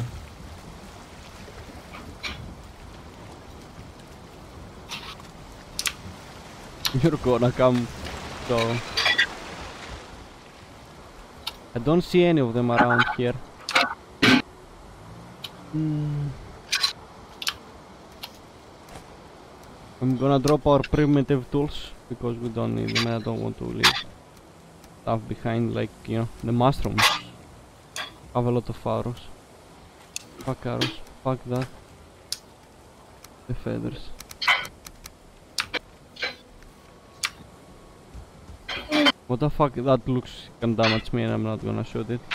You're gonna come, so... I don't see any of them around here. Hmm. I'm gonna drop our primitive tools, because we don't need them and I don't want to leave stuff behind, like, you know, the mushrooms. Have a lot of arrows. Fuck arrows, fuck that. The feathers. What the fuck, that looks can damage me and I'm not gonna shoot it.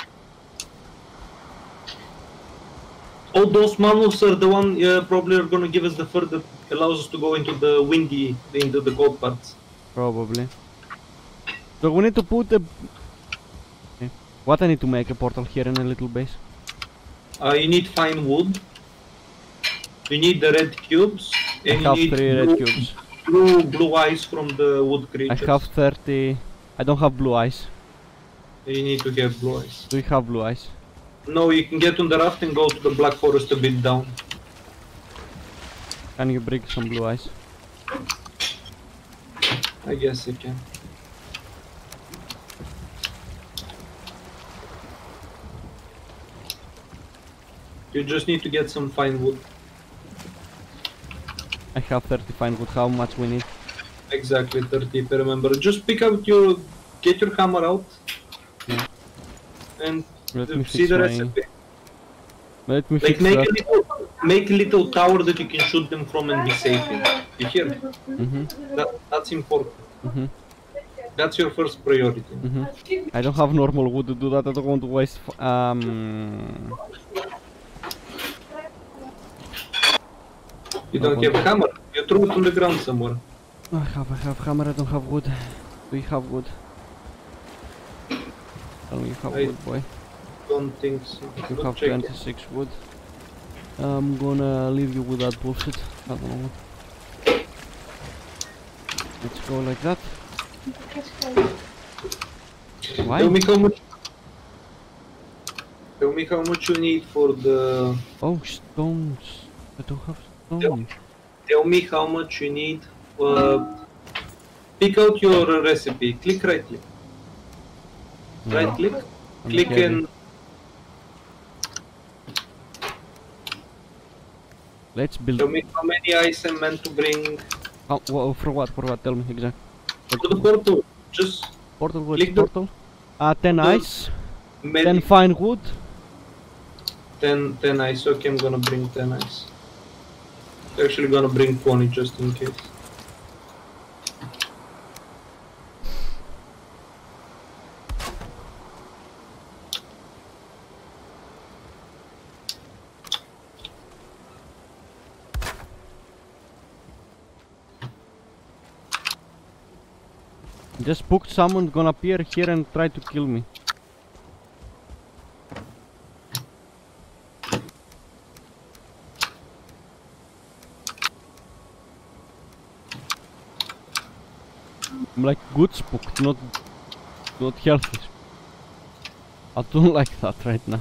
all those mammoths are the one uh, probably are gonna give us the fur that allows us to go into the windy, into the cold parts. Probably. So we need to put a... Okay. What I need to make a portal here in a little base? Uh, you need fine wood. You need the red cubes. And I have you need three red blue, cubes. Blue, blue eyes from the wood creatures. I have thirty... I don't have blue eyes. You need to get blue eyes. Do you have blue eyes? No, you can get on the raft and go to the Black Forest a bit down. Can you bring some blue eyes? I guess you can. You just need to get some fine wood. I have thirty fine wood. How much we need? Exactly thirty if I remember. Just pick out your... Get your hammer out. Yeah. And Let me see fix the my... recipe. Let me Like fix make that. a little, make a little tower that you can shoot them from and be safe in. You hear? Mm-hmm. That, that's important. Mm-hmm. That's your first priority. Mm-hmm. I don't have normal wood to do that. I don't want to waste. F um. You don't have a hammer. You threw it on the ground somewhere. I have, I have hammer. I don't have wood. Do you have wood? Tell me you have I wood, boy. Don't think so. You Good have check. twenty-six wood. I'm gonna leave you with that bullshit. I don't know what. Let's go like that. Why? Tell me how much. Tell me how much you need for the. Oh, stones. I don't have stone. Tell me how much you need. Uh, pick out your recipe. Click right click. Right click. I'm Click getting- and. Let's build. Tell me how many ice I'm meant to bring How, wha- for what? For what? Tell me exactly. to the portal. Just Portal, what's Click the- portal? Uh, ten the ice, many. ten fine wood. ten, ten ice. Okay, I'm gonna bring ten ice. Actually, gonna bring twenty just in case. Just booked someone gonna appear here and try to kill me. I'm like good spooked, not not healthy. I don't like that right now.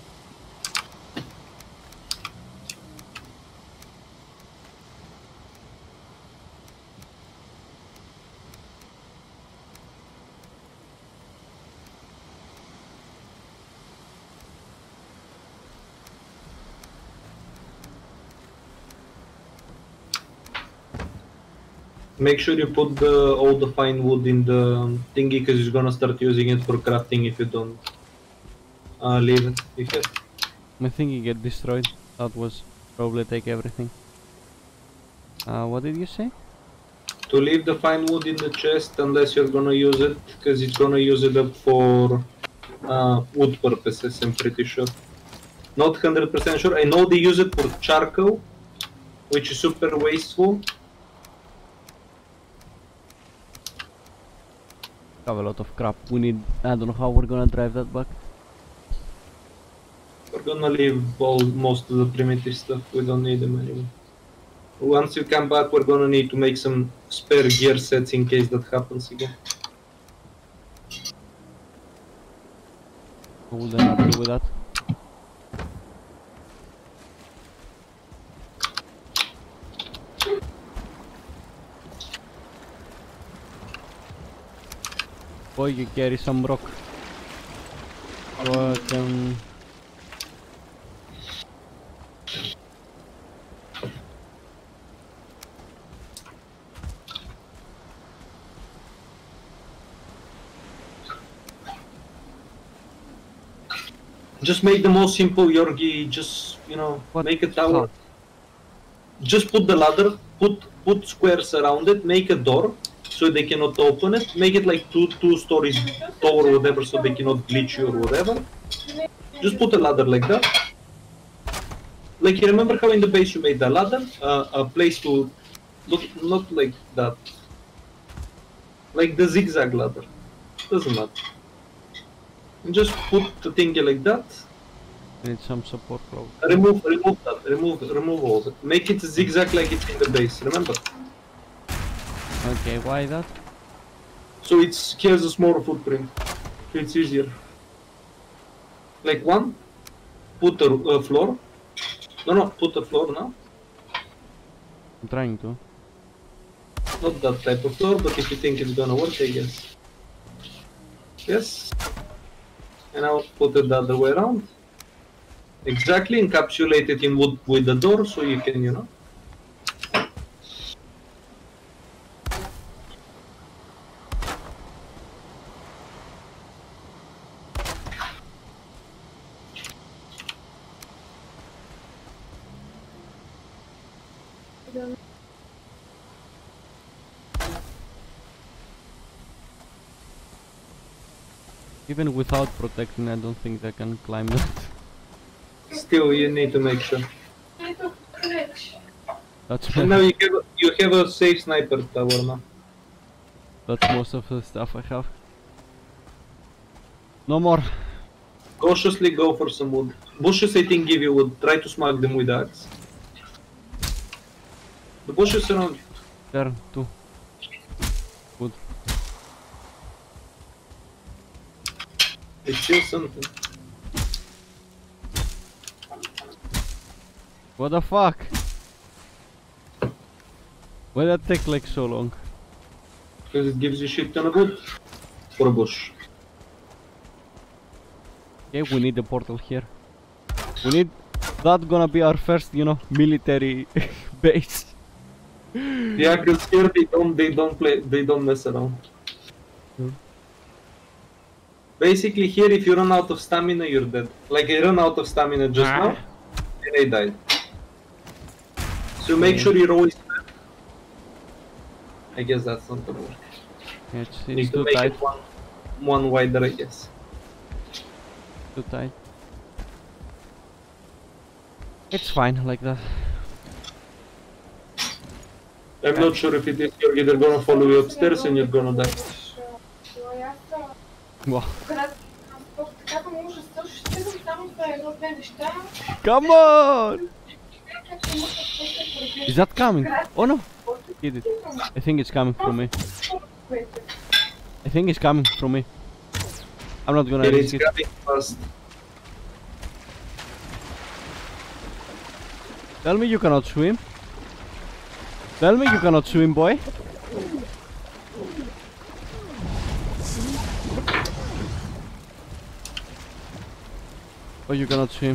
Make sure you put the, all the fine wood in the thingy, because he's gonna start using it for crafting if you don't uh, leave it. If you... My thingy get destroyed. That was probably take everything. Uh, what did you say? To leave the fine wood in the chest unless you're gonna use it, because it's gonna use it up for uh, wood purposes, I'm pretty sure. Not one hundred percent sure. I know they use it for charcoal, which is super wasteful. Have a lot of crap. We need. I don't know how we're gonna drive that back. We're gonna leave all most of the primitive stuff. We don't need them anymore. Once you come back, we're gonna need to make some spare gear sets in case that happens again. What would I not do with that? Boy, you carry some rock. So I can... Just make the most simple, Yorgi. Just, you know, What? make a tower. How? Just put the ladder, put put squares around it, make a door so they cannot open it. Make it like two two stories tall or whatever, so they cannot glitch you or whatever. Just put a ladder like that. Like, you remember how in the base you made the ladder? Uh, a place to look, not like that. Like the zigzag ladder. Doesn't matter. And just put the thingy like that. I need some support probably. Remove, remove that. Remove, remove all that. Make it zigzag like it's in the base. Remember? Okay, why that? So it's here's a smaller footprint. It's easier. Like one. Put a uh, floor. No, no. Put a floor now. I'm trying to. Not that type of floor, but if you think it's gonna work, I guess. Yes. And I'll put it the other way around. Exactly, encapsulate it in wood with the door, so you can, you know. Even without protecting, I don't think I can climb that. Still, you need to make sure. That's And now you have a, you have a safe sniper tower now. that's most of the stuff I have. No more. Cautiously go for some wood. Bushes, I think, give you wood. Try to smack them with the axe. The bushes around you. There, two. Good. It's still something. What the fuck? Why that take like so long? Because it gives you shit ton of wood. For a bush. Okay, we need a portal here. We need... That's gonna be our first, you know, military base. Yeah, because here they don't, they don't play, they don't mess around. Hmm. Basically here, if you run out of stamina, you're dead. Like I ran out of stamina just Ah. now, and I died. So make Okay. sure you're always dead. I guess that's not gonna work. Yeah, it's, You it's need to too make tight. it one, one wider, I guess. Too tight. It's fine like that. I'm not sure if it is, you're either gonna follow you upstairs and you're gonna die. Wow. град транспорт. Така му ужас, също ще съм само това едно две неща. Come on! Как не може да се Is that coming? Oh no! Hit it. I think it's coming from me. I think it's coming from me. I'm not gonna It risk is it. coming fast. Tell me you cannot swim. Tell me you cannot swim, boy. Oh, you cannot swim.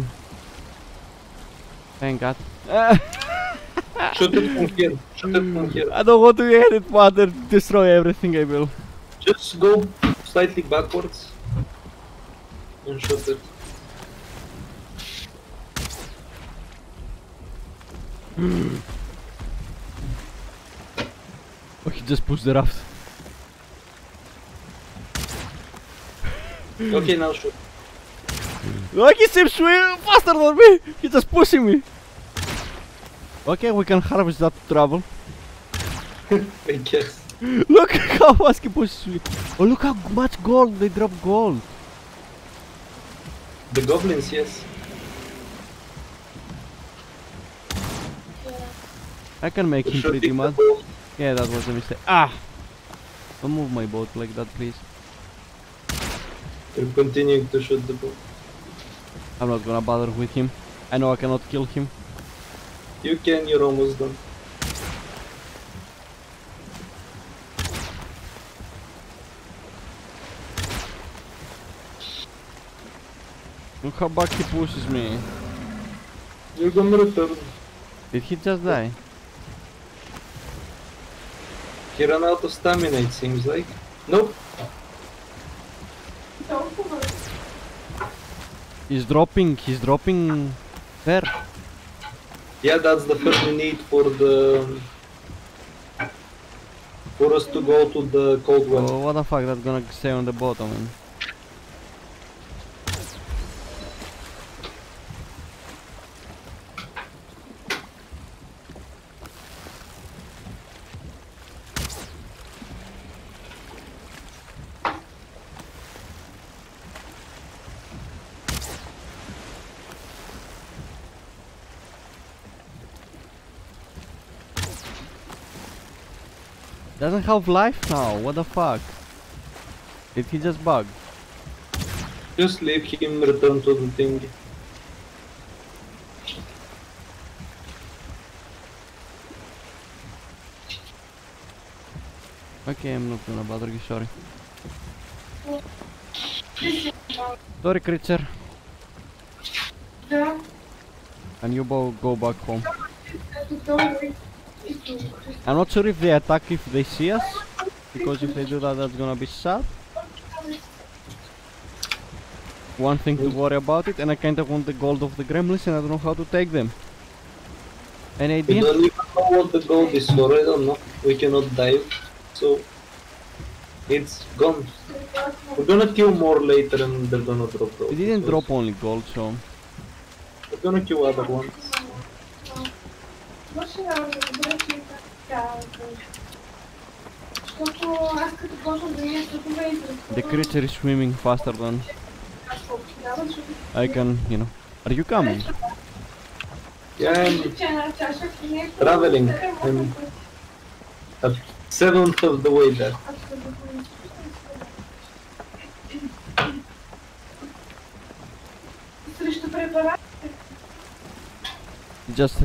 Thank God. Shoot it from here. Shoot it from here. I don't want to get it, father. Destroy everything I will. Just go slightly backwards and shoot it. Oh, he just pushed the raft. Okay, now shoot. Oh, he seems swim faster than me. He's just pushing me. Okay, we can harvest that trouble. I guess. Look how fast he pushes me. Oh, look how much gold they drop gold. The goblins, yes. I can make him pretty Shooting the mad. boat. Yeah, that was a mistake. Ah! Don't move my boat like that, please. You're continuing to shoot the boat. I'm not gonna bother with him. I know I cannot kill him. You can, you're almost done. Look how back he pushes me. You're gonna return. Did he just die? He ran out of stamina, it seems like. Nope. Толкова. He's dropping, he's dropping there. Yeah, that's the first we need for the... For us to go to the cold one. Oh, what the fuck, that's gonna stay on the bottom. Man. Doesn't have life now, what the fuck? Did he just bug? Just leave him return to the thing. Okay, I'm not gonna bother you, sorry. Sorry, creature. Да. Can you bo go back home? Ето долу и тук. I'm not sure if they attack if they see us, because if they do that, that's gonna be sad. One thing to worry about it, and I kinda want the gold of the gremlins, and I don't know how to take them. Any We idea? don't even know what the gold is for, I don't know. We cannot dive, so it's gone. We're gonna kill more later and they're gonna drop those. We didn't so drop only gold, so We're gonna kill other ones. Може да разбера, че така. Защото аз като почвам да ми е светове и the creature is swimming faster than I can, you know. Are you coming? Yeah, I'm traveling. I'm a seventh of the way there. Срещу препарат. Just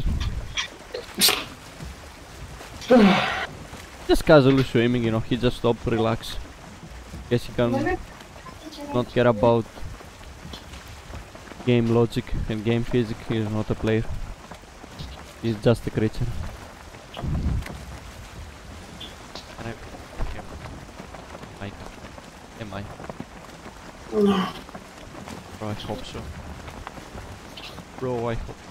just casually swimming, you know, he just stopped, relax. Guess he can not care about game logic and game physics, he is not a player. He's just a creature. Mike, am I? Bro, I hope so. Bro, I hope.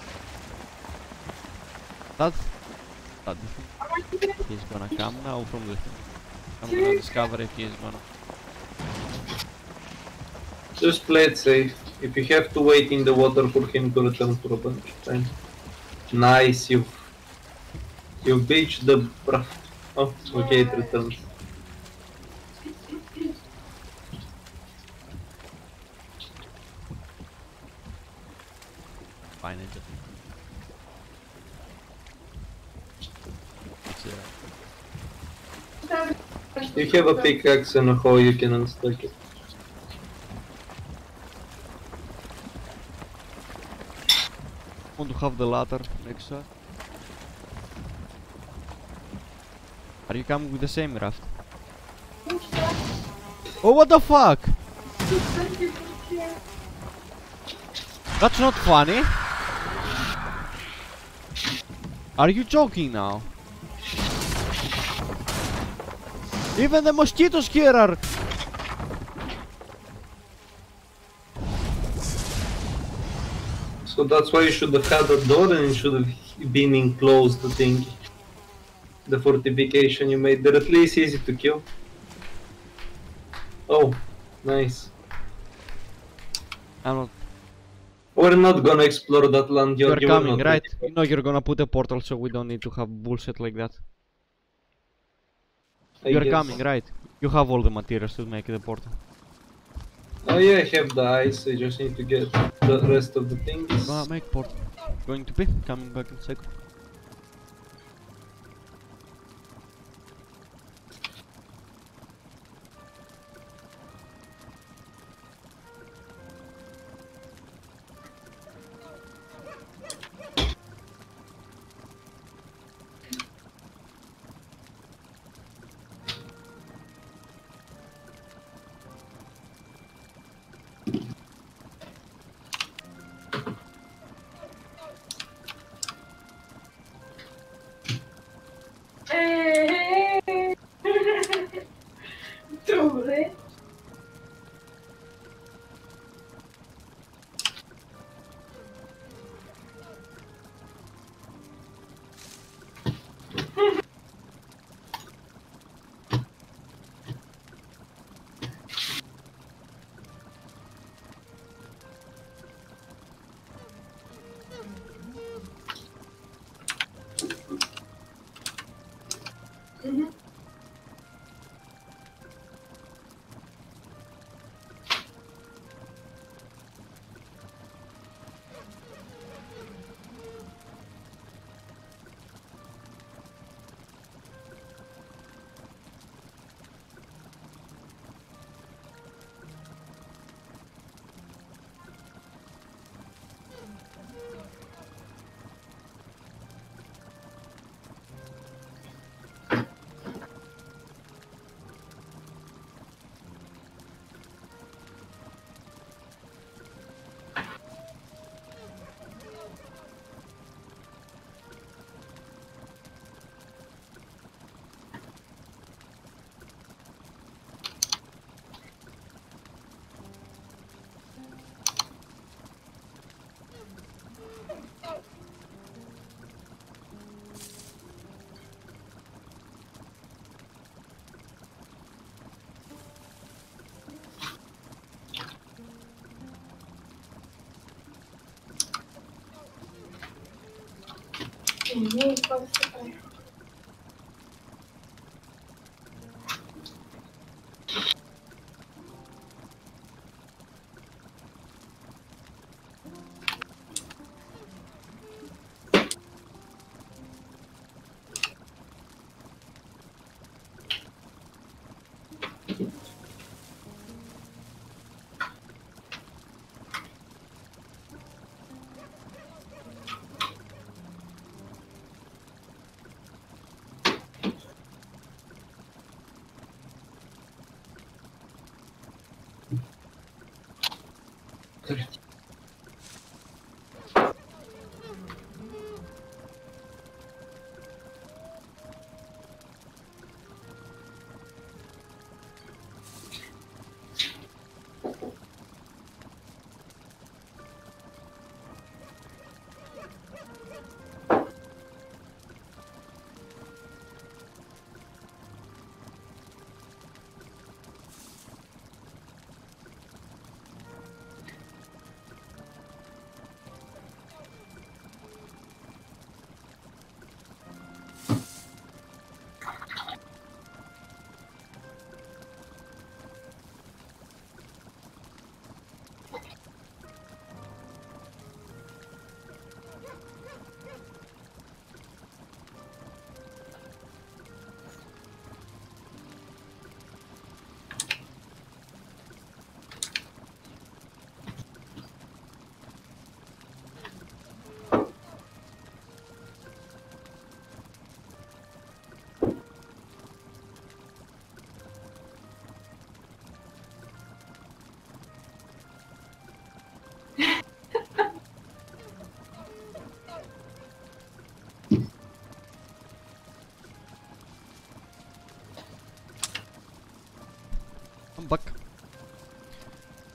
That's that. He's gonna come now from the. I'm gonna discover if he's gonna. Just play it safe. If you have to wait in the water for him to return to a bunch of time. Nice, you you beached the raft. Oh, okay, it returns. fine. It's just it's, uh, You have a pickaxe and a hoe, you can unstack it. want to have the ladder next to us. Are you coming with the same raft? Oh, what the fuck? That's not funny. Are you joking now? Even the mosquitoes here are... So that's why you should have had a door and it should have been enclosed, the thing. The fortification you made. They're at least easy to kill. Oh, nice. I'm not... We're not gonna explore that land. You're you were coming, not right? ready for You know you're gonna put a portal so we don't need to have bullshit like that. I You're guess. coming, right? You have all the materials to make the portal. Oh yeah, I have the ice. I just need to get the rest of the things. Gonna make portal. Going to be coming back in a second. Dobre. Mhm. Mhm, pode ser pra ela.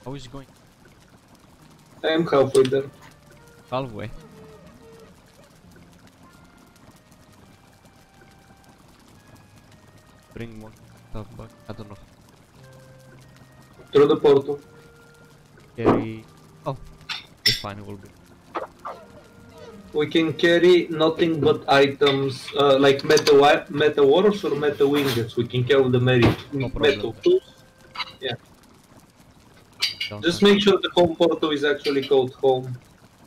How is it going? I am halfway there. Halfway. Bring more stuff back. I don't know. Through the portal. Carry. Oh, it's fine. It will be. We can carry nothing but items uh, like meta wi- meta wars or meta wingers. We can carry the meta No meta problem. tools. Yeah. Don't Just touch. make sure the home portal is actually called home.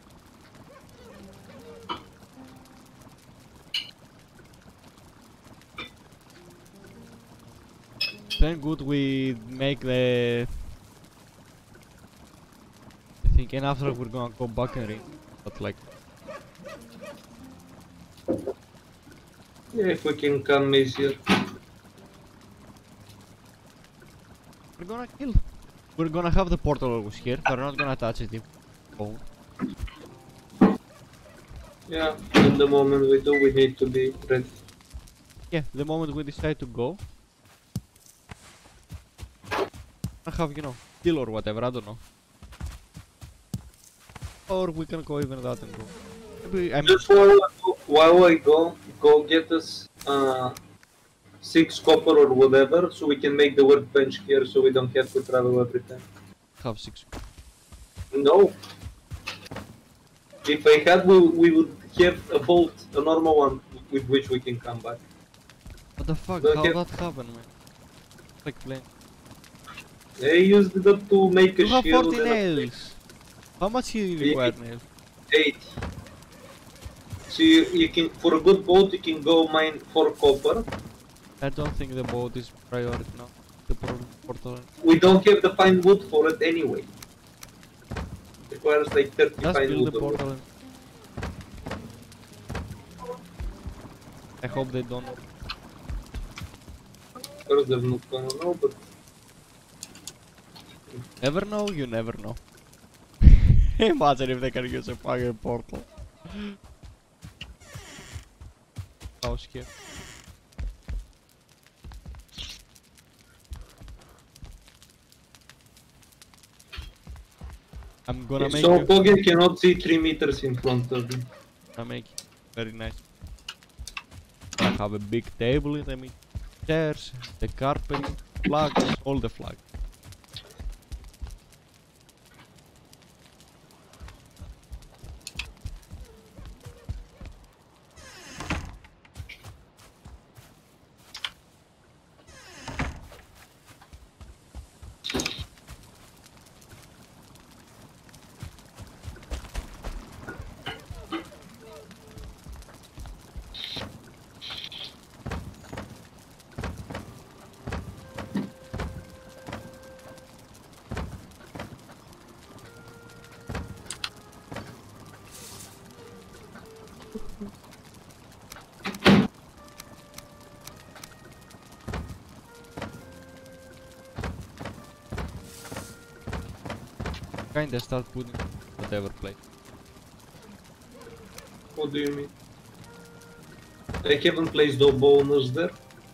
Then good we make the I think and after we're gonna go back and ring. But like Yeah, if we can come easier. we're gonna kill. We're gonna have the portal always here. We're not gonna touch it if oh. Yeah, in the moment we do, we need to be ready. Yeah, the moment we decide to go I have, you know, kill or whatever, I don't know. Or we can go even that and go. Maybe I mean Just while I go, while I go, go get us uh, six copper or whatever, so we can make the workbench here, so we don't have to travel every time. have six. No. If I had, we, we would have a boat, a normal one, with which we can come back. What the fuck? Don't How have- that happened, man? Like plane. They used it up to make a You have shield forty and a- nails. How much you require nails? eight. So you, you can, for a good boat, you can go mine for copper. I don't think the boat is priority now. The pro- portal. We don't have the fine wood for it anyway. Requires like thirty Just fine build wood. the or- portal. and- I hope they don't. Of course, they're not gonna know, but Never know, you never know. Imagine if they can use a fucking portal. How scared. I'm gonna make so you. Poge cannot see three meters in front of him. Gonna make it very nice. I have a big table in the middle, chairs, the carpet, flags, all the flags. Kinda start putting whatever plate. What do you mean? I haven't placed the bonus there.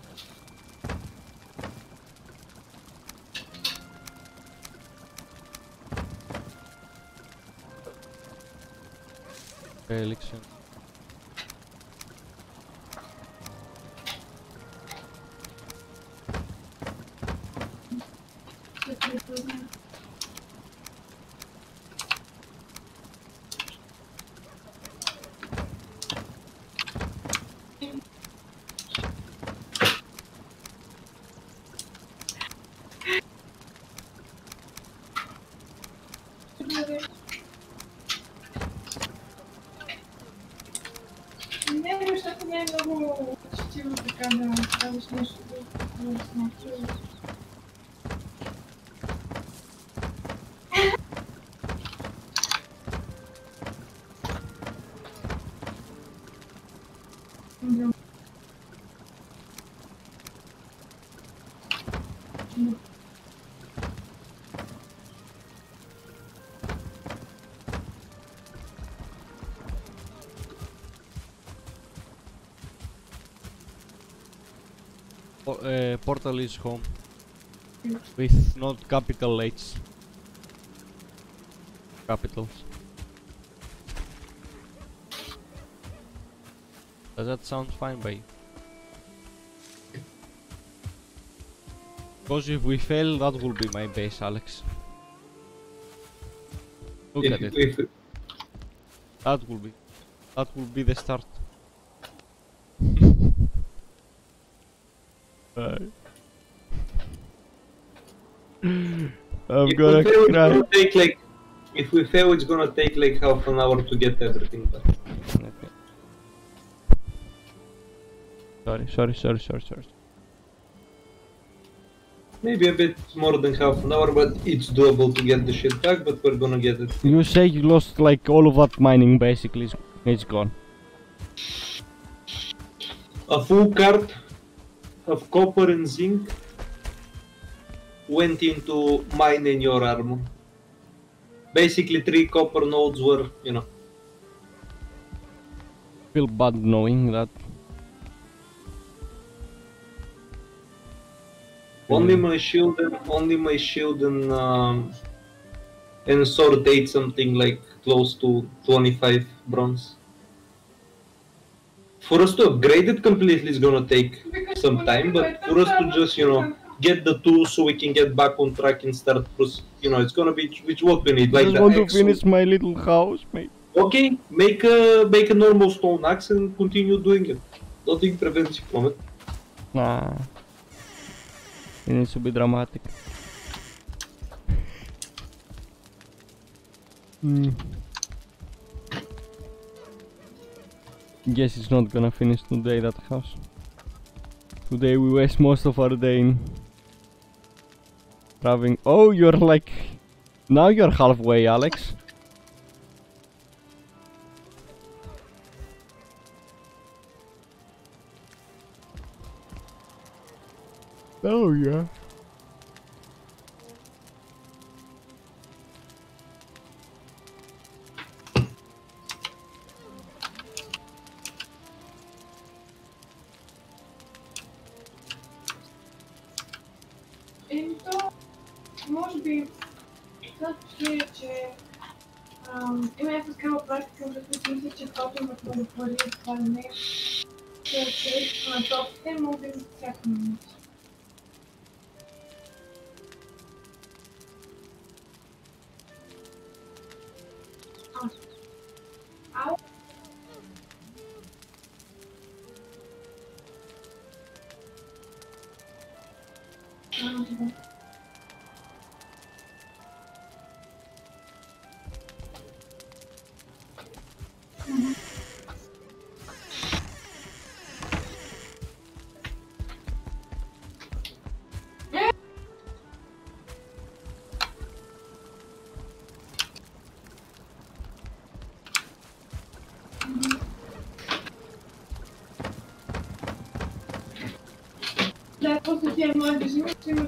Okay, election. Nie wiem, że to miałem nową czciwą wykazaną, to już nie szło. Po uh, portal is home. With not capital H. capitals. Does that sound fine by you? Because if we fail, that will be my base, Alex. Look If, at it. if, That will be. That will be the start. Bye. I'm if gonna we fail, it's cry. gonna take like, if we fail, it's gonna take like half an hour to get everything done. Okay. Sorry, sorry, sorry, sorry, sorry. Maybe a bit more than half an hour, but it's doable to get the shit back, but we're gonna get it. You say you lost like all of that mining basically, it's- it's gone. A full cart of copper and zinc went into mining your armor. Basically, three copper nodes were, you know. Feel bad knowing that. Only Mm. my shield and only my shield and um, and sword ate something like close to twenty-five bronze. For us to upgrade it completely is gonna take Because some when time, you but wait for us to for just, you know, get the tools so we can get back on track and start, pros- you know, it's gonna be which what we need, I like just the want to axe. finish my little house, mate. Okay, make a make a normal stone axe and continue doing it. Nothing prevents you from it. Nah. It needs to be dramatic. Hmm. Guess it's not gonna finish today, that house. Today we waste most of our day in driving. Oh, you're like... Now you're halfway, Alex. Oh yeah. Então, може би, след че, че ам, има някаква такава практика, да се мисля, че когато имат много пари, това не е, че се на тофите, може би за всяка минута. Ау! А, добре. Да, после тия млади жени ще има.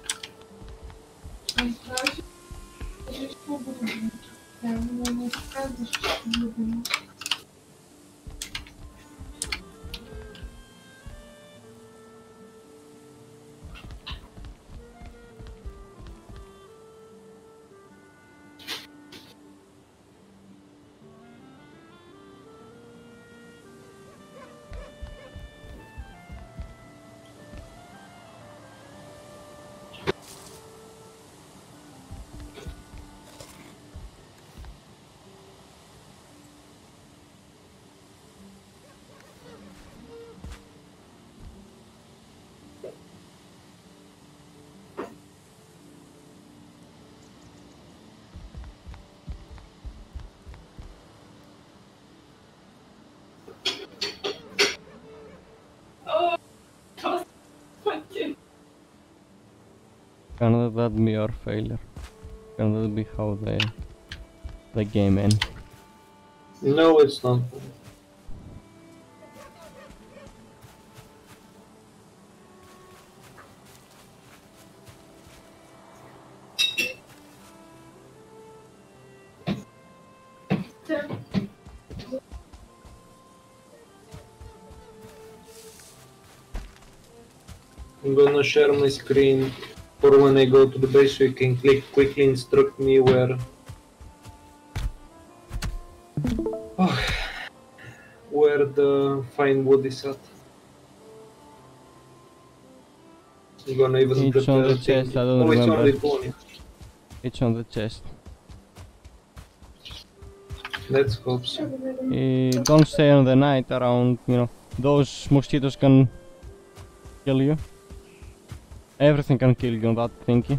Ай, страшно. Ще по-добре. Да, но не така Can that be your failure? Can that be how the the game ends? No, it's not. I'm gonna share my screen for when I go to the base so you can click quickly instruct me where oh, where the fine wood is at. I'm gonna even It's on the chest, I don't oh, it's remember. only twenty. It's on the chest. Let's hope so. Uh, don't stay on the night around, you know, those mosquitoes can kill you. Everything can kill you on that thingy.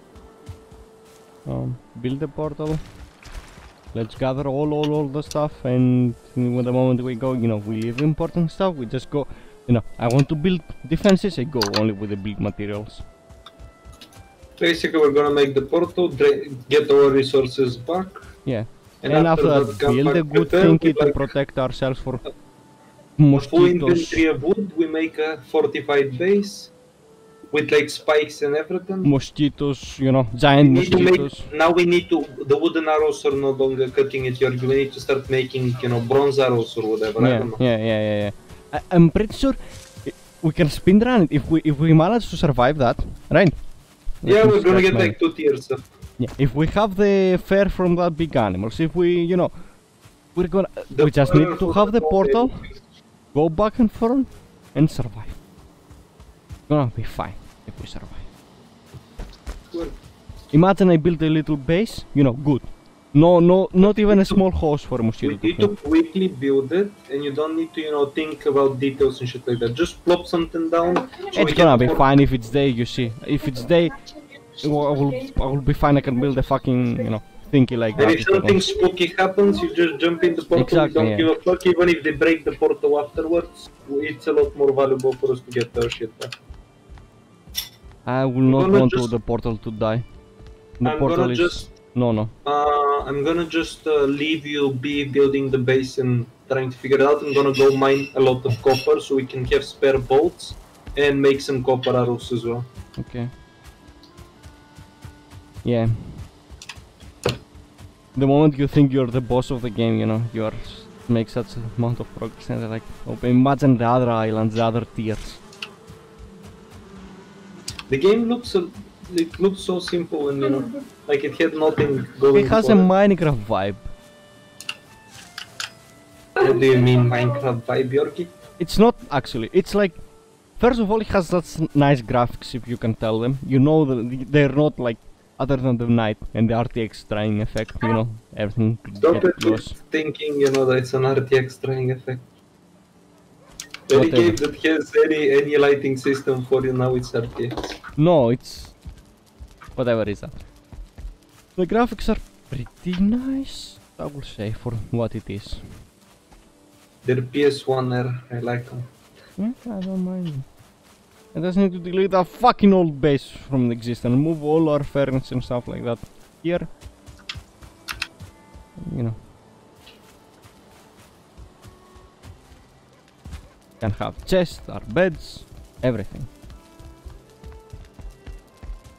Um, build a portal. Let's gather all, all, all the stuff, and when the moment we go, you know, we leave important stuff, we just go, you know, I want to build defenses, I go only with the build materials. Basically, we're gonna make the portal, get our resources back. Yeah. And, And after, after that, that, build a good prepare, thingy to like protect ourselves for a full mosquitoes. inventory of wood. We make a fortified base with like spikes and everything. Mosquitoes, you know, giant We need to mosquitoes. make, now we need to, the wooden arrows are no longer cutting it, Georgi. We need to start making, you know, bronze arrows or whatever. I Yeah, don't know. yeah, yeah, yeah, yeah. I, I'm pretty sure i- we can speedrun it if we if we manage to survive that, right? Let Yeah, me we're gonna scratch get my- like two tiers up. Yeah, if we have the fur from that big animals, if we, you know, we're gonna, The we just fur need to for have the the portal, portal. go back and forth, and survive. Gonna be fine if we survive. Good. Imagine I build a little base, you know, good. No, no, not even a small house for a We mosquito to need to kill. quickly build it, and you don't need to, you know, think about details and shit like that. Just plop something down. so we It's get gonna be more- fine if it's day, you see. If it's day, I will, I will be fine, I can build a fucking, you know, thingy like And that. if if I want. something spooky happens, you just jump in the portal, Exactly, you don't yeah. give a fuck, even if they break the portal afterwards, it's a lot more valuable for us to get our shit back. I will not gonna want just- to the portal to die. The I'm portal gonna is... just, No, no. uh, I'm gonna just uh, leave you be building the base and trying to figure it out. I'm gonna go mine a lot of copper so we can have spare bolts and make some copper arrows as well. Okay. Yeah. The moment you think you're the boss of the game, you know, you are make such amount of progress, and like, oh, imagine the other islands, the other tiers. The game looks a, it looks so simple and, you know, like it had nothing going It has for a it. Minecraft vibe. What do you mean Minecraft vibe, Yorki? It's not actually. It's like, first of all, it has such nice graphics, if you can tell them. You know that they're not like, other than the night and the R T X drying effect, you know, everything Stop get it close. thinking, you know, that it's an R T X drying effect. Any Whatever. game that has any any lighting system for you now, it's R T X. No, it's whatever is that. The graphics are pretty nice, I will say, for what it is. They're P S one era, I like them. Yeah, I don't mind. I just need to delete a fucking old base from the existence, move all our furniture and stuff like that here. You know. Can have chests, our beds, everything.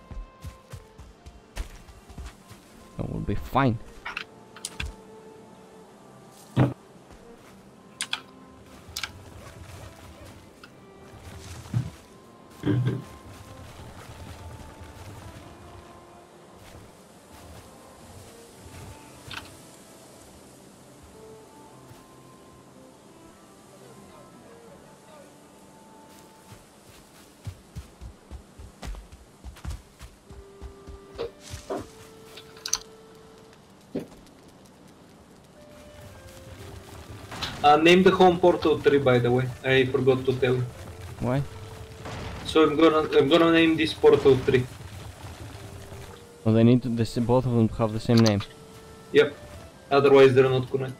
That will be fine. Uh, name the home Portal three, by the way. I forgot to tell you. Why? So I'm gonna I'm gonna name this Portal three. Well, they need to, this, both of them to have the same name. Yep. Otherwise they're not connected.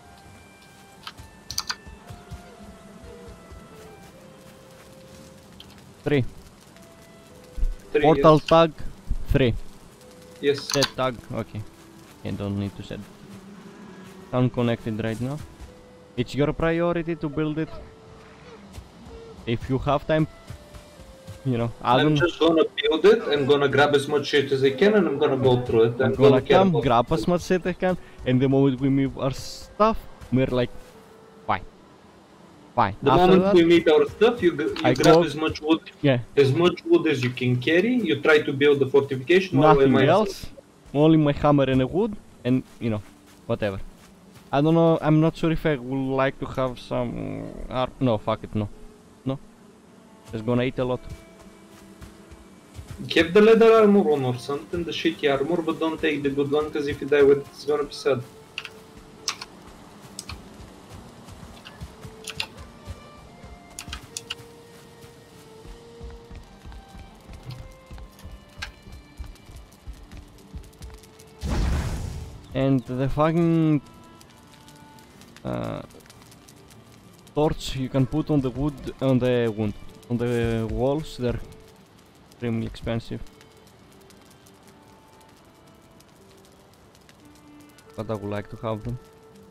Three. Three, Portal yes. tag three. Yes. Set tag. Okay. I don't need to set. Unconnected right now. It's your priority to build it. If you have time, you know, I I'm don't. just gonna build it. I'm gonna grab as much shit as I can, and I'm gonna go through it. I'm I gonna don't care come, about grab it. as much shit I can, and the moment we move our stuff, we're like, fine, fine. The After moment that, we meet our stuff, you, g- you I grab go- as much wood, yeah, as much wood as you can carry. You try to build the fortification. while I nothing mine else. Only my hammer and a wood, and you know, whatever. I don't know. I'm not sure if I would like to have some. Ar no, fuck it, no, no. It's gonna eat a lot. Keep the leather armor on or something, the shitty armor, but don't take the good one, because if you die with it, it's gonna be sad. And the fucking uh, torch you can put on the wood, on the wood, on the walls, they're extremely expensive. But I would like to have them.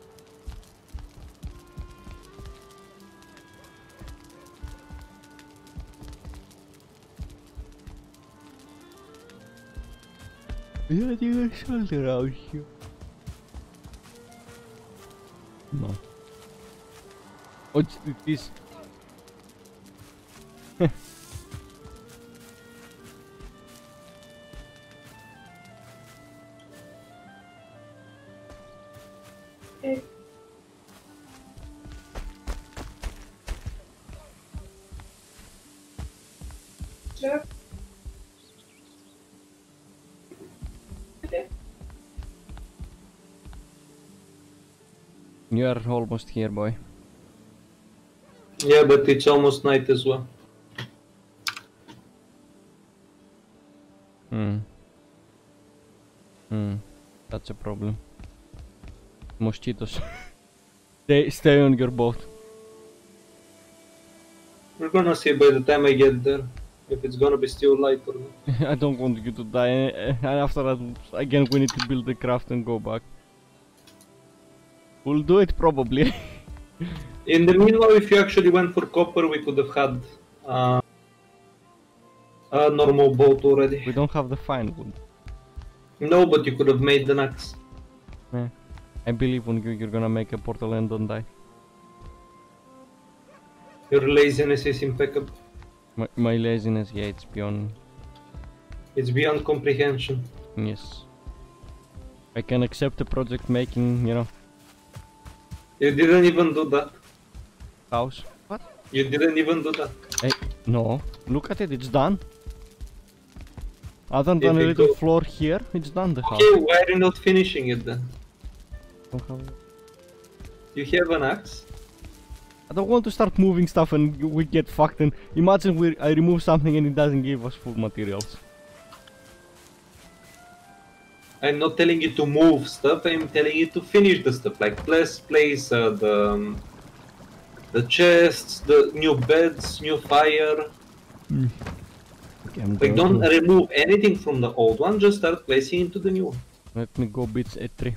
Yeah, you guys salt around here. No. What's this? Eh, Sure. Okay. You are almost here, boy. Yeah, but it's almost night as well. Hmm. Hmm. That's a problem. Mosquitoes. stay, stay on your boat. We're gonna see by the time I get there if it's gonna be still light or not. I don't want you to die. eh, And after that, again, we need to build the craft and go back. We'll do it probably. In the meanwhile, if you actually went for copper, we could have had uh, a normal boat already. We don't have the fine wood. No, but you could have made an axe. Eh, I believe on you. You're gonna make a portal and don't die. Your laziness is impeccable. My, my laziness, yeah, it's beyond. It's beyond comprehension. Yes. I can accept the project making, you know, You didn't even do that. house. What? You didn't even do that. Hey, no. Look at it, it's done. Other If than a you little go- floor here, it's done the house. Okay, why are you not finishing it then? Don't have- You have an axe? I don't want to start moving stuff and we get fucked and imagine we I remove something and it doesn't give us full materials. I'm not telling you to move stuff, I'm telling you to finish the stuff, like place, place uh, the, um, the chests, the new beds, new fire. Okay, I'm Like, going don't to- remove anything from the old one, just start placing into the new one. Let me go bits at three.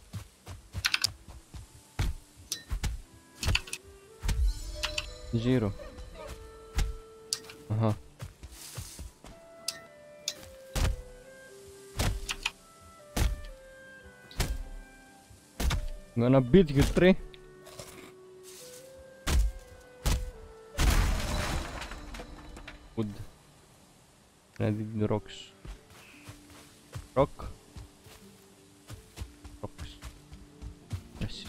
Zero. Uh-huh. I'm gonna beat you three. wood. And I did the rocks. Rock. Rocks. Yes.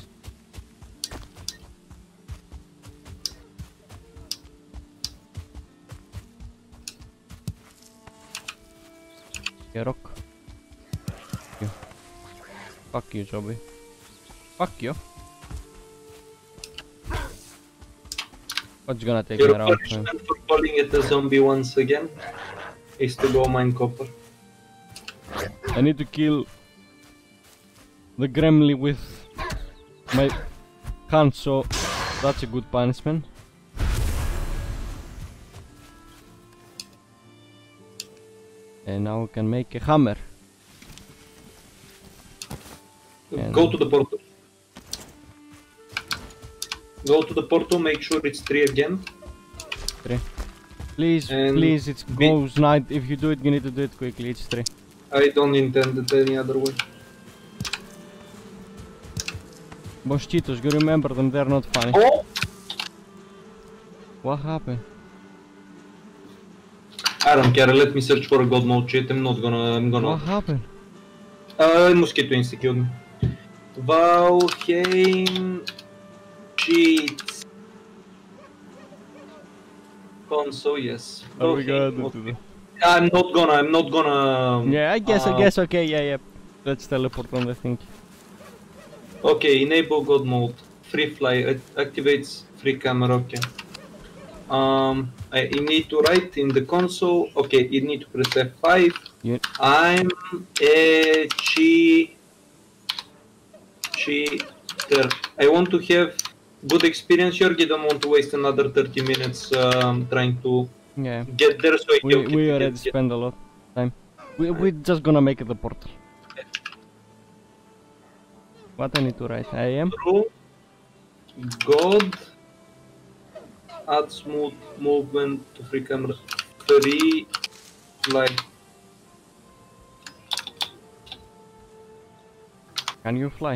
Yeah, rock. You. Fuck you, zombie. Fuck you. What's gonna take Your me around? punishment for calling it a zombie once again is to go mine copper. I need to kill the gremlin with my hand, so that's a good punishment. And now we can make a hammer. And Go to the portal. Go to the portal, make sure it's three again. three. Please, And please, it be- goes night. If you do it, you need to do it quickly. It's three. I don't intend it any other way. Mosquitoes, you remember them, they're not funny. Oh! What happened? I don't care, let me search for a god mode shit, I'm not gonna, I'm gonna... What happened? Uh, mosquito insta-killed me. Valheim... cheats. Console, yes. Are we Valheim gonna do mod- that? I'm not gonna, I'm not gonna... Yeah, I guess, I uh, guess, okay, yeah, yeah. Let's teleport on the thing. Okay, enable god mode. Free fly, it activates free camera, okay. Um, I you need to write in the console, okay, you need to press F five. You, I'm a che cheater. I want to have good experience, Jorgi, don't want to waste another thirty minutes um, trying to yeah. get there, so I We, can we already spent a lot of time. We, we're just gonna make it the portal. What I need to write? I am? through God add smooth movement to free camera. Free fly. Can you fly?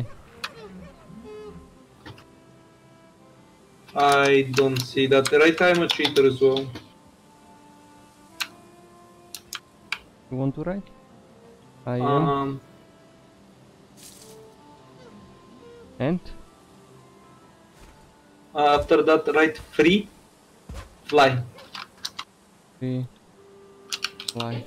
I don't see that. Right, I'm a cheater as well. You want to write? I am. Um, And? after that, write free fly. Free. Fly.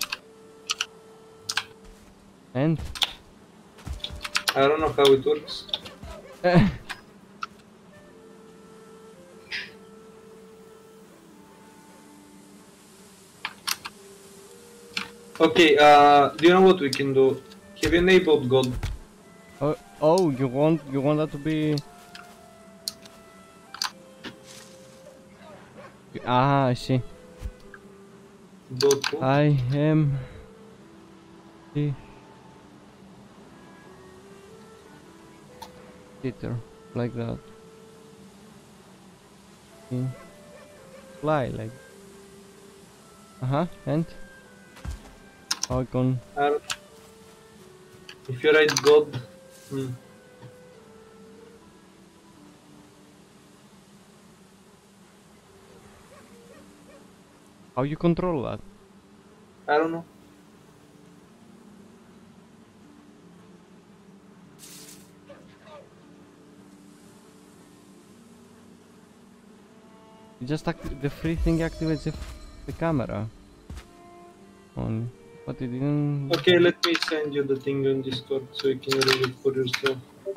And? I don't know how it works. Okay, uh, do you know what we can do? Have you enabled God? oh, oh, you want you want that to be? Ah, I see. Dot what? I am the cheater, like that. In fly, like. Uh huh. And how I can? I don't- If you write God, hmm. How you control that? I don't know. You just act the free thing activates the, f the camera. On, but it didn't. Okay, let me send you the thing on Discord so you can read it for yourself.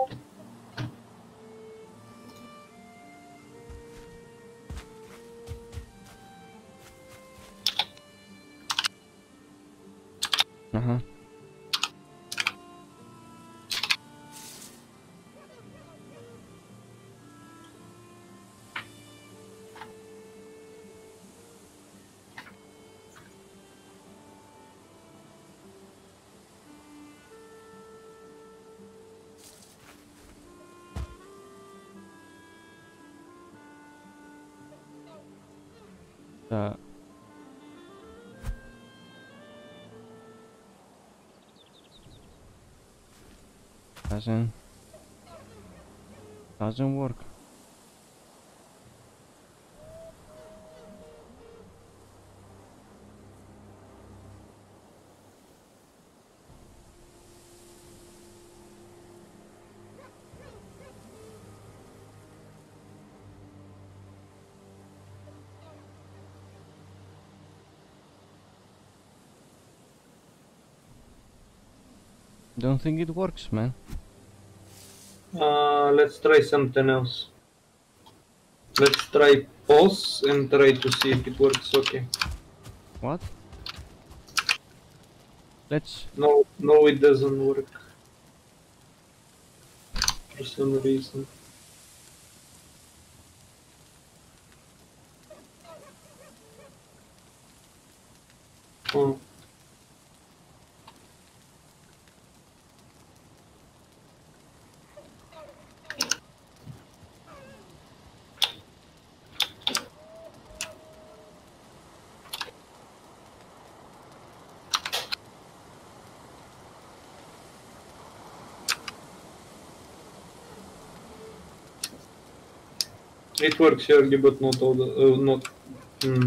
Uh huh. Uh, doesn't doesn't work. Don't think it works, man. Uh, let's try something else. Let's try pause and try to see if it works. Okay. What? Let's... No, no, it doesn't work. For some reason. Oh. It works early, but not all the, uh, not, hmm.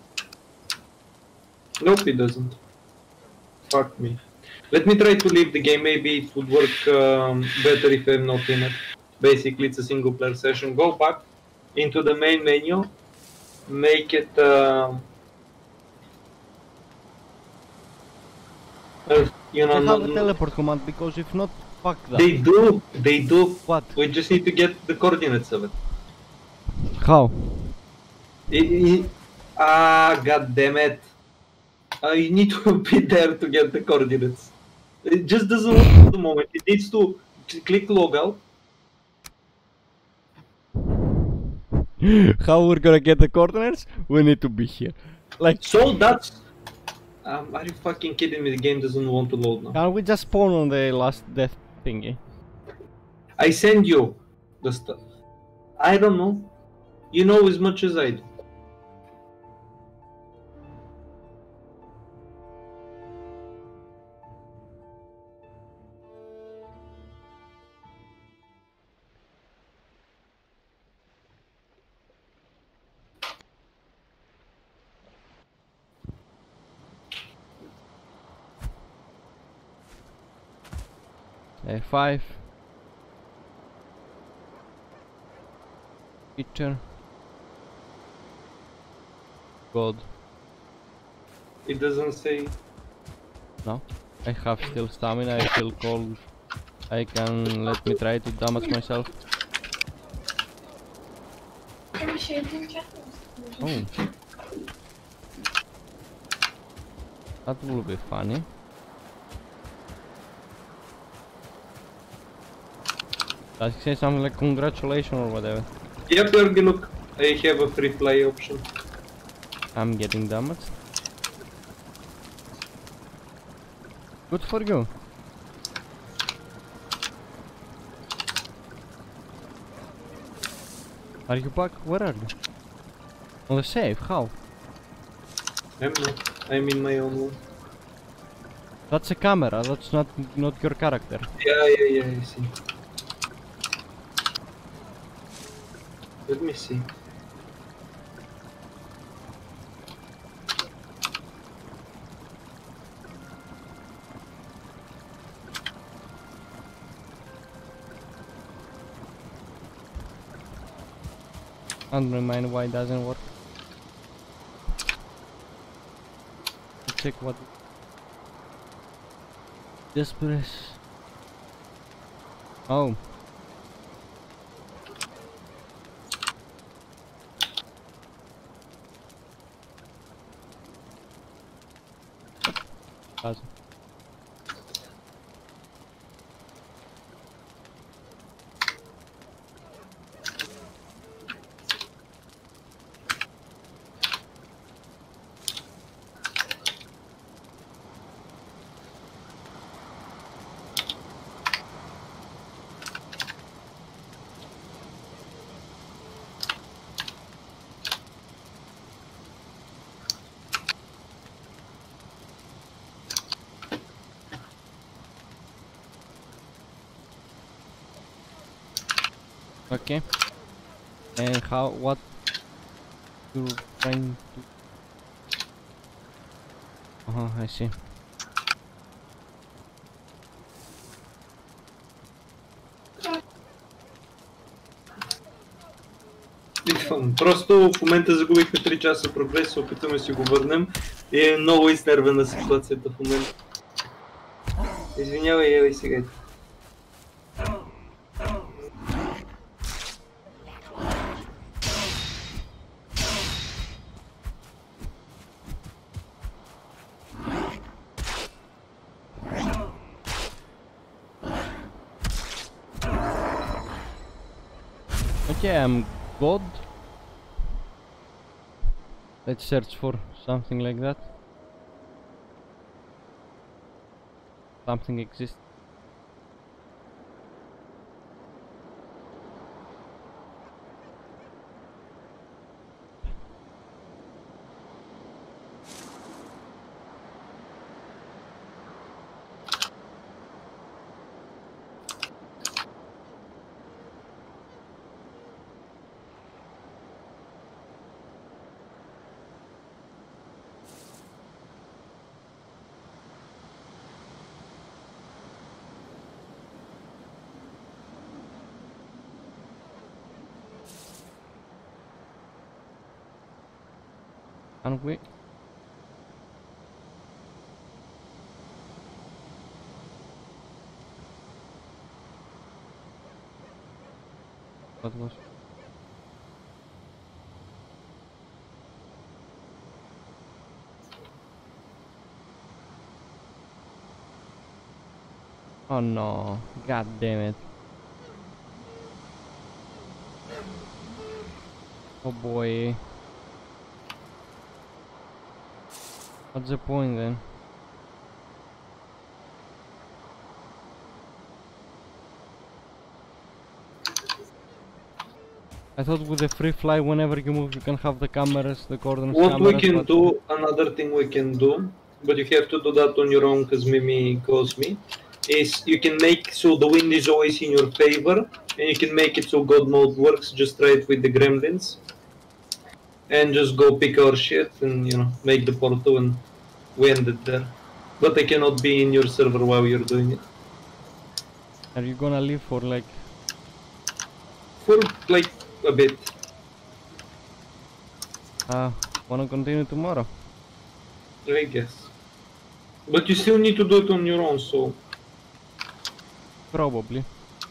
Nope, it doesn't. Fuck me. Let me try to leave the game, maybe it would work um, better if I'm not in it. Basically, it's a single player session. Go back into the main menu, make it, uh, uh, you know, I not, have a teleport command, because if not, fuck that. they do, they do. What? We just need to get the coordinates of it. How? I- I- Ah, god damn it. Uh, you need to be there to get the coordinates. It just doesn't work at the moment. It needs to click logout. How we're gonna get the coordinates? We need to be here. Like, So that's... Um, are you fucking kidding me? The game doesn't want to load now. can we just spawn on the last death thingy? I send you the stuff. I don't know. You know as much as I do. A five. Picture. God. It doesn't say... No. I have still stamina, I feel cold. I can... let me try to damage myself. Oh. That will be funny. Does it say something like congratulations or whatever? Yep, Jorgi, look. I have a free play option. I'm getting damaged. Good for you. Are you back? Where are you? On the safe? How? I'm not. I'm in my own one. That's a camera, that's not not your character. Yeah, yeah, yeah, I see. Let me see. And remind why it doesn't work. Let's check what. Just press. Oh. Doesn't. Okay. And how, what you're trying to... Uh-huh, I see. Просто в момента загубихме три часа прогрес, опитваме си го върнем и е много изнервена ситуацията в момента. Извинявай, я висигай. Okay, I'm good. Let's search for something like that. Something exists. Can't we? What was? Oh no, god damn it. Oh boy. What's the point then? I thought with the free fly, whenever you move, you can have the cameras, the coordinates What cameras, we can but do, another thing we can do, but you have to do that on your own because Mimi calls me, is you can make so the wind is always in your favor, and you can make it so God mode works. Just try it with the gremlins, and just go pick our shit and you know make the portal, and we end it there. But I cannot be in your server while you're doing it. are you gonna leave for like? For like a bit. Uh, wanna continue tomorrow? I guess. But you still need to do it on your own, so... Probably.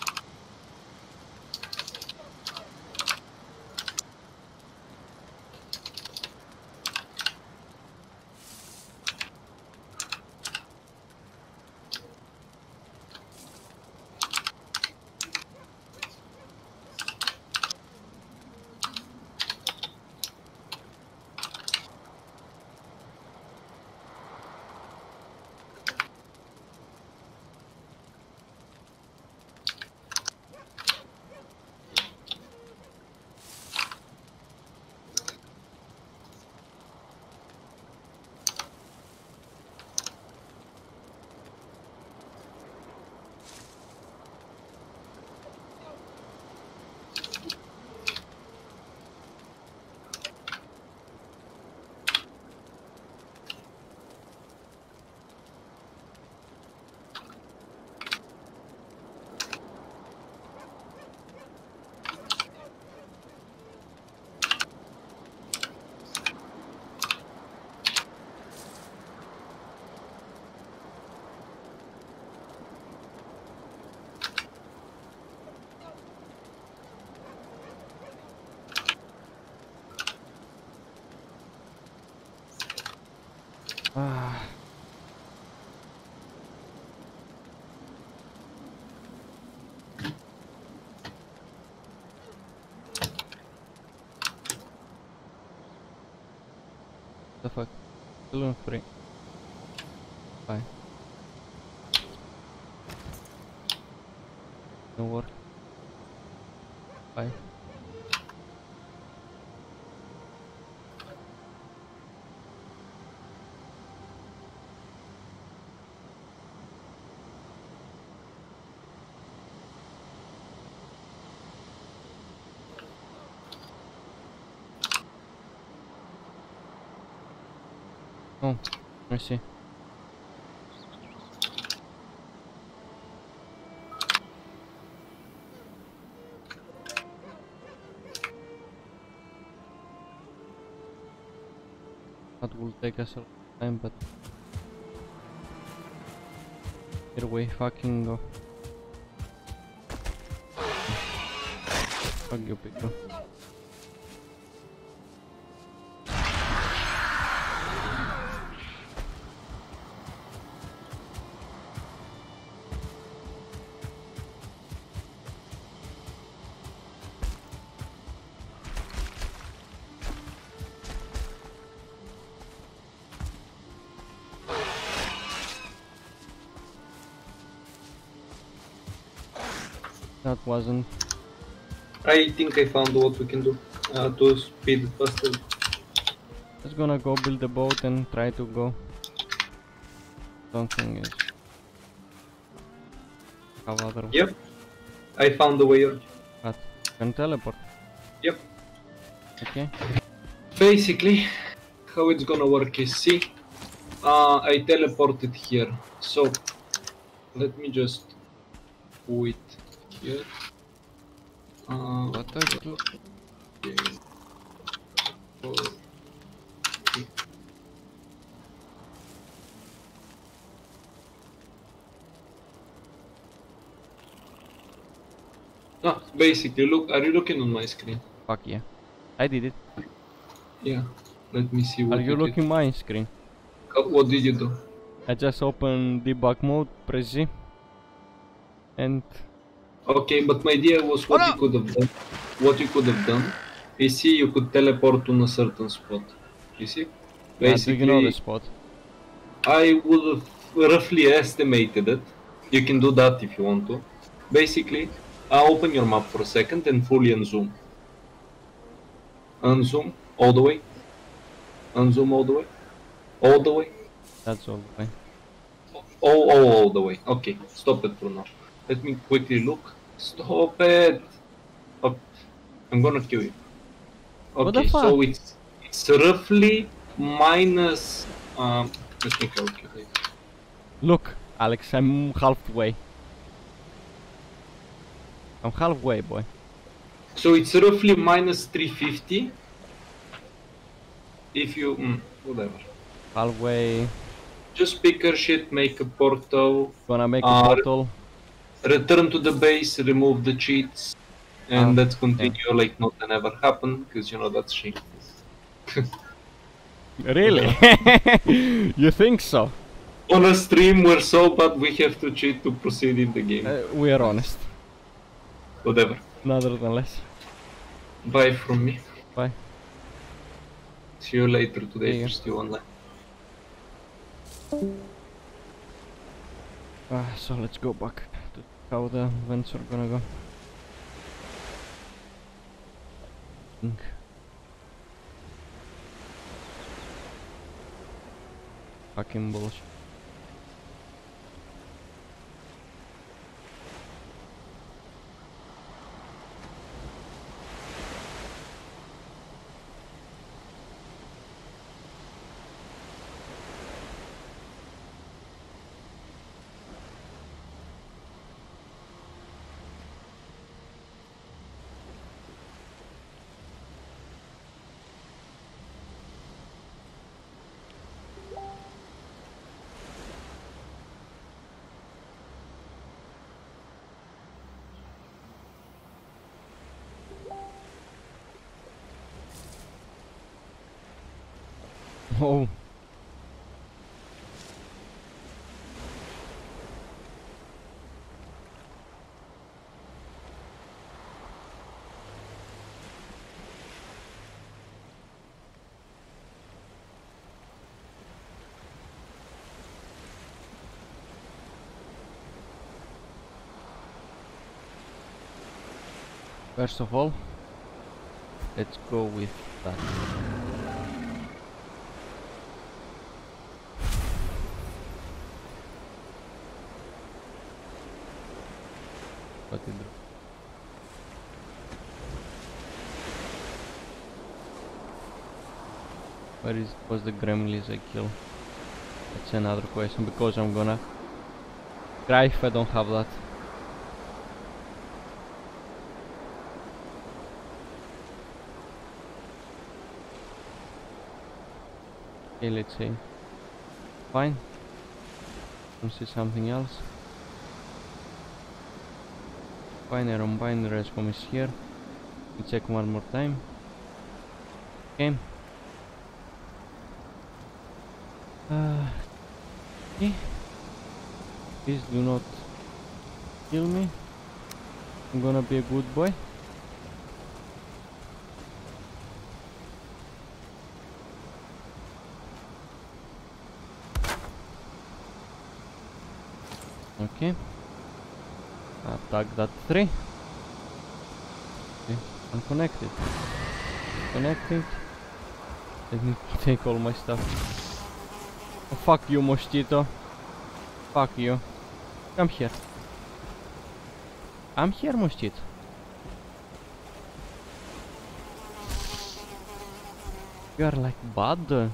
Ah. The fuck? Balloon free. Bye. No work. Bye. Oh, I see. That will take us a long time, but Here we fucking go. Fuck you people. That wasn't. I think I found what we can do uh, to speed faster. Just gonna go build a boat and try to go. Something is. How other. Yep. I found the way. What? Can teleport. Yep. Okay. Basically, how it's gonna work is, see, uh, I teleported here. So, let me just do it here. Uh, What I do? okay. Four, three. Ah, basically, look, are you looking on my screen? Fuck yeah. I did it. Yeah. Let me see what Are you did. looking my screen? Uh, What did you do? I just opened debug mode, press Z. And Okay, but my idea was what you could have done. What you could have done is, see, you could teleport to a certain spot. You see? uh, do you know the Basically, spot? I would have roughly estimated it. You can do that if you want to. Basically, uh, open your map for a second and fully unzoom. Unzoom all the way. Unzoom all the way. All the way. That's all right. All, all, all the way. Okay, stop it for now. Let me quickly look. Stop it! Oh, I'm gonna kill you. What the Okay, fuck? so it's it's roughly minus. Um, let me calculate. Look, Alex, I'm halfway. I'm halfway, boy. So it's roughly minus three fifty. If you mm, whatever, Halfway. just pick your shit, make a portal, Gonna make Uh, a portal. return to the base, remove the cheats, and Ah, let's continue like nothing ever happened, because you know that's shit. Really? You think so? On a stream, we're so bad we have to cheat to proceed in the game. Uh, we are honest. Whatever. Neither than less. Bye from me. Bye. See you later today See if ya. you're still online. Ah, so let's go back to how the events are gonna go. Think. Fucking bullshit. Oh. First of all, let's go with that. What did Where is was the gremlins I kill? That's another question, because I'm gonna cry if I don't have that. Okay, let's see. Fine. Don't see something else. Binary on binary as is here. We check one more time. Okay. Uh, okay. Please do not kill me. I'm gonna be a good boy. Okay. Attack that tree. Okay. Unconnected. Connected. Let me take all my stuff. Oh, fuck you, mosquito. Fuck you. Come here. I'm here, mosquito. You are like bad.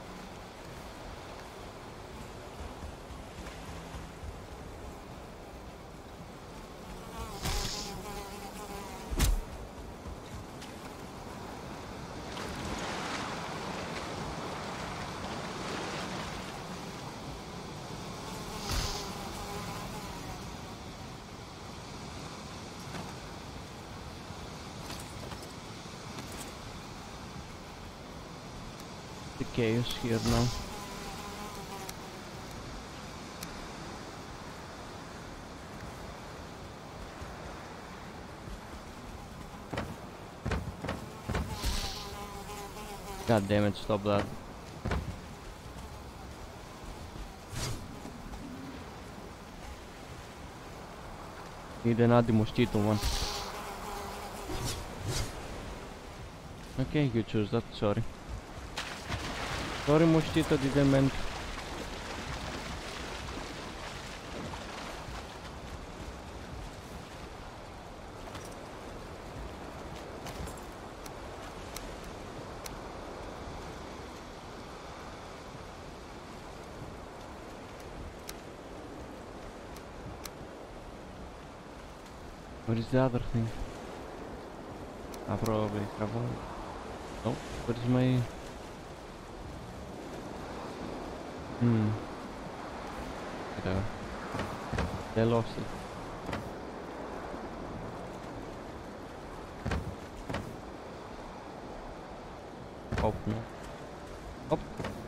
The chaos here now. God damn it, stop that. Need another mosquito one. Okay, you choose that, sorry. Sorry, mosquito, didn't mean. What is the other thing? Ah, probably travel. No, what is my... Hmm. Whatever. They lost it. Oh no. Up.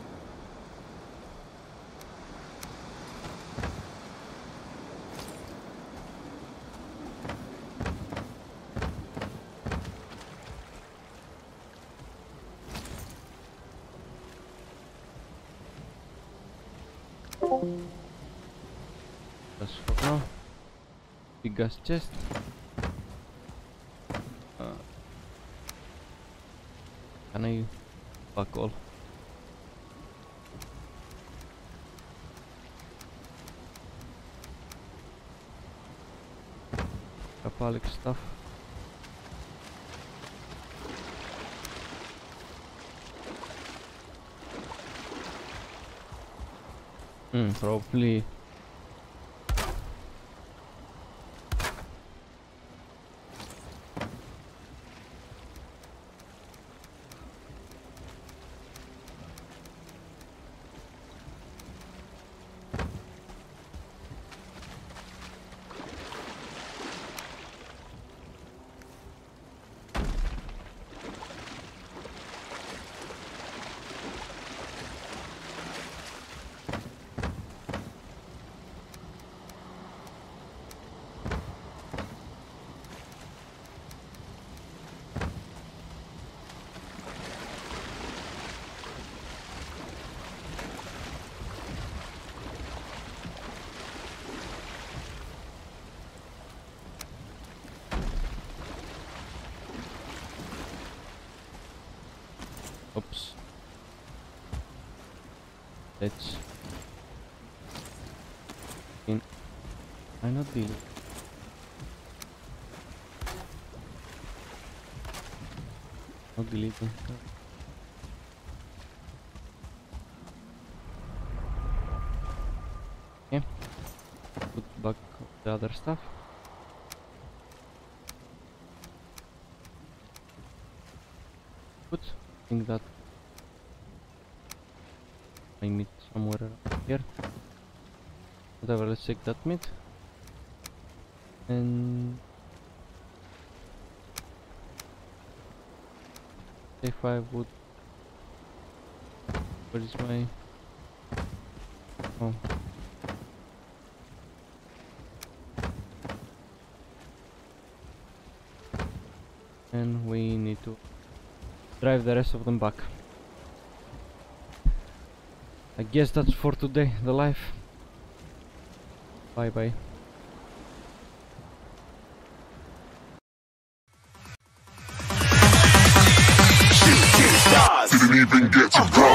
That's for now. Big gas chest. Uh, can I fuck all? Capalic stuff. Hmm, probably. Oops. Let's in. I not delete. Not deleting. Okay. Put back the other stuff. Good. I think that I meet somewhere here. Whatever, let's check that meat. And If I would... What is my... Oh. And we need to drive the rest of them back. I guess that's for today, the life. Bye bye. Didn't even get to run.